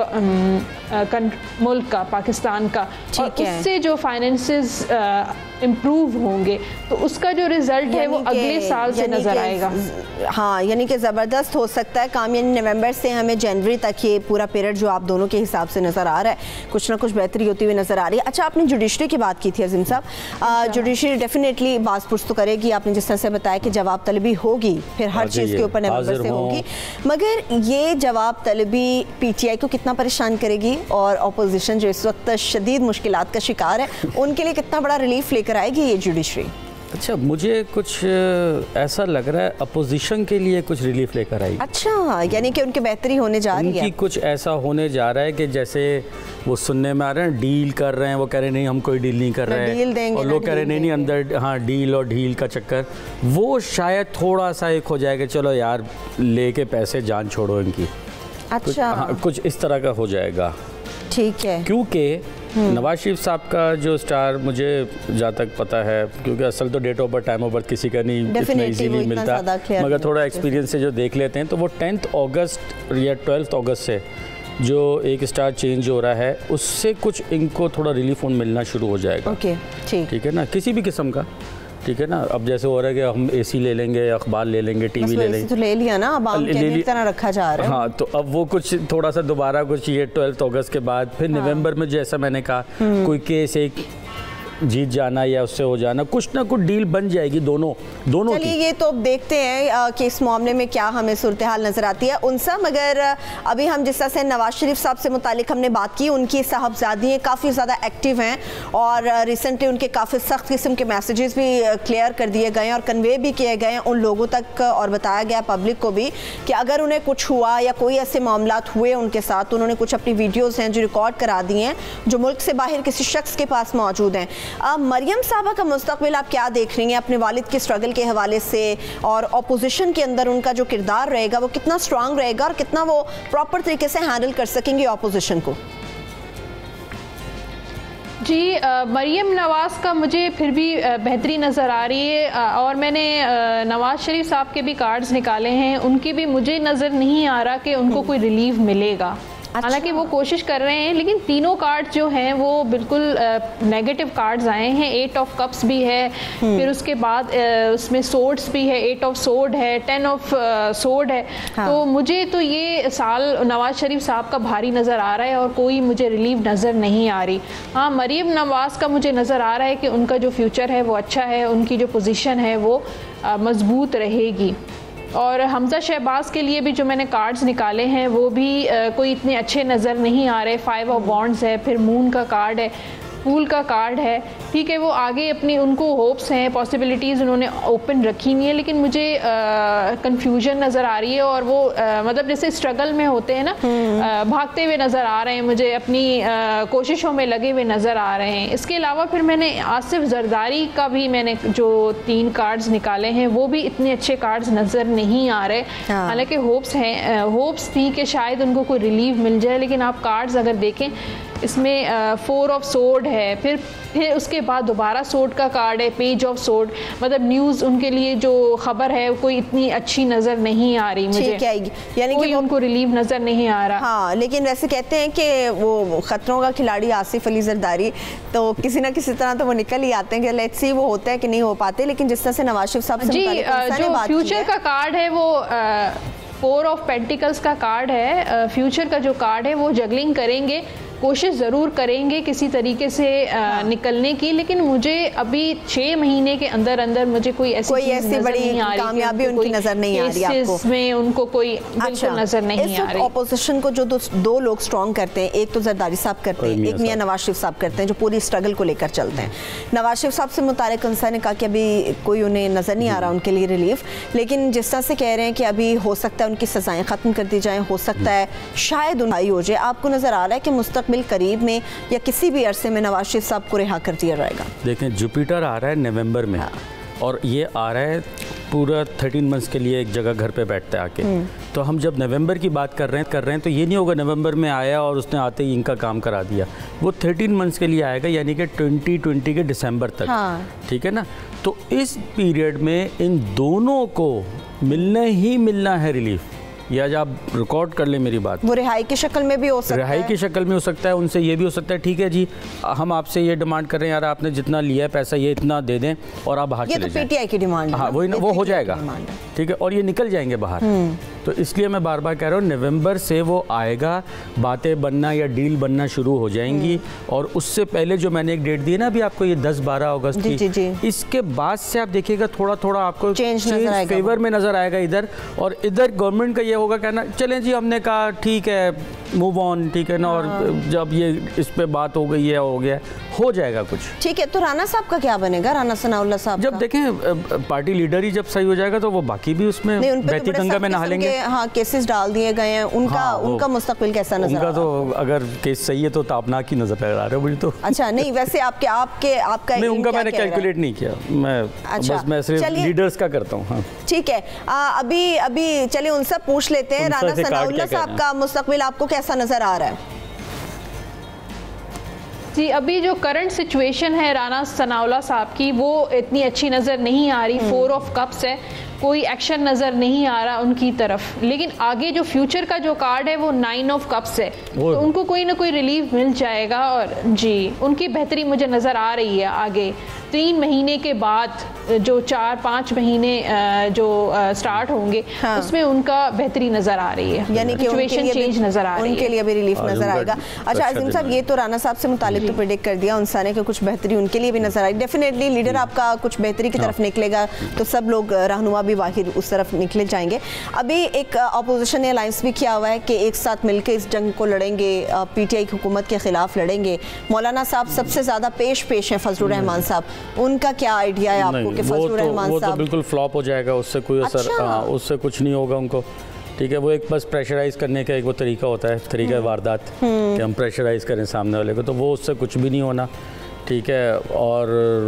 मुल्क का, पाकिस्तान का, और उससे जो फाइनेंसेस इम्प्रूव होंगे तो उसका जो रिजल्ट है वो अगले साल से नज़र आएगा। हाँ, यानी कि ज़बरदस्त हो सकता है काम, यानी नवंबर से हमें जनवरी तक ये पूरा पीरियड जो आप दोनों के हिसाब से नज़र आ रहा है कुछ ना कुछ बेहतरी होती हुई नज़र आ रही है। अच्छा, आपने जुडिशरी की बात की थी अजीम साहब, जुडिशरी डेफिनेटली बात पुरस तो करेगी, आपने जिस तरह से बताया कि जवाब तलबी होगी फिर हर चीज़ के ऊपर नवंबर से होगी, मगर ये जवाब तलबी पी टी आई को कितना परेशान करेगी और अपोजिशन जो इस वक्त शदीद मुश्किलात का शिकार है उनके लिए कितना बड़ा रिलीफ लेकर आएगी ये जुडिशरी? अच्छा, मुझे कुछ ऐसा लग रहा है अपोजिशन के लिए कुछ रिलीफ लेकर आई। अच्छा, यानी कि उनकी बेहतरी होने जा रही है, उनकी कुछ ऐसा होने जा रहा है कि जैसे वो सुनने में आ रहे हैं डील कर रहे हैं, वो कह रहे नहीं हम कोई डील नहीं कर रहे हैं, और लोग कह रहे नहीं नहीं अंदर हाँ डील और ढील का चक्कर, वो शायद थोड़ा सा एक हो जाएगा, चलो यार लेके पैसे जान छोड़ो इनकी। अच्छा, कुछ, हाँ, कुछ इस तरह का हो जाएगा। ठीक है, क्योंकि नवाज शरीफ साहब का जो स्टार मुझे जहाँ तक पता है, क्योंकि असल तो date of birth time of birth किसी का नहीं इतना इजीली मिलता, मगर थोड़ा एक्सपीरियंस से जो देख लेते हैं तो वो टेंथ अगस्त या ट्वेल्थ अगस्त से जो एक स्टार चेंज हो रहा है उससे कुछ इनको थोड़ा रिलीफ मिलना शुरू हो जाएगा। ओके, ठीक ठीक है ना, किसी भी किस्म का, ठीक है ना। अब जैसे हो रहा है कि हम एसी ले लेंगे, अखबार ले लेंगे, टीवी ले लेंगे, तो ले लिया ना, अब आम के तरह रखा जा रहा है। हाँ, तो अब वो कुछ थोड़ा सा दोबारा कुछ ये ट्वेल्थ अगस्त के बाद फिर हाँ। नवंबर में जैसा मैंने कहा कोई केस एक जीत जाना या उससे हो जाना, कुछ ना कुछ डील बन जाएगी दोनों दोनों चलिए ये तो अब देखते हैं कि इस मामले में क्या हमें सूरत हाल नज़र आती है। उनसा मगर अभी हम जिस तरह से नवाज शरीफ साहब से मुतालिक हमने बात की, उनकी साहबजादियाँ काफ़ी ज़्यादा एक्टिव हैं और रिसेंटली उनके काफ़ी सख्त किस्म के मैसेजेस भी क्लियर कर दिए गए हैं और कन्वे भी किए गए हैं उन लोगों तक और बताया गया पब्लिक को भी कि अगर उन्हें कुछ हुआ या कोई ऐसे मामलात हुए उनके साथ तो उन्होंने कुछ अपनी वीडियोज़ हैं जो रिकॉर्ड करा दी हैं जो मुल्क से बाहर किसी शख्स के पास मौजूद हैं। मरियम साहबा का मुस्तकबिल आप क्या देख रही हैं अपने वालिद के स्ट्रगल के हवाले से, और अपोजिशन के अंदर उनका जो किरदार रहेगा वो कितना स्ट्रांग रहेगा और कितना वो प्रॉपर तरीके से हैंडल कर सकेंगे अपोजिशन को? जी आ, मरियम नवाज़ का मुझे फिर भी बेहतरी नज़र आ रही है आ, और मैंने आ, नवाज़ शरीफ साहब के भी कार्ड्स निकाले हैं, उनकी भी मुझे नज़र नहीं आ रहा कि उनको कोई रिलीफ मिलेगा। अच्छा। हालांकि वो कोशिश कर रहे हैं लेकिन तीनों कार्ड जो हैं वो बिल्कुल नेगेटिव कार्ड्स आए हैं। एट ऑफ कप्स भी है, फिर उसके बाद आ, उसमें सोर्ड्स भी है, एट ऑफ सोर्ड है, टेन ऑफ सोर्ड है। हाँ। तो मुझे तो ये साल नवाज शरीफ साहब का भारी नज़र आ रहा है और कोई मुझे रिलीफ नज़र नहीं आ रही। हाँ, मरियम नवाज़ का मुझे नज़र आ रहा है कि उनका जो फ्यूचर है वो अच्छा है, उनकी जो पोजीशन है वो मजबूत रहेगी। और हमजा शहबाज के लिए भी जो मैंने कार्ड्स निकाले हैं वो भी आ, कोई इतने अच्छे नज़र नहीं आ रहे। फाइव ऑफ वॉन्ड्स है, फिर मून का कार्ड है, फूल का कार्ड है। ठीक है, वो आगे अपनी उनको होप्स हैं, पॉसिबिलिटीज़ उन्होंने ओपन रखी हुई है, लेकिन मुझे कंफ्यूजन नज़र आ रही है और वो आ, मतलब जैसे स्ट्रगल में होते हैं ना, आ, भागते हुए नज़र आ रहे हैं, मुझे अपनी आ, कोशिशों में लगे हुए नज़र आ रहे हैं। इसके अलावा फिर मैंने आसिफ जरदारी का भी मैंने जो तीन कार्ड्स निकाले हैं वो भी इतने अच्छे कार्ड्स नज़र नहीं आ रहे। हालांकि होप्स हैं, होप्स थी कि शायद उनको कोई रिलीफ मिल जाए, लेकिन आप कार्ड्स अगर देखें इसमें फोर ऑफ सोर्ड है, फिर फिर उसके बाद दोबारा सोर्ड का कार्ड है, पेज ऑफ सोर्ड। मतलब न्यूज़ उनके लिए जो खबर है कोई इतनी अच्छी नज़र नहीं आ रही मुझे, यानी कि उनको रिलीफ नज़र नहीं आ रहा। हाँ, लेकिन वैसे कहते हैं कि वो खतरों का खिलाड़ी आसिफ अली जरदारी तो किसी ना किसी तरह तो वो निकल ही आते हैं कि लेट्स सी वो होता है कि नहीं हो पाते। लेकिन जिस तरह से नवाज शरीफ साहब जी जो फ्यूचर का कार्ड है वो फोर ऑफ पेंटिकल्स का कार्ड है। फ्यूचर का जो कार्ड है वो जगलिंग करेंगे, कोशिश ज़रूर करेंगे किसी तरीके से हाँ। निकलने की, लेकिन मुझे अभी छः महीने के अंदर अंदर मुझे कोई ऐसी कोई ऐसी बड़ी कामयाबी उनकी नज़र नहीं आ रही आपको में उनको कोई अच्छा, नज़र नहीं आ रही। ऑपोजिशन को जो दो, दो लोग स्ट्रॉन्ग करते हैं, एक तो जरदारी साहब करते हैं, एक मियां नवाज शरीफ साहब करते हैं जो पूरी स्ट्रगल को लेकर चलते हैं। नवाज शरीफ साहब से मुतालिक अंसा ने कहा कि अभी कोई उन्हें नज़र नहीं आ रहा उनके लिए रिलीफ, लेकिन जिस तरह से कह रहे हैं कि अभी हो सकता है उनकी सजाएं ख़त्म कर दी जाएँ, हो सकता है शायद उन्हाई हो जाए। आपको नज़र आ रहा है कि मुस्तकबिल करीब में या किसी भी अरसे में नवाज शरीफ साहब को रिहा कर दिया जाएगा? देखें, जुपिटर आ रहा है नवंबर में। हाँ। और ये आ रहा है पूरा थर्टीन मंथ्स के लिए एक जगह घर पे बैठता है आके। तो हम जब नवंबर की बात कर रहे हैं कर रहे हैं तो ये नहीं होगा नवंबर में आया और उसने आते ही इनका काम करा दिया। वो थर्टीन मंथ्स के लिए आएगा, यानी कि ट्वेंटी ट्वेंटी के दिसंबर तक। हाँ। ठीक है ना, तो इस पीरियड में इन दोनों को मिलना ही मिलना है रिलीफ। या जब आप रिकॉर्ड कर लें मेरी बात, वो रिहाई की शक्ल में भी हो सकता है, रिहाई की शक्ल में हो सकता है। उनसे ये भी हो सकता है ठीक है जी हम आपसे ये डिमांड कर रहे हैं, यार आपने जितना लिया है पैसा ये इतना दे दें और आप बाहर चले जाएं। ये तो पीटीआई की डिमांड है। हाँ, वही वो हो जाएगा, ठीक है, और ये निकल जाएंगे बाहर। तो इसलिए मैं बार बार कह रहा हूँ नवंबर से वो आएगा, बातें बनना या डील बनना शुरू हो जाएंगी। और उससे पहले जो मैंने एक डेट दी है ना अभी आपको, ये दस बारह अगस्त की, जी, जी। इसके बाद से आप देखिएगा थोड़ा थोड़ा आपको चेंज फेवर में नजर आएगा इधर, और इधर गवर्नमेंट का ये होगा कहना चलें जी हमने कहा ठीक है मूव ऑन, ठीक है ना। और जब ये इस पे बात हो गई है हो गया हो जाएगा कुछ, ठीक है। तो राणा साहब का क्या बनेगा, राणा सनाउल्लाह साहब? जब देखें पार्टी लीडर ही जब सही हो जाएगा तो वो बाकी भी उसमें बहती गंगा में नहा लेंगे। हाँ, केसेस डाल दिए गए हैं, उनका हाँ, उनका मुस्तकबिल कैसा नजर उनका तो अगर केस सही है तो तापनाक की नजर आ रहा है मुझे तो। अच्छा, नहीं वैसे आपके आपके आपका नहीं, उनका मैंने कैलकुलेट नहीं किया, मैं अच्छा, बस मैं सिर्फ लीडर्स का करता हूँ। हाँ ठीक है, अभी अभी चलिए उनसे पूछ लेते हैं, राणा सनाउल्लाह साहब का मुस्तकबिल आपको कैसा नजर आ रहा है? जी, अभी जो करंट सिचुएशन है राणा सनाउल्लाह साहब की वो इतनी अच्छी नज़र नहीं आ रही। फोर ऑफ कप्स है, कोई एक्शन नज़र नहीं आ रहा उनकी तरफ। लेकिन आगे जो फ्यूचर का जो कार्ड है वो नाइन ऑफ कप्स है, तो उनको कोई ना कोई रिलीफ मिल जाएगा। और जी उनकी बेहतरी मुझे नज़र आ रही है आगे तीन महीने के बाद, जो चार पाँच महीने जो स्टार्ट होंगे हाँ। उसमें उनका बेहतरी नज़र आ रही है, यानी कि सिचुएशन चेंज नज़र आ रही है, उनके लिए भी रिलीफ नज़र आएगा। अच्छा अजीम साहब, ये तो राना साहब से मुतालिक तो प्रेडिक्ट कर दिया उनसाने के कुछ बेहतरी उनके लिए भी नज़र आई। डेफिनेटली लीडर आपका कुछ बेहतरी की तरफ निकलेगा तो सब लोग रहनुमा भी वाहिद उस तरफ निकले जाएंगे। अभी एक अपोजिशन ने अलायंस भी किया हुआ है कि एक साथ मिलकर इस जंग को लड़ेंगे, पीटीआई की हुकूमत के खिलाफ लड़ेंगे। मौलाना साहब सबसे ज़्यादा पेश पेश हैं फजलुर रहमान साहब, उनका क्या आइडिया है आपको कि फजलुर रहमान साहब? वो तो बिल्कुल फ्लॉप हो जाएगा, उससे कोई असर अच्छा? आ, उससे कुछ नहीं होगा उनको, ठीक है। वो एक बस प्रेशराइज करने का एक वो तरीका होता है, तरीका वारदात कि हम प्रेशराइज करें सामने वाले को, तो वो उससे कुछ भी नहीं होना, ठीक है। और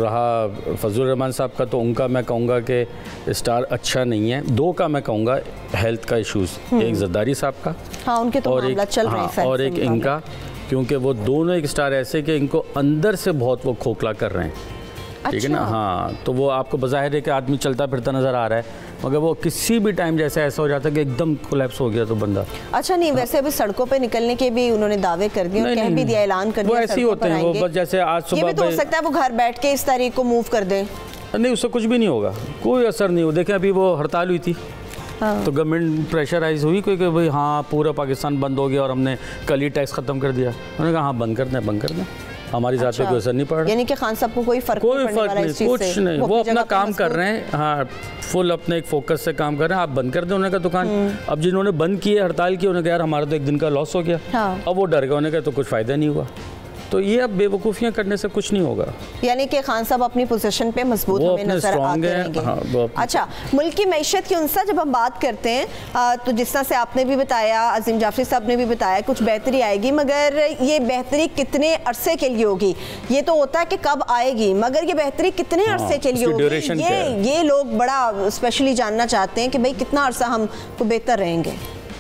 रहा फजलुर रहमान साहब का, तो उनका मैं कहूँगा कि स्टार अच्छा नहीं है। दो का मैं कहूँगा हेल्थ का इश्यूज़, एक जरदारी साहब का हाँ, उनके तो और एक चल हाँ, और एक इनका, क्योंकि वो दोनों एक स्टार ऐसे कि इनको अंदर से बहुत वो खोखला कर रहे हैं, ठीक है ना। हाँ, तो वो आपको बज़ाहिर है कि आदमी चलता फिरता नज़र आ रहा है, मगर वो किसी भी टाइम जैसे ऐसा हो जाता है कि एकदम कोलैप्स हो गया तो बंदा। अच्छा नहीं, वैसे अभी सड़कों पे निकलने के भी उन्होंने दावे कर दिए, कह भी दिया, ऐलान कर दिया, वो ऐसे ही होते हैं। वो बस जैसे आज सुबह ये भी तो हो सकता है वो घर बैठ के इस तारीख को मूव कर दें। नहीं, उससे कुछ भी नहीं होगा, कोई असर नहीं हो। देखें अभी वो हड़ताल हुई थी हाँ। तो गवर्नमेंट प्रेशराइज हुई कोई कि भाई हाँ पूरा पाकिस्तान बंद हो गया और हमने कल ही टैक्स ख़त्म कर दिया। उन्होंने कहा हाँ बंद कर दें, बंद कर दें, हमारी ज़ात पे कोई असर नहीं पड़ रहा। यानी कि खान साहब को कोई फर्क कोई फर्क नहीं, कुछ नहीं, वो अपना काम कर रहे हैं हाँ, फुल अपने एक फोकस से काम कर रहे हैं। आप बंद कर दें उन्होंने कहा दुकान। अब जिन्होंने बंद किए हड़ताल की, उन्होंने कहा यार हमारा तो एक दिन का लॉस हो गया हाँ। अब वो डर गए, उन्होंने कहा तो कुछ फ़ायदा नहीं हुआ। तो ये अब बेवकूफ़ियाँ करने से कुछ नहीं होगा। यानी कि खान साहब अपनी पोजीशन पे मजबूत हमें नजर आते रहेंगे। हाँ, अच्छा, मुल्क की मैशत की उनसा जब हम बात करते हैं तो जिस तरह से आपने भी बताया, अजीम जाफरी साहब ने भी बताया, कुछ बेहतरी आएगी, मगर ये बेहतरी कितने अरसे के लिए होगी? ये तो होता है कि कब आएगी, मगर ये बेहतरी कितने अरसे के लिए होगी, ये ये लोग बड़ा स्पेशली जानना चाहते हैं कि भाई कितना अरसा हम तो बेहतर रहेंगे।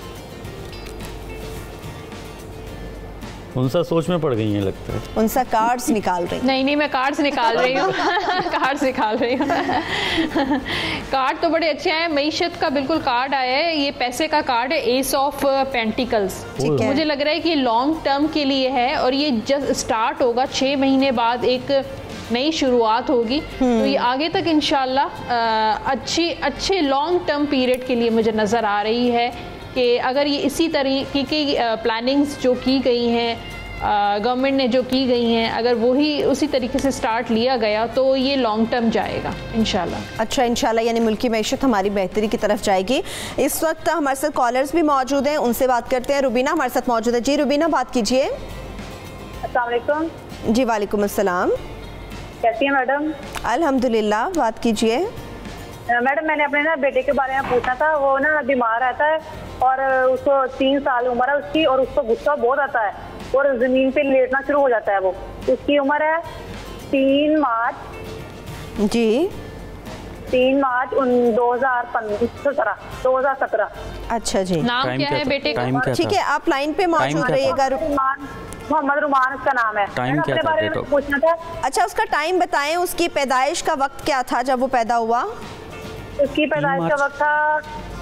उनसा सोच में पड़ गई है लगता है, उनसा कार्ड्स निकाल रही। नहीं नहीं, मैं कार्ड्स निकाल रही हूँ कार्ड्स निकाल रही हूँ कार्ड तो बड़े अच्छे हैं। मईशत का बिल्कुल कार्ड आया है, ये पैसे का कार्ड है, एस ऑफ पेंटिकल्स। मुझे लग रहा है कि ये लॉन्ग टर्म के लिए है और ये जस्ट स्टार्ट होगा, छः महीने बाद एक नई शुरुआत होगी। तो ये आगे तक इंशाल्लाह अच्छी अच्छे लॉन्ग टर्म पीरियड के लिए मुझे नज़र आ रही है कि अगर ये इसी तरीके की प्लानिंग्स जो की गई हैं, गवर्नमेंट ने जो की गई हैं, अगर वही उसी तरीके से स्टार्ट लिया गया तो ये लॉन्ग टर्म जाएगा इंशाल्लाह। अच्छा इंशाल्लाह, यानी मुल्की मैशत हमारी बेहतरी की तरफ जाएगी। इस वक्त हमारे साथ कॉलर्स भी मौजूद हैं, उनसे बात करते हैं। रुबीना हमारे साथ मौजूद है। जी रुबीना, बात कीजिए। अस्सलाम वालेकुम। जी वालेकुम अस्सलाम। कैसी हैं मैडम? अल्हम्दुलिल्लाह, बात कीजिए। मैडम मैंने अपने ना बेटे के बारे में पूछना था, वो ना बीमार रहता है और उसको तीन साल उम्र है उसकी और उसको गुस्सा बहुत आता है और जमीन पे लेटना शुरू हो जाता है। वो उसकी उम्र है तीन मार्च जी तीन मार्च दो हजार सत्रह दो हजार सत्रह। अच्छा जी, नाम क्या है बेटे का? ठीक है, आप लाइन पे मौजूद रहिएगा। मोहम्मद रुमान उसका नाम है। टाइम क्या था बेटे? पूछना था। अच्छा उसका टाइम बताएं, उसकी पैदाइश का वक्त क्या था जब वो पैदा हुआ? उसकी पैदाइश का वक्त था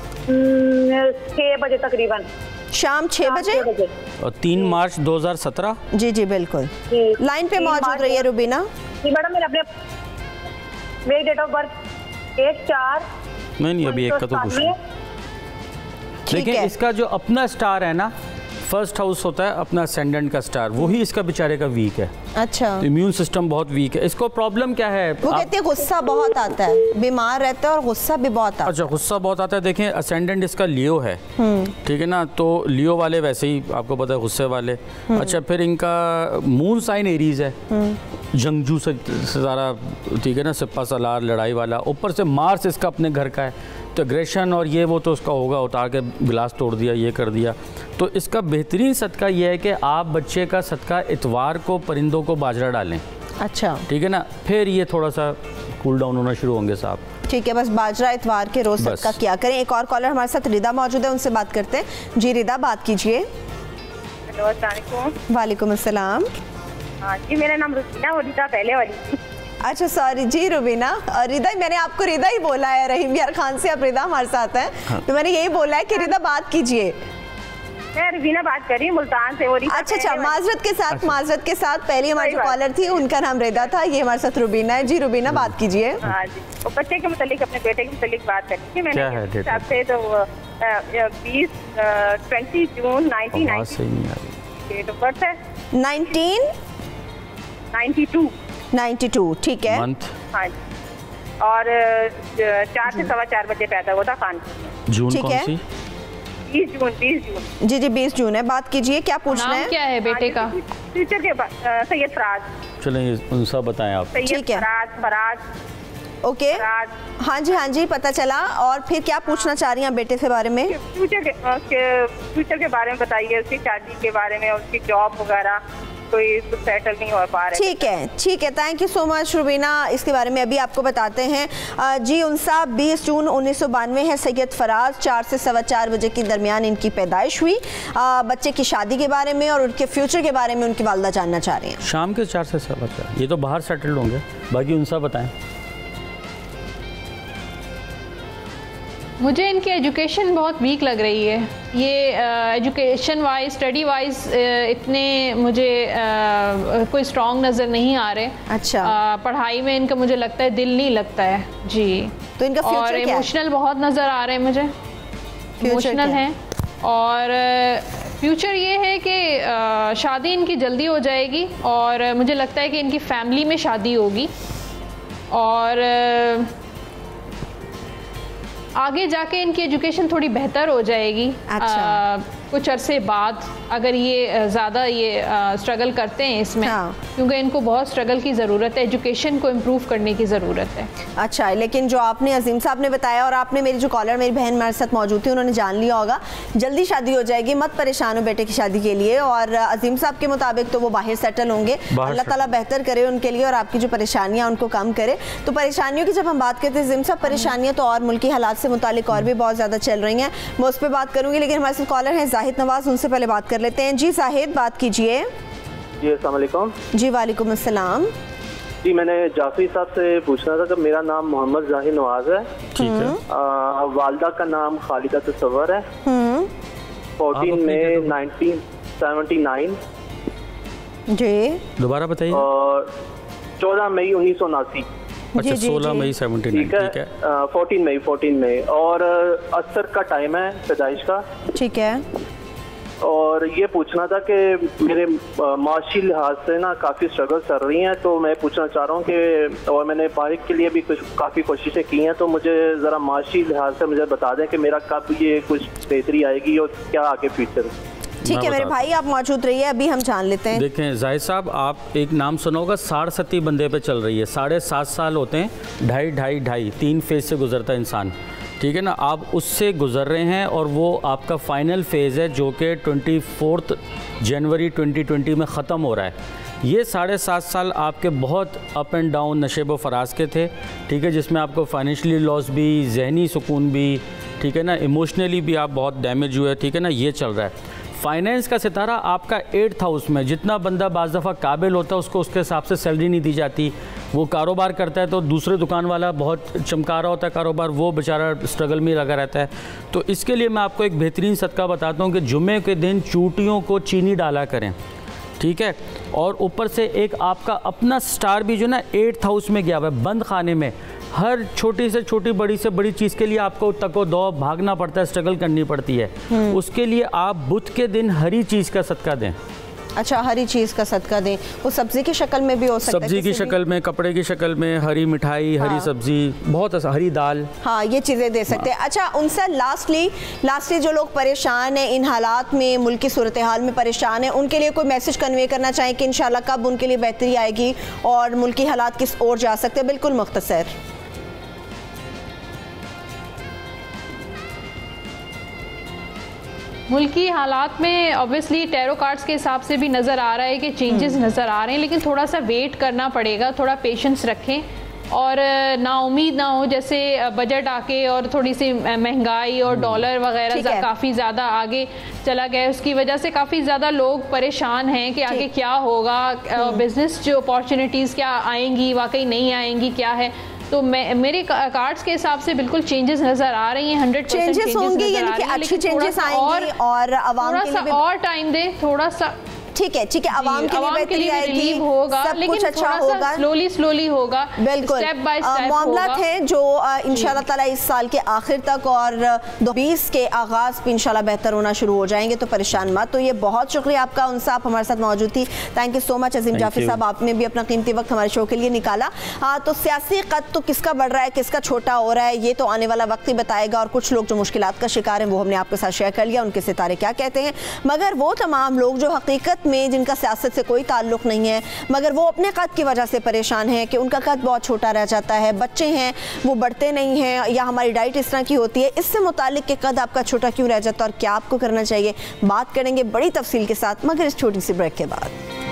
छः बजे तकरीबन, शाम छः बजे और तीन मार्च दो हज़ार सत्रह। जी जी बिल्कुल, लाइन पे मौजूद रही है रुबीना। जी मैडम, मेरे अपने मेरी डेट ऑफ बर्थ एक चार नहीं नहीं अभी एक का तो पूछ देखिए। इसका जो अपना स्टार है ना, फर्स्ट हाउस होता है अपना असेंडेंट का स्टार, वही इसका बेचारे का वीक है। अच्छा, तो इम्यून सिस्टम बहुत वीक है। इसको प्रॉब्लम क्या है? वो कहते हैं गुस्सा बहुत आता है, बीमार रहता है और गुस्सा भी बहुत आता है। अच्छा, गुस्सा बहुत आता है। देखें असेंडेंट इसका लियो है, ठीक है ना, तो लियो वाले वैसे ही आपको पता है गुस्से वाले। अच्छा, फिर इनका मून साइन एरीज है, जंगजू से ज़्यादा, ठीक है ना, सिप्पा सलार लड़ाई वाला। ऊपर से मार्स इसका अपने घर का है, तो एग्रेशन और ये वो तो उसका होगा, उतार के गिलास तोड़ दिया, ये कर दिया। तो इसका बेहतरीन सदका ये है कि आप बच्चे का सदका इतवार को परिंदों को बाजरा डालें। अच्छा, ठीक है ना, फिर ये थोड़ा सा कूल डाउन होना शुरू होंगे साहब। ठीक है, बस बाजरा इतवार के रोज़ सदका किया करें। एक और कॉलर हमारे साथ रिदा मौजूद है, उनसे बात करते हैं। जी रिदा, बात कीजिए। हेलो, अस्सलाम वालेकुम। वालेकुम अस्सलाम। हाँ जी, मेरा नाम रुबीना, वो रिदा पहले वाली थी। अच्छा सॉरी जी रुबीना, रिदा, मैंने आपको रिदा ही बोला है, रहीम यार खान से आप रिदा हमारे साथ हैं। हाँ। तो मैंने यही बोला है कि रिदा बात कीजिए। मैं रुबीना बात कर रही हूँ मुल्तान से। अच्छा अच्छा, माजरत के साथ अच्छा। माजरत के साथ पहली हमारी जो कॉलर थी उनका नाम रिदा था, ये हमारे साथ रुबीना है। जी रुबीना बात कीजिए। हाँ जी, वो बच्चे के मुतालिक, अपने बेटे के मुतालिक बात करनी थी मैंने हिसाब से। तो बीस twenty June nineteen ninety date of birth है। Nineteen ninety two ninety two, ठीक है। हाँ जी, और चार से सवा चार बजे पैदा हुआ था कानपुर। जून ठीक है, बीस जून बीस जून जी जी बीस जून है। बात कीजिए, क्या पूछना है? क्या है बेटे का? फ्यूचर के सैयद फराज। चलिए उनसा बताएं आप। ठीक है, फराज फराज ओके। हाँ जी हाँ जी, पता चला। और फिर क्या पूछना चाह रही हैं बेटे के बारे में? फ्यूचर के फ्यूचर के बारे में बताइए, उसकी शादी के बारे में, उसकी जॉब वगैरह, कोई सेटल नहीं हो पा रहा। ठीक है ठीक है, thank you so much Rubina, इसके बारे में अभी आपको बताते हैं। जी उनसा बीस जून उन्नीस सौ बानवे है, सैयद फराज, चार से सवा चार बजे के दरमियान इनकी पैदाइश हुई। आ, बच्चे की शादी के बारे में और उनके फ्यूचर के बारे में उनकी वालदा जानना चाह रही हैं। शाम के चार से सवा चार, ये तो बाहर सेटल्ड होंगे, बाकी उनसा बताएं। मुझे इनकी एजुकेशन बहुत वीक लग रही है। ये एजुकेशन वाइज, स्टडी वाइज इतने मुझे uh, कोई स्ट्रॉन्ग नज़र नहीं आ रहे। अच्छा, uh, पढ़ाई में इनका मुझे लगता है दिल नहीं लगता है जी। तो इनका फ्यूचर और क्या इमोशनल बहुत नज़र आ रहे हैं मुझे, इमोशनल हैं। और फ्यूचर uh, ये है कि uh, शादी इनकी जल्दी हो जाएगी और uh, मुझे लगता है कि इनकी फैमिली में शादी होगी और uh, आगे जाके इनकी एजुकेशन थोड़ी बेहतर हो जाएगी। अच्छा। आ, कुछ अरसे बाद अगर ये ज़्यादा ये स्ट्रगल करते हैं इसमें। हाँ। क्योंकि इनको बहुत स्ट्रगल की ज़रूरत है, एजुकेशन को इम्प्रूव करने की ज़रूरत है। अच्छा, लेकिन जो आपने अजीम साहब ने बताया और आपने मेरी जो कॉलर मेरी बहन हमारे साथ मौजूद थी उन्होंने जान लिया होगा, जल्दी शादी हो जाएगी, मत परेशान हो बेटे की शादी के लिए। और अजीम साहब के मुताबिक तो वो बाहर सेटल होंगे, अल्लाह ताला बेहतर करे उनके लिए और आपकी जो परेशानियाँ उनको कम करे। तो परेशानियों की जब हम बात करते हैं अजीम साहब, परेशानियाँ तो और मुल्की हालात से मुतालिक और भी बहुत ज़्यादा चल रही हैं, मैं उस पर बात करूँगी। लेकिन हमारे साथ कॉलर हैं जाहिद नवाज, उनसे पहले बात कर लेते हैं। जी जाहिद बात कीजिए। जी अस्सलाम वालेकुम। जी वालेकुम अस्सलाम। जी मैंने जाफरी साहब से पूछना था कि मेरा नाम मोहम्मद जाहिद नवाज है। ठीक है। आ, वालदा का नाम खालिदा तसव्वुर है। Fourteen May nineteen seventy nine. जी दोबारा बताइए। और चौदह मई उन्नीस सौ उनासी। अच्छा, सोलह मई सेवेंटी नाइन। ठीक है, फोर्टीन मई फोर्टीन मई और असर का टाइम है पैदाइश का। ठीक है। और ये पूछना था कि मेरे माशी लिहाज से ना काफ़ी स्ट्रगल चल रही हैं, तो मैं पूछना चाह रहा हूँ कि, और मैंने पारिक के लिए भी कुछ काफ़ी कोशिशें की हैं, तो मुझे ज़रा माशी लिहाज से मुझे बता दें कि मेरा कब ये कुछ बेहतरी आएगी और क्या आगे फ्यूचर। ठीक है मेरे भाई, आप मौजूद रहिए, अभी हम जान लेते हैं। देखें जाहिद साहब, आप एक नाम सुना होगा, साढ़ सत्ती बंदे पे चल रही है, साढ़े सात साल होते हैं, ढाई ढाई ढाई तीन फेज से गुजरता है इंसान, ठीक है ना। आप उससे गुजर रहे हैं और वो आपका फाइनल फेज़ है जो कि twenty fourth January twenty twenty में ख़त्म हो रहा है। ये साढ़े सात साल आपके बहुत अप एंड डाउन नशेब व फराज के थे, ठीक है, जिसमें आपको फाइनेंशियली लॉस भी, जहनी सुकून भी, ठीक है ना, इमोशनली भी आप बहुत डैमेज हुए, ठीक है ना, ये चल रहा है। फाइनेंस का सितारा आपका एट्थ हाउस में, जितना बंदा बाज़ दफ़ा काबिल होता है उसको उसके हिसाब से सैलरी नहीं दी जाती। वो कारोबार करता है तो दूसरे दुकान वाला बहुत चमका रहा होता है कारोबार, वो बेचारा स्ट्रगल में लगा रहता है। तो इसके लिए मैं आपको एक बेहतरीन सदका बताता हूँ कि जुमे के दिन चूटियों को चीनी डाला करें, ठीक है। और ऊपर से एक आपका अपना स्टार भी जो ना एट्थ हाउस में गया हुआ है, बंद खाने में, हर छोटी से छोटी बड़ी से बड़ी चीज़ के लिए आपको तको दो भागना पड़ता है, स्ट्रगल करनी पड़ती है। उसके लिए आप बुध के दिन हरी चीज़ का सदका दें। अच्छा, हरी चीज़ का सदका दें, वो सब्जी की शक्ल में भी हो सकता है, सब्जी की शक्ल में, कपड़े की शक्ल में, हरी मिठाई, हरी सब्जी, बहुत ऐसा, हरी दाल, हाँ ये चीज़ें दे सकते हैं। अच्छा, उनसे लास्टली लास्टली जो लोग परेशान हैं इन हालात में, मुल्क की सूरत हाल में परेशान हैं, उनके लिए कोई मैसेज कन्वे करना चाहें कि इंशाल्लाह कब उनके लिए बेहतरी आएगी और मुल्की हालात किस ओर जा सकते हैं? बिल्कुल मुख्तसर। मुल्की हालात में ऑब्वियसली टैरो कार्ड्स के हिसाब से भी नज़र आ रहा है कि चेंजेस नज़र आ रहे हैं, लेकिन थोड़ा सा वेट करना पड़ेगा, थोड़ा पेशेंस रखें। और ना उम्मीद ना हो, जैसे बजट आके और थोड़ी सी महंगाई और डॉलर वगैरह काफ़ी ज़्यादा आगे चला गया, उसकी वजह से काफ़ी ज़्यादा लोग परेशान हैं कि आगे क्या होगा, बिजनेस जो अपॉर्चुनिटीज़ क्या आएंगी, वाकई नहीं आएंगी, क्या है। तो मैं मेरे कार्ड्स के हिसाब से बिल्कुल चेंजेस नज़र आ रही हैं, हंड्रेड परसेंट चेंजेस होंगे, यानी कि अच्छे चेंजेस आएंगे और आवाम थोड़ा सा और टाइम दे, थोड़ा सा ठीक है ठीक है, आवाम के लिए बेहतरी आएगी, होगा, सब कुछ अच्छा होगा, स्लोली स्लोली होगा, बिल्कुल स्टेप बाय स्टेप मामला थे जो इंशाल्लाह ताला इस साल के आखिर तक और दो हज़ार बीस के आगाज पे इंशाल्लाह बेहतर होना शुरू हो जाएंगे, तो परेशान मत। तो ये बहुत शुक्रिया आपका, उनसे आप हमारे साथ मौजूद थी, thank you so much Azeem Jafri sahab, आपने भी अपना कीमती वक्त हमारे शो के लिए निकाला। हाँ, तो सियासी कद तो किसका बढ़ रहा है, किसका छोटा हो रहा है, ये तो आने वाला वक्त ही बताएगा, और कुछ लोग जो मुश्किलात का शिकार हैं वो हमने आपके साथ शेयर कर लिया, उनके सितारे क्या कहते हैं। मगर वो तमाम लोग जो हकीकत में जिनका सियासत से कोई ताल्लुक नहीं है, मगर वो अपने कद की वजह से परेशान हैं कि उनका कद बहुत छोटा रह जाता है, बच्चे हैं वो बढ़ते नहीं हैं, या हमारी डाइट इस तरह की होती है, इससे मुतालिक कि कद आपका छोटा क्यों रह जाता है और क्या आपको करना चाहिए, बात करेंगे बड़ी तफसील के साथ, मगर इस छोटी सी ब्रेक के बाद।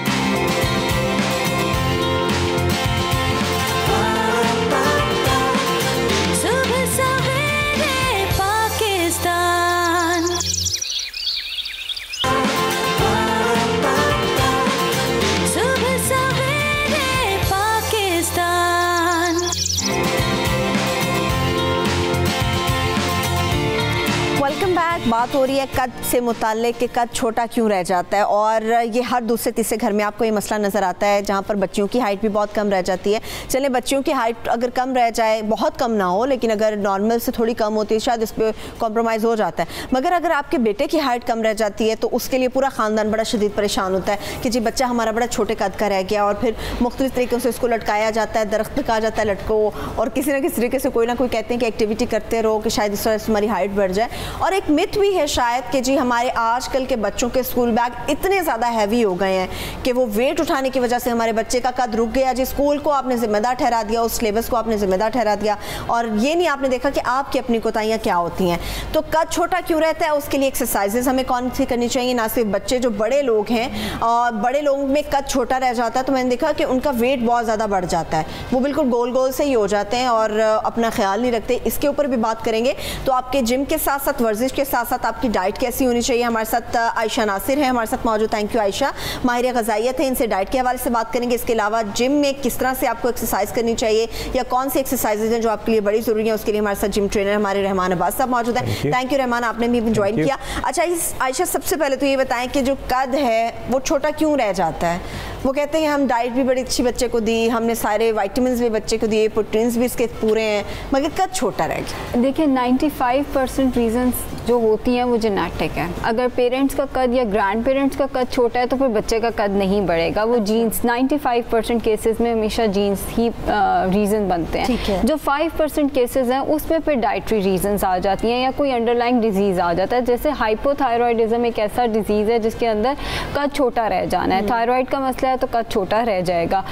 बात हो रही है कद से मुताल्लिक कि कद छोटा क्यों रह जाता है, और ये हर दूसरे तीसरे घर में आपको ये मसला नज़र आता है, जहाँ पर बच्चियों की हाइट भी बहुत कम रह जाती है। चले बच्चियों की हाइट अगर कम रह जाए, बहुत कम ना हो, लेकिन अगर नॉर्मल से थोड़ी कम होती है शायद इस पर कॉम्प्रोमाइज़ हो जाता है, मगर अगर आपके बेटे की हाइट कम रह जाती है तो उसके लिए पूरा ख़ानदान बड़ा शदीद परेशान होता है कि जी बच्चा हमारा बड़ा छोटे कद का रह गया, और फिर मुख्तलिफ तरीक़ों से उसको लटकाया जाता है, दरख्त पे कहा जाता है लटको, और किसी न किसी तरीके से कोई ना कोई कहते हैं कि एक्टिविटी करते रहो कि शायद इस तरह से हमारी हाइट बढ़ जाए। और एक मिथ भी है शायद कि जी हमारे आजकल के बच्चों के स्कूल बैग इतने ज़्यादा हैवी हो गए हैं कि वो वेट उठाने की वजह से हमारे बच्चे का कद रुक गया। जी स्कूल को आपने जिम्मेदार ठहरा दिया, उस सिलेबस को आपने जिम्मेदार ठहरा दिया, और ये नहीं आपने देखा कि आपकी अपनी कोताहियाँ क्या होती हैं। तो कद छोटा क्यों रहता है, उसके लिए एक्सरसाइजेज हमें कौन सी करनी चाहिए, ना सिर्फ बच्चे, जो बड़े लोग हैं और बड़े लोगों में कद छोटा रह जाता है तो मैंने देखा कि उनका वेट बहुत ज़्यादा बढ़ जाता है, वो बिल्कुल गोल गोल से ही हो जाते हैं और अपना ख्याल नहीं रखते। इसके ऊपर भी बात करेंगे। तो आपके जिम के साथ साथ, वर्जिश के साथ साथ आपकी डाइट कैसी होनी चाहिए। हमारे साथ आयशा नासिर है हमारे साथ मौजूद, थैंक यू आयशा, माहिर ग़ज़ाइयत है, इनसे डाइट के हवाले से बात करेंगे। इसके अलावा जिम में किस तरह से आपको एक्सरसाइज करनी चाहिए या कौन सी एक्सरसाइजेज हैं जो आपके लिए बड़ी ज़रूरी है, उसके लिए हमारे साथ जिम ट्रेनर हमारे रहमान अब्बास साहब मौजूद है। थैंक यू रहमान, आपने भी ज्वाइन किया। अच्छा आयशा, सबसे पहले तो ये बताएं कि जो कद है वो छोटा क्यों रह जाता है। वो कहते हैं हम डाइट भी बड़ी अच्छी बच्चे को दी, हमने सारे वाइटामिन भी बच्चे को दिए, प्रोटीन्स भी इसके पूरे हैं, मगर कद छोटा रह गया। देखिए पचानवे परसेंट रीजंस जो होती हैं वो जेनेटिक है। अगर पेरेंट्स का कद या ग्रैंड पेरेंट्स का कद छोटा है तो फिर बच्चे का कद नहीं बढ़ेगा। वो जीन्स पचानवे परसेंट केसेस में हमेशा जीन्स ही रीज़न बनते हैं। जो पाँच परसेंट केसेस हैं उसमें फिर डाइटरी रीजंस आ जाती हैं या कोई अंडरलाइंग डिजीज़ आ जाता है। जैसे हाइपोथायरॉयडिज्म एक ऐसा डिजीज़ है जिसके अंदर कद छोटा रह जाना है। थायराइड का मसला है तो कद छोटा रह जाएगा।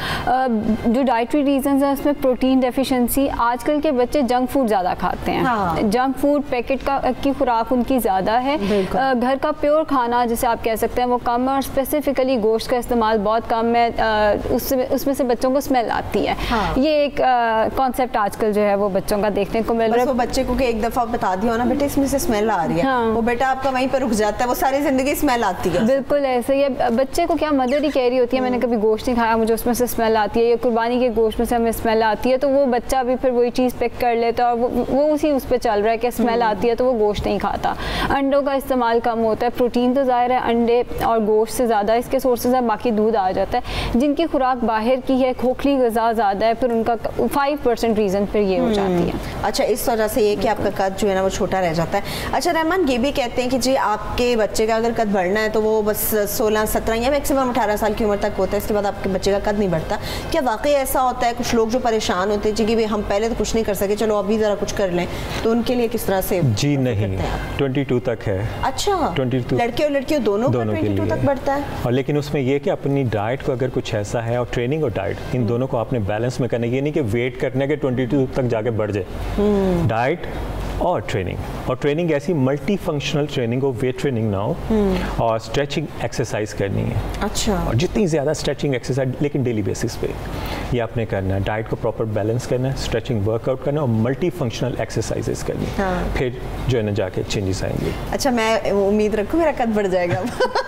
जो डाइटरी रीजंस हैं उसमें प्रोटीन डेफिशिएंसी, आजकल के बच्चे जंक फूड ज़्यादा खाते हैं। हाँ। जंक फूड पैकेट का की खुराक उनकी ज़्यादा है। घर का प्योर खाना जिसे आप कह सकते हैं वो कम है, और स्पेसिफिकली गोश्त का इस्तेमाल बहुत कम है। उसमें उसमें से बच्चों को स्मेल आती है। हाँ। ये एक कॉन्सेप्ट आजकल जो है वो बच्चों का देखने को मिल रहा है। वो बच्चे को एक दफ़ा बता दिया ना बेटे इसमें से स्मेल आ रही है, हाँ। वो बेटा आपका वहीं पर रुक जाता है, वो सारी ज़िंदगी स्मेल आती है। बिल्कुल ऐसे ही है। बच्चे को क्या मदर ही कह रही होती है मैंने कभी गोश्त नहीं खाया, मुझे उसमें से स्मेल आती है, या कुर्बानी के गोश्त में से हमें स्मेल आती है, तो वो बच्चा भी फिर वही चीज़ पिक कर लेता है और वो, वो उसी उस पर चल रहा है कि स्मेल आती है तो वो गोश्त नहीं खाता। अंडों का इस्तेमाल कम होता है। प्रोटीन तो ज़ाहिर है अंडे और गोश्त से ज़्यादा इसके सोर्सेज है, बाकी दूध आ जाता है। जिनकी खुराक बाहर की है, खोखली ग़िज़ा ज़्यादा है, फिर उनका फाइव परसेंट रीज़न फिर ये हो जाती है। अच्छा, इस वजह से ये कि आपका कद जो है ना वो छोटा रह जाता है। अच्छा रहमान, ये भी कहते हैं कि जी आपके बच्चे का अगर कद बढ़ना है तो वो बस सोलह सत्रह या मैक्सिमम अठारह साल की उम्र तक होता है, इसके बाद आपके बच्चे का कद नहीं बढ़ता। क्या वाकई ऐसा होता है? कुछ लोग जो परेशान होते हैं जी कि हम पहले तो कुछ नहीं कर सके, चलो अभी ज़रा कुछ कर लें, तो उनके लिए किस तरह से? जी नहीं, बाईस तक है। अच्छा, बाईस लड़के और लड़कियों दोनों, दोनों का बाईस तक बढ़ता है। और लेकिन उसमें यह कि अपनी डाइट को अगर कुछ ऐसा है, और ट्रेनिंग और डाइट इन दोनों को आपने बैलेंस में करना है। ये नहीं कि वेट करने के बाईस तक जाके बढ़ जाए। डाइट और ट्रेनिंग, और ट्रेनिंग ऐसी मल्टी फंक्शनल ट्रेनिंग हो, वेट ट्रेनिंग ना हो, और स्ट्रेचिंग एक्सरसाइज करनी है। अच्छा। और जितनी ज़्यादा स्ट्रेचिंग एक्सरसाइज, लेकिन डेली बेसिस पे। ये आपने करना है। डाइट को प्रॉपर बैलेंस करना है, स्ट्रेचिंग वर्कआउट करना है और मल्टी फंक्शनल एक्सरसाइजेस करनी है। हाँ। फिर जो है ना जाके चेंजेस आएंगे। अच्छा, मैं उम्मीद रखूँ मेरा कद बढ़ जाएगा।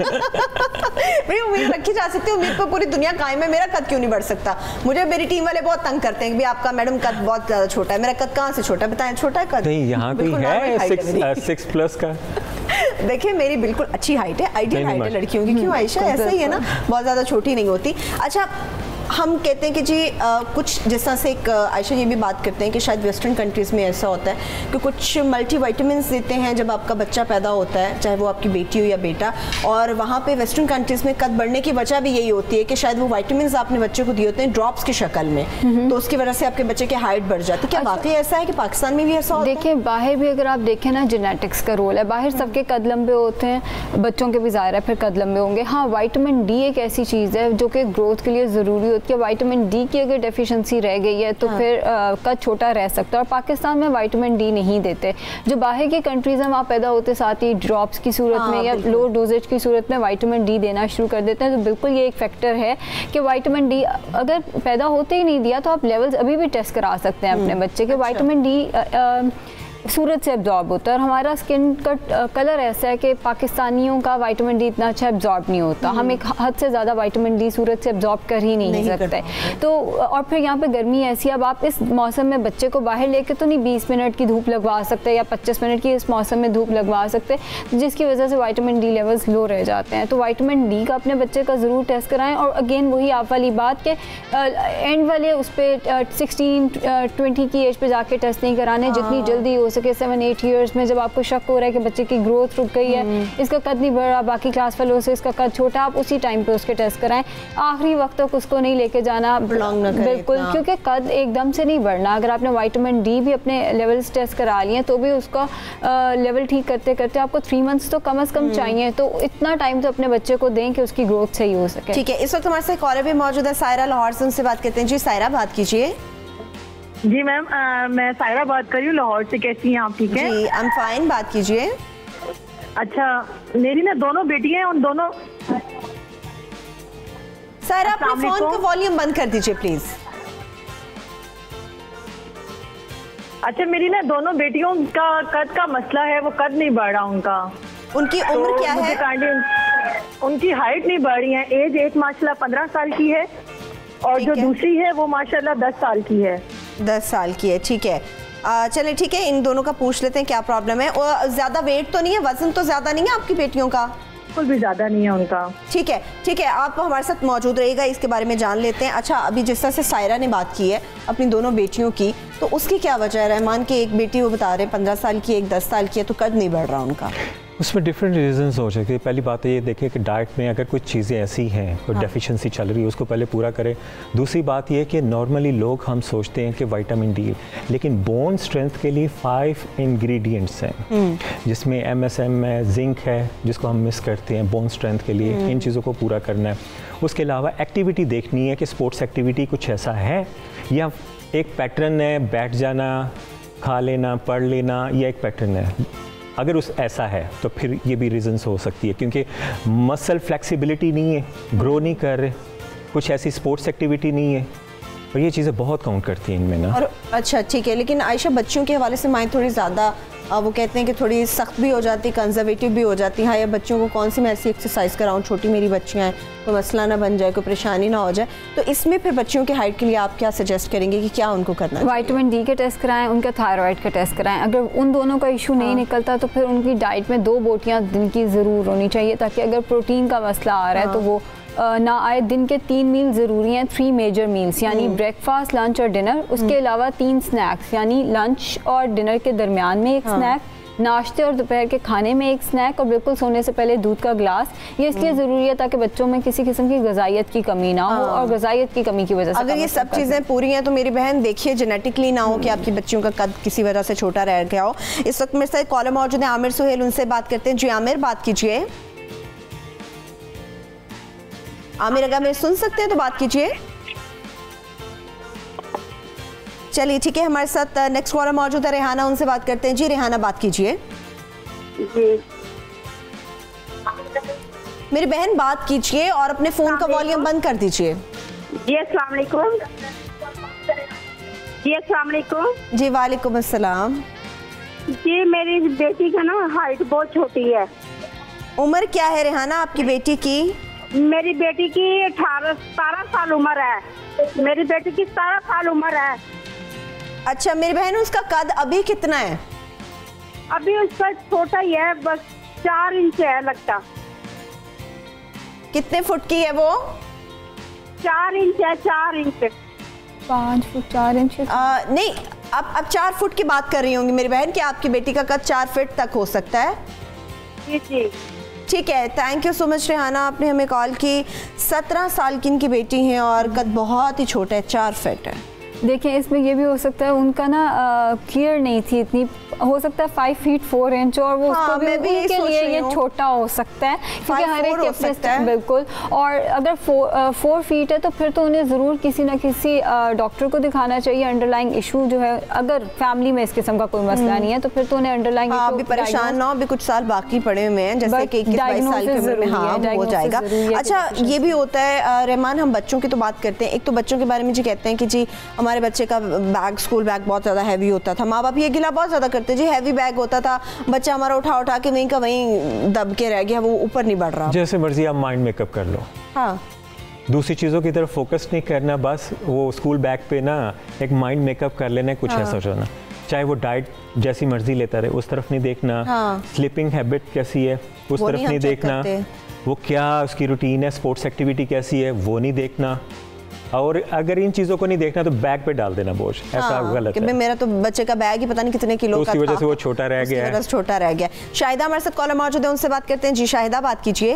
मेरी उम्मीद रखी जा सकती है, उम्मीद पर पूरी दुनिया कायम है। मेरा कद क्यों नहीं बढ़ सकता? मुझे मेरी टीम वाले बहुत तंग करते हैं कि आपका मैडम कद बहुत ज़्यादा छोटा है। मेरा कद कहाँ से छोटा है बताएं? छोटा है कद? नहीं, यहाँ कोई है सिक्स सिक्स प्लस का। देखिए मेरी बिल्कुल अच्छी हाइट है, आइडियल हाइट है लड़कियों की। क्यों आयशा, ऐसा ही है ना, बहुत ज़्यादा छोटी नहीं होती। अच्छा, हम कहते हैं कि जी आ, कुछ जिस तरह से एक आयशा ये भी बात करते हैं कि शायद वेस्टर्न कंट्रीज़ में ऐसा होता है कि कुछ मल्टी विटामिन्स देते हैं जब आपका बच्चा पैदा होता है, चाहे वो आपकी बेटी हो या बेटा, और वहाँ पे वेस्टर्न कंट्रीज़ में कद बढ़ने की वजह भी यही होती है कि शायद वो विटामिन्स आपने बच्चे को दिए होते हैं ड्रॉप्स की शक्ल में, तो उसकी वजह से आपके बच्चे की हाइट बढ़ जाती है। क्या वाकई ऐसा है कि पाकिस्तान में भी ऐसा होता है? देखिए बाहर भी अगर आप देखें ना, जेनेटिक्स का रोल है। बाहर सबके कद लंबे होते हैं, बच्चों के भी ज़ाहिर है फिर कद लंबे होंगे। हाँ, विटामिन डी एक ऐसी चीज़ है जो कि ग्रोथ के लिए ज़रूरी होती है। विटामिन डी की अगर डेफिशिएंसी रह गई है तो हाँ। फिर कद छोटा रह सकता है। और पाकिस्तान में विटामिन डी नहीं देते। जो बाहर की कंट्रीज़ हैं वहाँ पैदा होते साथ ही ड्रॉप्स की सूरत हाँ, में या लो डोजेज की सूरत में विटामिन डी देना शुरू कर देते हैं। तो बिल्कुल ये एक फैक्टर है कि विटामिन डी अगर पैदा होते ही नहीं दिया तो आप लेवल्स अभी भी टेस्ट करा सकते हैं अपने बच्चे के। विटामिन डी सूरज से एब्जॉर्ब होता है और हमारा स्किन का कलर ऐसा है कि पाकिस्तानियों का विटामिन डी इतना अच्छा एब्जॉर्ब नहीं होता। हम एक हद से ज़्यादा विटामिन डी सूरज से एब्जॉर्ब कर ही नहीं, नहीं सकते। तो और फिर यहाँ पे गर्मी ऐसी है, अब आप इस मौसम में बच्चे को बाहर लेके तो नहीं बीस मिनट की धूप लगवा सकते या पच्चीस मिनट की इस मौसम में धूप लगवा सकते, जिसकी वजह से विटामिन डी लेवल्स लो रह जाते हैं। तो विटामिन डी का अपने बच्चे का ज़रूर टेस्ट कराएँ। और अगेन वही आप वाली बात के एंड वाले उस पर सिक्सटीन ट्वेंटी की एज पे जाके टेस्ट नहीं कराने, जितनी जल्दी हो सके सेवन एट ईयर्स में जब आपको शक हो रहा है कि बच्चे की ग्रोथ रुक गई है, इसका कद नहीं बढ़ रहा, बाकी क्लास फेलो से इसका कद छोटा, आप उसी टाइम पे उसके टेस्ट कराएं। आखिरी वक्त तक उसको नहीं लेके जाना बिल्कुल, क्योंकि कद एकदम से नहीं बढ़ना। अगर आपने विटामिन डी भी अपने लेवल्स टेस्ट करा लिए तो भी उसका लेवल ठीक करते करते आपको थ्री मंथ्स तो कम अज कम चाहिए। तो इतना टाइम तो अपने बच्चे को दें कि उसकी ग्रोथ सही हो सके। ठीक है, इस वक्त हमारे साथ कॉलर भी मौजूद है, सायरा लाहौर से, उनसे बात करते हैं। जी सायरा, बात कीजिए। जी मैम, मैं सायरा बात कर रही हूँ लाहौर से। कैसी हैं आप? ठीक है जी, आई एम फाइन। बात कीजिए। अच्छा, मेरी ना दोनों बेटियां हैं, उन दोनों। सायरा, अपने फोन का वॉल्यूम बंद कर दीजिए प्लीज। अच्छा, मेरी ना दोनों बेटियों का कद का मसला है, वो कद नहीं बढ़ रहा उनका। उनकी उम्र तो क्या है? उनकी हाइट नहीं बढ़ रही है। एज एक माशाल्लाह पंद्रह साल की है और जो दूसरी है वो माशाल्लाह दस साल की है। दस साल की है, ठीक है। चले ठीक है, इन दोनों का पूछ लेते हैं क्या प्रॉब्लम है। और ज़्यादा वेट तो नहीं है, वजन तो ज़्यादा नहीं है आपकी बेटियों का? बिल्कुल भी ज़्यादा नहीं है उनका। ठीक है ठीक है, आप हमारे साथ मौजूद रहिएगा, इसके बारे में जान लेते हैं। अच्छा, अभी जिस तरह से सायरा ने बात की है अपनी दोनों बेटियों की, तो उसकी क्या वजह है? रहमान की एक बेटी वो बता रहे पंद्रह साल की, एक दस साल की है, तो कद नहीं बढ़ रहा उनका। उसमें डिफरेंट रीजंस हो सकते हैं। पहली बात तो ये देखिए कि डाइट में अगर कुछ चीज़ें ऐसी हैं, कोई हाँ। डेफिशिएंसी चल रही है, उसको पहले पूरा करें। दूसरी बात ये कि नॉर्मली लोग हम सोचते हैं कि विटामिन डी, लेकिन बोन स्ट्रेंथ के लिए फाइव इंग्रेडिएंट्स हैं, जिसमें एम एस एम है, जिंक है, जिसको हम मिस करते हैं बोन स्ट्रेंथ के लिए। इन चीज़ों को पूरा करना है। उसके अलावा एक्टिविटी देखनी है कि स्पोर्ट्स एक्टिविटी कुछ ऐसा है या एक पैटर्न है, बैठ जाना, खा लेना, पढ़ लेना, या एक पैटर्न है। अगर उस ऐसा है तो फिर ये भी रीजंस हो सकती है, क्योंकि मसल फ्लेक्सिबिलिटी नहीं है, ग्रो नहीं कर रहे, कुछ ऐसी स्पोर्ट्स एक्टिविटी नहीं है, और ये चीज़ें बहुत काउंट करती हैं इनमें ना। और अच्छा ठीक है, लेकिन आयशा बच्चों के हवाले से माएँ थोड़ी ज़्यादा वो कहते हैं कि थोड़ी सख्त भी हो जाती, कंजर्वेटिव भी हो जाती है। हाँ, या बच्चों को कौन सी मैं ऐसी एक्सरसाइज कराऊँ, छोटी मेरी बच्चियाँ हैं, कोई मसला ना बन जाए, कोई परेशानी ना हो जाए। तो इसमें फिर बच्चियों की हाइट के लिए आप क्या सजेस्ट करेंगे कि क्या उनको करना है? विटामिन डी के टेस्ट कराएं, उनका थायराइड का टेस्ट कराएं। अगर उन दोनों का इशू हाँ। नहीं निकलता तो फिर उनकी डाइट में दो बोटियाँ दिन की ज़रूर होनी चाहिए, ताकि अगर प्रोटीन का मसला आ रहा है हाँ। तो वो ना आए। दिन के तीन मील ज़रूरी हैं, थ्री मेजर मील्स, यानी ब्रेकफास्ट, लंच और डिनर। उसके अलावा तीन स्नैक्स, यानी लंच और डिनर के दरमियान में एक हाँ। स्नैक, नाश्ते और दोपहर के खाने में एक स्नैक, और बिल्कुल सोने से पहले दूध का ग्लास। ये इसलिए ज़रूरी है ताकि बच्चों में किसी किस्म की ग़िज़ाइयत की कमी ना हो, और ग़िज़ाइयत की कमी की वजह से अगर ये सब चीज़ें पूरी हैं तो मेरी बहन देखिए जेनेटिकली ना हो कि आपकी बच्चियों का कद किसी वजह से छोटा रह गया हो। इस वक्त मेरे साथ कॉलर मौजूद है आमिर सुहेल, उनसे बात करते हैं। जी आमिर, बात कीजिए। आमिर, अगर मैं सुन सकते हैं तो बात कीजिए। चलिए ठीक है, हमारे साथ नेक्स्ट कॉलर मौजूद है रेहाना, उनसे बात करते हैं। जी रेहाना, बात कीजिए। जी मेरी बहन बात कीजिए और अपने फोन का वॉल्यूम बंद कर दीजिए। जी अस्सलाम वालेकुम। जी अस्सलाम वालेकुम। जी वालेकुम अस्सलाम। जी मेरी बेटी का ना हाइट बहुत छोटी है। उम्र क्या है रेहाना आपकी बेटी की? मेरी बेटी की अठारह सतारह साल उम्र है। मेरी बेटी की सतारह साल उम्र है। अच्छा मेरी बहन, उसका कद अभी कितना है? अभी उसका छोटा ही है, बस चार इंच है लगता। कितने फुट की है वो? चार इंच है, चार इंच। पाँच फुट चार इंच नहीं, अब अब चार फुट की बात कर रही होंगी मेरी बहन कि आपकी बेटी का कद चार फीट तक हो सकता है। जी जी ठीक है, thank you so much Rehana, आपने हमें कॉल की। सत्रह साल की इनकी बेटी हैं और कद बहुत ही छोटा है, चार फीट है। देखिए इसमें ये भी हो सकता है उनका ना क्लियर नहीं थी इतनी, हो सकता है फाइव फीट फोर इंच और वो हाँ, उसको भी, भी उनके लिए ये छोटा हो सकता है क्योंकि हर एक हो सकता है। बिल्कुल। और अगर फोर फोर फीट है तो फिर तो उन्हें ज़रूर किसी ना किसी डॉक्टर को दिखाना चाहिए। अंडरलाइंग इशू जो है, अगर फैमिली में इस किस्म का कोई मसला नहीं है तो फिर तो उन्हें अंडरलाइंग हाँ, अभी परेशान ना हो, अभी कुछ साल बाकी पड़े हुए हैं, जैसे कि इक्कीस बाईस साल की उम्र में हाँ हो जाएगा। अच्छा ये भी होता है रहमान, हम बच्चों की तो बात करते हैं, एक तो बच्चों के बारे में जी कहते हैं कि जी हमारे बच्चे का बैग, स्कूल बैग बहुत ज़्यादा हैवी होता था। माँ बाप ये गिला बहुत ज़्यादा करते जी, हैवी बैग होता था, बच्चा हमारा उठा उठा के वहीं का वहीं दब के रह गया, वो ऊपर नहीं बढ़ रहा। जैसे मर्जी आप माइंड मेकअप कर लो, हाँ दूसरी चीज़ों की तरफ फोकस नहीं करना, बस वो स्कूल बैग पे ना एक माइंड मेकअप कर लेना, कुछ हाँ। ऐसा होना। चाहे वो डाइट जैसी मर्जी लेता रहे, उस तरफ नहीं देखना। हाँ। स्लीपिंग हैबिट कैसी है उस तरफ नहीं देखना। वो क्या उसकी रूटीन है, स्पोर्ट्स एक्टिविटी कैसी है वो नहीं देखना। और अगर इन चीज़ों को नहीं देखना तो बैग पे डाल देना बोझ, ऐसा हाँ, गलत कि है। मेरा तो बच्चे का बैग ही पता नहीं कितने किलो तो का उसकी वजह था, से वो छोटा रह गया है। छोटा रह गया। शाहिदा हमारे साथ कॉलर मौजूद है, उनसे बात करते हैं। जी शाहिदा, बात कीजिए।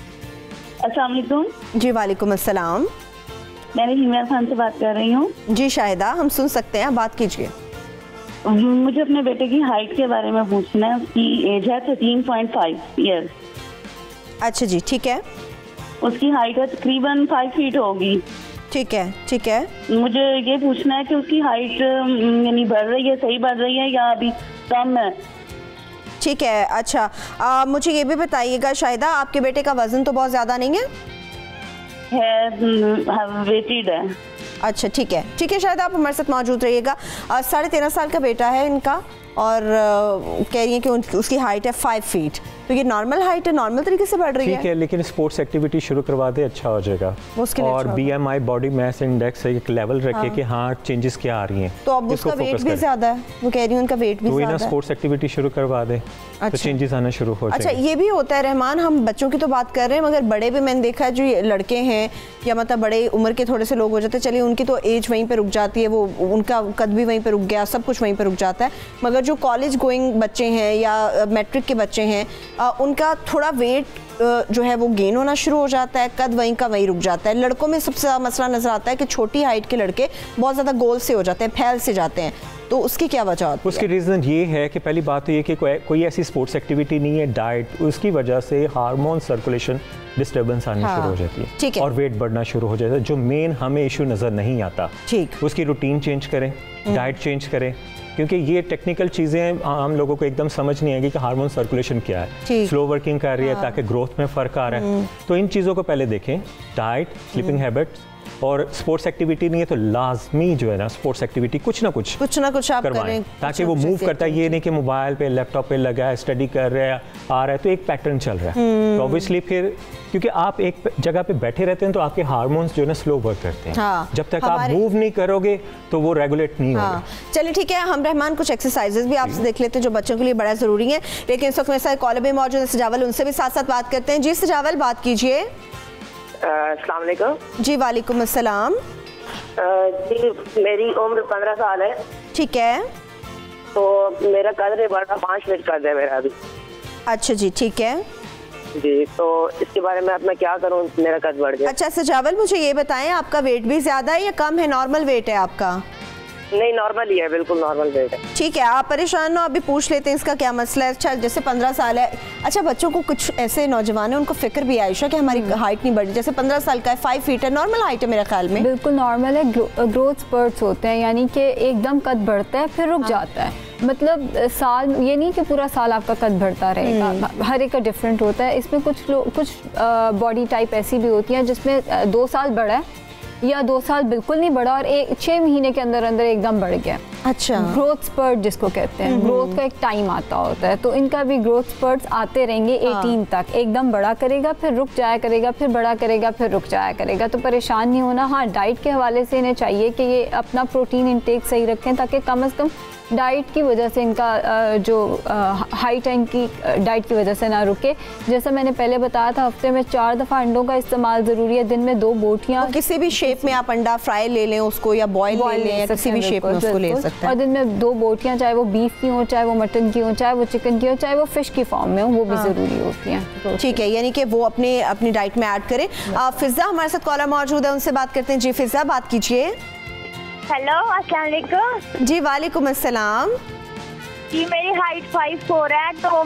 अस्सलाम वालेकुम। जी वालेकुम अस्सलाम। मैं हिमिया खान से बात कर रही हूँ। जी शाहिदा, हम सुन सकते हैं, बात कीजिए। मुझे अपने बेटे की हाइट के बारे में पूछना है। उसकी एज है थर्टीन पॉइंट फाइव ईयर। अच्छा जी, ठीक है। उसकी हाइट है तकरीबन फाइव फीट होगी। ठीक है ठीक है। मुझे ये पूछना है कि उसकी हाइट यानी बढ़ रही है, सही बढ़ रही है या अभी कम है? ठीक है। अच्छा आ, मुझे ये भी बताइएगा शाहिदा, आपके बेटे का वजन तो बहुत ज़्यादा नहीं है? है, वेटेड है। अच्छा ठीक है ठीक है शायद आप हमारे साथ मौजूद रहिएगा। साढ़े तेरह साल का बेटा है इनका और आ, कह रही है कि उन, उसकी हाइट है फाइव फीट, तो ये नॉर्मल हाइट है, नॉर्मल तरीके से बढ़ रही है। ठीक है, लेकिन स्पोर्ट्स एक्टिविटी शुरू करवा दे, अच्छा हो जाएगा। और बीएमआई बॉडी मास इंडेक्स एक लेवल रखे कि हाँ चेंजेस क्या आ रही हैं। तो अब उसका वेट भी ज्यादा है, वो कह रही है उनका वेट भी ज्यादा है, तो स्पोर्ट्स एक्टिविटी शुरू करवा दे तो चेंजेस आना शुरू हो जाएंगे। अच्छा ये भी होता है रहमान, हम बच्चों की तो बात कर रहे हैं मगर बड़े भी मैंने देखा है, जो लड़के हैं या मतलब बड़े उम्र के थोड़े से लोग हो जाते हैं, चलिए उनकी तो एज वहीं पे रुक जाती है, वो उनका कद भी वहीं पे रुक गया, सब कुछ वहीं पे रुक जाता है। मगर जो कॉलेज गोइंग बच्चे हैं या मैट्रिक के बच्चे हैं, उनका थोड़ा वेट जो है वो गेन होना शुरू हो जाता है, कद वहीं का वहीं रुक जाता है। लड़कों में सबसे ज़्यादा मसला नजर आता है कि छोटी हाइट के लड़के बहुत ज़्यादा गोल से हो जाते हैं, फैल से जाते हैं, तो उसकी क्या वजह होती है? उसकी रीज़न ये है कि पहली बात तो ये कि कोई, कोई ऐसी स्पोर्ट्स एक्टिविटी नहीं है, डाइट, उसकी वजह से हार्मोन सर्कुलेशन डिस्टर्बेंस आनी हाँ, शुरू हो जाती है, ठीक है, और वेट बढ़ना शुरू हो जाता है, जो मेन हमें इशू नज़र नहीं आता। ठीक, उसकी रूटीन चेंज करें, डाइट चेंज करें, क्योंकि ये टेक्निकल चीज़ें आम लोगों को एकदम समझ नहीं आएगी कि हार्मोन सर्कुलेशन क्या है, स्लो वर्किंग कर रही है हाँ। ताकि ग्रोथ में फ़र्क आ रहा है, तो इन चीज़ों को पहले देखें, डाइट, स्लीपिंग हैबिट्स और स्पोर्ट्स एक्टिविटी नहीं है तो लाजमी जो है ना स्पोर्ट्स एक्टिविटी कुछ ना कुछ कुछ ना कुछ आप करवाएं, ताकि वो मूव करता है, ये नहीं कि मोबाइल पे लैपटॉप पे लगा है, स्टडी कर रहा है, आ रहा है, तो एक पैटर्न चल रहा है, तो ऑब्वियसली फिर क्योंकि आप एक जगह पे बैठे रहते हैं तो आपके हार्मोन्स जो है ना स्लो वर्क करते हैं, हाँ, जब तक आप मूव नहीं करोगे तो वो रेगुलेट नहीं हाँ, होगा। चलिए ठीक है, हम रहमान कुछ एक्सरसाइजेज भी आपसे देख लेते हैं जो बच्चों के लिए बड़ा जरूरी है, लेकिन इस वक्त मेरे साथ कॉलर भी मौजूद है सजावल, उनसे भी साथ साथ बात करते हैं। जी सजावल, बात कीजिए। अस्सलाम वालेकुम। जी वालेकुम अस्सलाम। जी मेरी उम्र पंद्रह साल है। ठीक है। तो मेरा कद है बड़ा, पाँच फीट कद है मेरा अभी। अच्छा जी, ठीक है जी, तो इसके बारे में अब मैं क्या करूं, मेरा कद बढ़ गया। अच्छा सजावल, मुझे ये बताएं आपका वेट भी ज्यादा है या कम है, नॉर्मल वेट है आपका? नहीं नॉर्मल ही है, बिल्कुल नॉर्मल वेट है। ठीक है, आप परेशान हो, अभी पूछ लेते हैं इसका क्या मसला है। अच्छा जैसे पंद्रह साल है, अच्छा बच्चों को कुछ ऐसे नौजवान है उनको फिक्र भी आयशा कि हमारी हाइट नहीं बढ़ी, जैसे पंद्रह साल का है, फाइव फीट है, नॉर्मल हाइट है मेरे ख्याल में। बिल्कुल नॉर्मल है, ग्रोथ स्पर्ट्स होते हैं, यानी कि एकदम कद बढ़ता है फिर रुक हाँ। जाता है, मतलब साल ये नहीं कि पूरा साल आपका कद बढ़ता रहेगा, हर एक का डिफरेंट होता है। इसमें कुछ लोग कुछ बॉडी टाइप ऐसी भी होती है जिसमें दो साल बढ़ा है या दो साल बिल्कुल नहीं बढ़ा और एक छः महीने के अंदर अंदर एकदम बढ़ गया। अच्छा, ग्रोथ स्पर्ट जिसको कहते हैं, ग्रोथ का एक टाइम आता होता है, तो इनका भी ग्रोथ स्पर्ट्स आते रहेंगे अठारह तक, एकदम बड़ा करेगा फिर रुक जाया करेगा, फिर बड़ा करेगा फिर रुक जाया करेगा, तो परेशान नहीं होना। हाँ, डाइट के हवाले से इन्हें चाहिए कि ये अपना प्रोटीन इंटेक सही रखें ताकि कम अज़ कम डाइट की वजह से इनका जो हाइट है इनकी डाइट की वजह से ना रुके। जैसा मैंने पहले बताया था, हफ्ते में चार दफ़ा अंडों का इस्तेमाल ज़रूरी है, दिन में दो बोटियाँ। किसी भी शेप में आप अंडा फ्राई ले लें उसको या बॉयल ले लें या किसी भी शेप में उसको ले सकते हैं। और दिन में दो बोटियाँ, चाहे वो बीफ की हो, चाहे वो मटन की हो, चाहे वो चिकन की हो, चाहे वो फिश की फॉर्म में हो, वो भी ज़रूरी होती हैं। ठीक है, यानी कि वो अपने अपनी डाइट में ऐड करें। फिज़ा हमारे साथ कॉलर मौजूद है, उनसे बात करते हैं। जी फिज़ा, बात कीजिए। हेलो, अस्सलाम वालेकुम। जी वालेकुम अस्सलाम। जी, मेरी हाइट फाइव फोर है, तो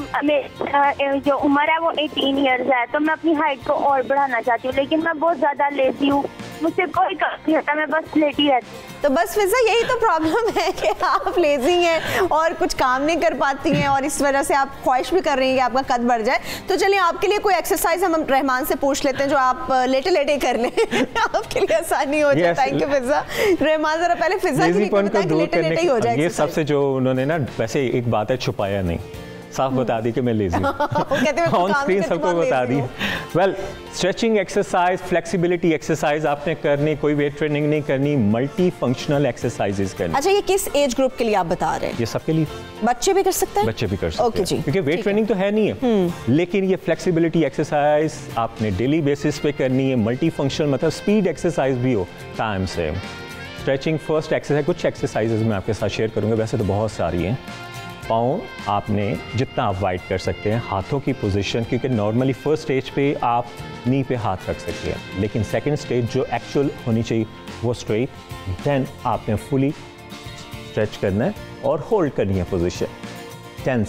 मैं जो उम्र है वो एटीन इयर्स है, तो मैं अपनी हाइट को और बढ़ाना चाहती हूँ, लेकिन मैं बहुत ज़्यादा लेजी हूँ, मुझसे कोई काम नहीं होता, मैं बस लेटी रहती हूँ। तो बस फिज़ा यही तो प्रॉब्लम है कि आप लेजी हैं और कुछ काम नहीं कर पाती हैं और इस वजह से आप ख्वाहिश भी कर रही हैं कि आपका कद बढ़ जाए। तो चलिए आपके लिए कोई एक्सरसाइज हम रहमान से पूछ लेते हैं जो आप लेटे लेटे कर लें आपके लिए आसानी हो जाए। थैंक यू फिज़ा। रहमान जरा पहले फिज़ा की बताएं कि लेटे लेटे ही हो जाए। ये सबसे जो उन्होंने ना, वैसे एक बात है, छुपाया नहीं, साफ बता दी कि मैं लेजी हूँ। ऑन स्क्रीन सबको बता दी। Well, stretching exercise, flexibility exercise आपने करनी, कोई वेट ट्रेनिंग नहीं करनी, मल्टी फंक्शनल एक्सरसाइजेस करनी। अच्छा, ये किस एज ग्रुप के लिए आप बता रहे हैं? ये सबके लिए, बच्चे भी कर सकते हैं? बच्चे भी कर सकते okay, हैं, क्योंकि वेट ट्रेनिंग तो है नहीं है, लेकिन ये फ्लेक्सिबिलिटी एक्सरसाइज आपने डेली बेसिस पे करनी है। मल्टी फंक्शनल मतलब स्पीड एक्सरसाइज भी हो टाइम से। स्ट्रेचिंग फर्स्ट एक्सरसाइज, कुछ एक्सरसाइजेज मैं आपके साथ शेयर करूँगा, वैसे तो बहुत सारी हैं। पाँव आपने जितना आप वाइड कर सकते हैं, हाथों की पोजीशन, क्योंकि नॉर्मली फर्स्ट स्टेज पे आप नी पे हाथ रख सकते हैं, लेकिन सेकंड स्टेज जो एक्चुअल होनी चाहिए वो स्ट्रेट, देन आपने फुली स्ट्रेच करना है और होल्ड करनी है पोजीशन टेन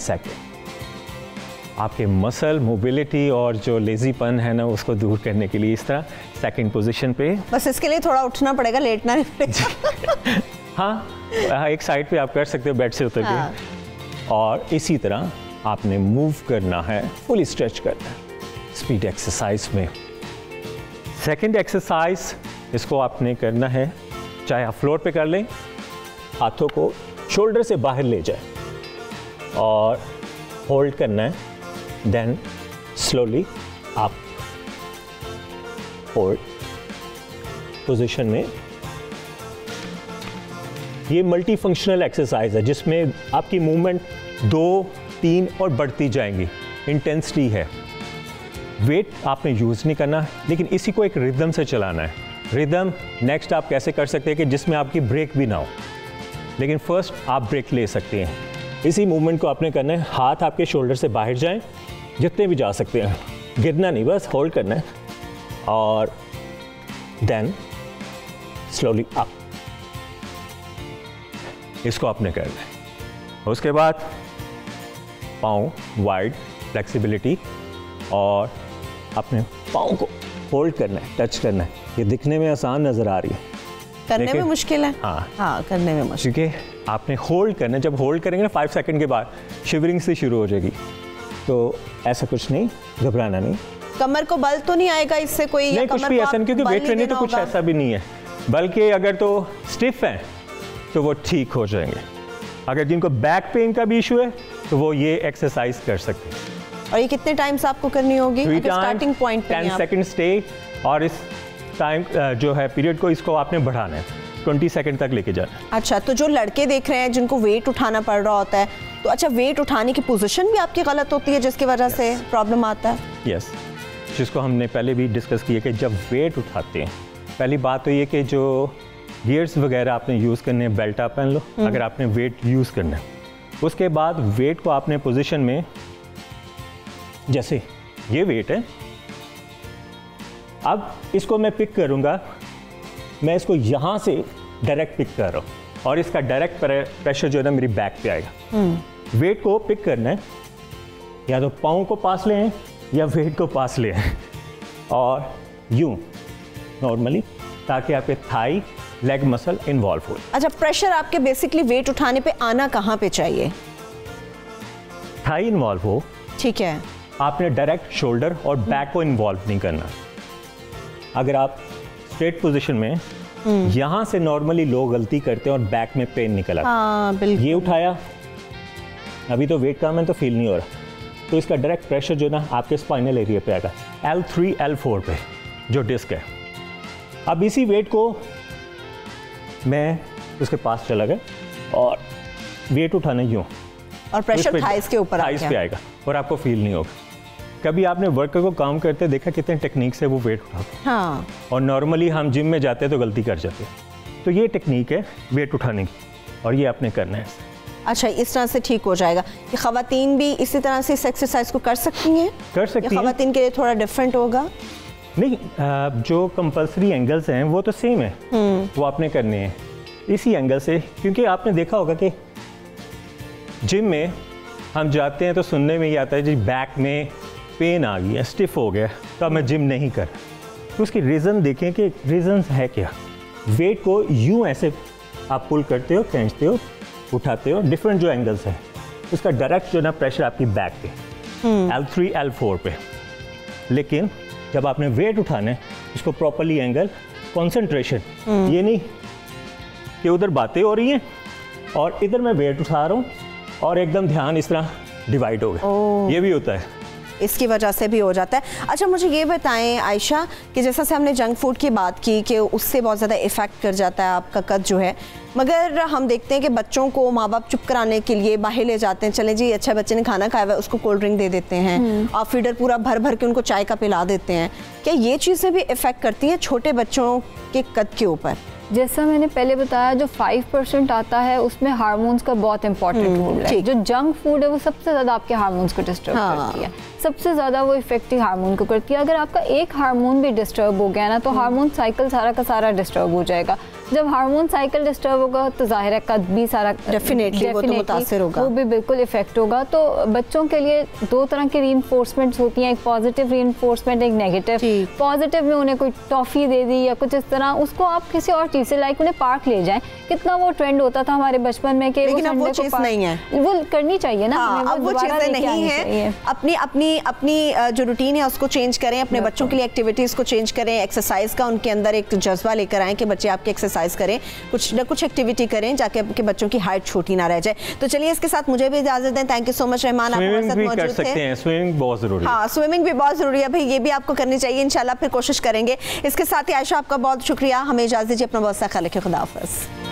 सेकंड। आपके मसल मोबिलिटी और जो लेजीपन है ना, उसको दूर करने के लिए इस तरह सेकंड पोजीशन पे। बस इसके लिए थोड़ा उठना पड़ेगा, लेटना नहीं पड़ेगा। हाँ, एक साइड पे आप कर सकते हो बेड से उतर के, और इसी तरह आपने मूव करना है, फुली स्ट्रेच करना है स्पीड एक्सरसाइज में। सेकंड एक्सरसाइज, इसको आपने करना है, चाहे आप फ्लोर पे कर लें, हाथों को शोल्डर से बाहर ले जाए और होल्ड करना है, देन स्लोली आप होल्ड पोजीशन में। ये मल्टी फंक्शनल एक्सरसाइज है जिसमें आपकी मूवमेंट दो तीन और बढ़ती जाएंगी, इंटेंसिटी है। वेट आपने यूज़ नहीं करना, लेकिन इसी को एक रिदम से चलाना है। रिदम नेक्स्ट आप कैसे कर सकते हैं कि जिसमें आपकी ब्रेक भी ना हो, लेकिन फर्स्ट आप ब्रेक ले सकते हैं। इसी मूवमेंट को आपने करना है, हाथ आपके शोल्डर से बाहर जाएं जितने भी जा सकते हैं, गिरना नहीं, बस होल्ड करना है और देन स्लोली अप, इसको आपने करना है। उसके बाद पाँव वाइड, फ्लेक्सिबिलिटी, और अपने पाँव को होल्ड करना है, टच करना है। ये दिखने में आसान नज़र आ रही है, करने में मुश्किल है। हाँ हाँ, करने में मुश्किल, क्योंकि आपने होल्ड करना है। जब होल्ड करेंगे ना, फाइव सेकंड के बाद शिवरिंग से शुरू हो जाएगी, तो ऐसा कुछ नहीं, घबराना नहीं। कमर को बल तो नहीं आएगा इससे कोई? नहीं, कुछ भी ऐसा नहीं, क्योंकि वेट ट्रेनिंग तो कुछ ऐसा भी नहीं है, बल्कि अगर तो स्टिफ है तो वो ठीक हो जाएंगे। अगर जिनको बैक पेन का भी इशू है तो वो ये एक्सरसाइज कर सकते हैं। और ये कितने टाइम्स आपको करनी होगी? स्टार्टिंग पॉइंट पे टेन सेकंड स्टे, और इस टाइम जो है पीरियड को, इसको आपने बढ़ाना है, ट्वेंटी सेकंड तक लेके जाना है। अच्छा, तो जो लड़के देख रहे हैं जिनको वेट उठाना पड़ रहा होता है, तो अच्छा वेट उठाने की पोजीशन भी आपकी गलत होती है जिसकी वजह से प्रॉब्लम आता है? यस, जिसको हमने पहले भी डिस्कस किया कि जब वेट उठाते हैं, पहली बात तो ये कि जो गियर्स वगैरह आपने यूज़ करने हैं, बेल्ट आप पहन लो अगर आपने वेट यूज़ करना है। उसके बाद वेट को आपने पोजीशन में, जैसे ये वेट है, अब इसको मैं पिक करूँगा, मैं इसको यहाँ से डायरेक्ट पिक कर रहा हूँ और इसका डायरेक्ट प्रेशर जो है ना मेरी बैक पे आएगा। वेट को पिक करना है, या तो पाँव को पास ले आए या वेट को पास ले आए, और यूँ नॉर्मली, ताकि आपके थाई लेग मसल इन्वॉल्व हो। अच्छा, प्रेशर आपके बेसिकली वेट उठाने पे आना कहाँ पे चाहिए? थाई इन्वॉल्व हो, ठीक है। आपने डायरेक्ट शोल्डर और बैक को इन्वॉल्व नहीं करना। अगर आप स्ट्रेट पोजीशन में यहाँ से नॉर्मली लोग गलती करते हैं और बैक में पेन निकल आता है। हाँ, बिल्कुल। ये उठाया, अभी तो वेट कम है तो फील नहीं हो रहा, तो इसका डायरेक्ट प्रेशर जो ना आपके स्पाइनल एरिया पे आएगा, एल थ्री एल फोर पे जो डिस्क है। अब इसी वेट को मैं उसके पास चला गया और वेट उठाना यूँ, और प्रेशर थाइस के ऊपर थाइस पे आएगा और आपको फील नहीं होगा। कभी आपने वर्कर को काम करते देखा कितने टेक्निक से वो वेट उठाते हैं? हाँ। और नॉर्मली हम जिम में जाते हैं तो गलती कर जाते हैं। तो ये टेक्निक है वेट उठाने की और ये आपने करना है। अच्छा, इस तरह से ठीक हो जाएगा। ये ख़वातीन भी इसी तरह से इस एक्सरसाइज को कर सकती हैं? कर सकती हैं। ख़वातीन के लिए थोड़ा डिफरेंट होगा? नहीं, जो कंपल्सरी एंगल्स हैं वो तो सेम है, वो आपने करने हैं इसी एंगल से। क्योंकि आपने देखा होगा कि जिम में हम जाते हैं तो सुनने में ही आता है जी बैक में पेन आ गई है, स्टिफ हो गया, तो अब मैं जिम नहीं कर। तो उसकी रीज़न देखें कि रीज़न है क्या। वेट को यूँ ऐसे आप पुल करते हो, खींचते हो, उठाते हो, डिफरेंट जो एंगल्स हैं, उसका डायरेक्ट जो ना प्रेशर आपकी बैक पे एल थ्री एल फोर पे। लेकिन जब आपने वेट उठाना है इसको प्रॉपरली एंगल कंसंट्रेशन, ये नहीं कि उधर बातें हो रही हैं और इधर मैं वेट उठा रहा हूँ और एकदम ध्यान इस तरह डिवाइड हो गया, ये भी होता है, इसकी वजह से भी हो जाता है। अच्छा, मुझे ये बताएं आयशा कि जैसा से हमने जंक फूड की बात की कि उससे बहुत ज़्यादा इफ़ेक्ट कर जाता है आपका कद जो है, मगर हम देखते हैं कि बच्चों को माँ बाप चुप कराने के लिए बाहर ले जाते हैं, चले जी अच्छा बच्चे ने खाना खाया हुआ है उसको कोल्ड ड्रिंक दे देते हैं और फीडर पूरा भर भर के उनको चाय का पिला देते हैं। क्या ये चीज़ें भी इफ़ेक्ट करती हैं छोटे बच्चों के कद के ऊपर? जैसा मैंने पहले बताया, जो फाइव परसेंट आता है उसमें हार्मोन्स का बहुत इंपॉर्टेंट रोल है। जो जंक फूड है वो सबसे ज़्यादा आपके हार्मोन्स को डिस्टर्ब हाँ। करती है, सबसे ज़्यादा वो इफेक्टिव हार्मोन को करती है। अगर आपका एक हार्मोन भी डिस्टर्ब हो गया ना तो हार्मोन साइकिल सारा का सारा डिस्टर्ब हो जाएगा। जब हार्मोन साइकिल डिस्टर्ब होगा तो जाहिर है कद भी सारा डेफिनेटली वो तो मुतासिर होगा, वो भी बिल्कुल इफेक्ट होगा। तो बच्चों के लिए दो तरह की रीइंफोर्समेंट्स होती हैं, एक पॉजिटिव रीइंफोर्समेंट, एक नेगेटिव। पॉजिटिव में उन्हें कोई टॉफ़ी दे दी या कुछ इस तरह, उसको आप किसी और चीज़ से लाइक उन्हें पार्क ले जाएं। कितना वो ट्रेंड होता था हमारे बचपन में कि लेकिन अब वो चीज़ नहीं है, वो करनी चाहिए ना। हाँ, अब वो चीज़ें नहीं है। अपनी अपनी अपनी जो रूटीन है उसको चेंज करें, अपने बच्चों के लिए एक्टिविटीज़ को चेंज करें, एक्सरसाइज का उनके अंदर एक जज्बा लेकर आएँ कि बच्चे आपके एक्सरसाइज करें, कुछ न कुछ एक्टिविटी करें जाके आपके बच्चों की हाइट छोटी ना रह जाए। तो चलिए इसके साथ मुझे भी इजाजत दें। Thank you so much Rahman, आप हमारे साथ मौजूद थे। स्विमिंग बहुत जरूरी है। हाँ, स्विमिंग भी बहुत जरूरी है भाई, ये भी आपको करनी चाहिए। इंशाल्लाह फिर कोशिश करेंगे। इसके साथ ही आयशा आपका बहुत शुक्रिया, हमें इजाजत दीजिए, अपना बहुत सा ख्याल रखिए, खुदा हाफिज़।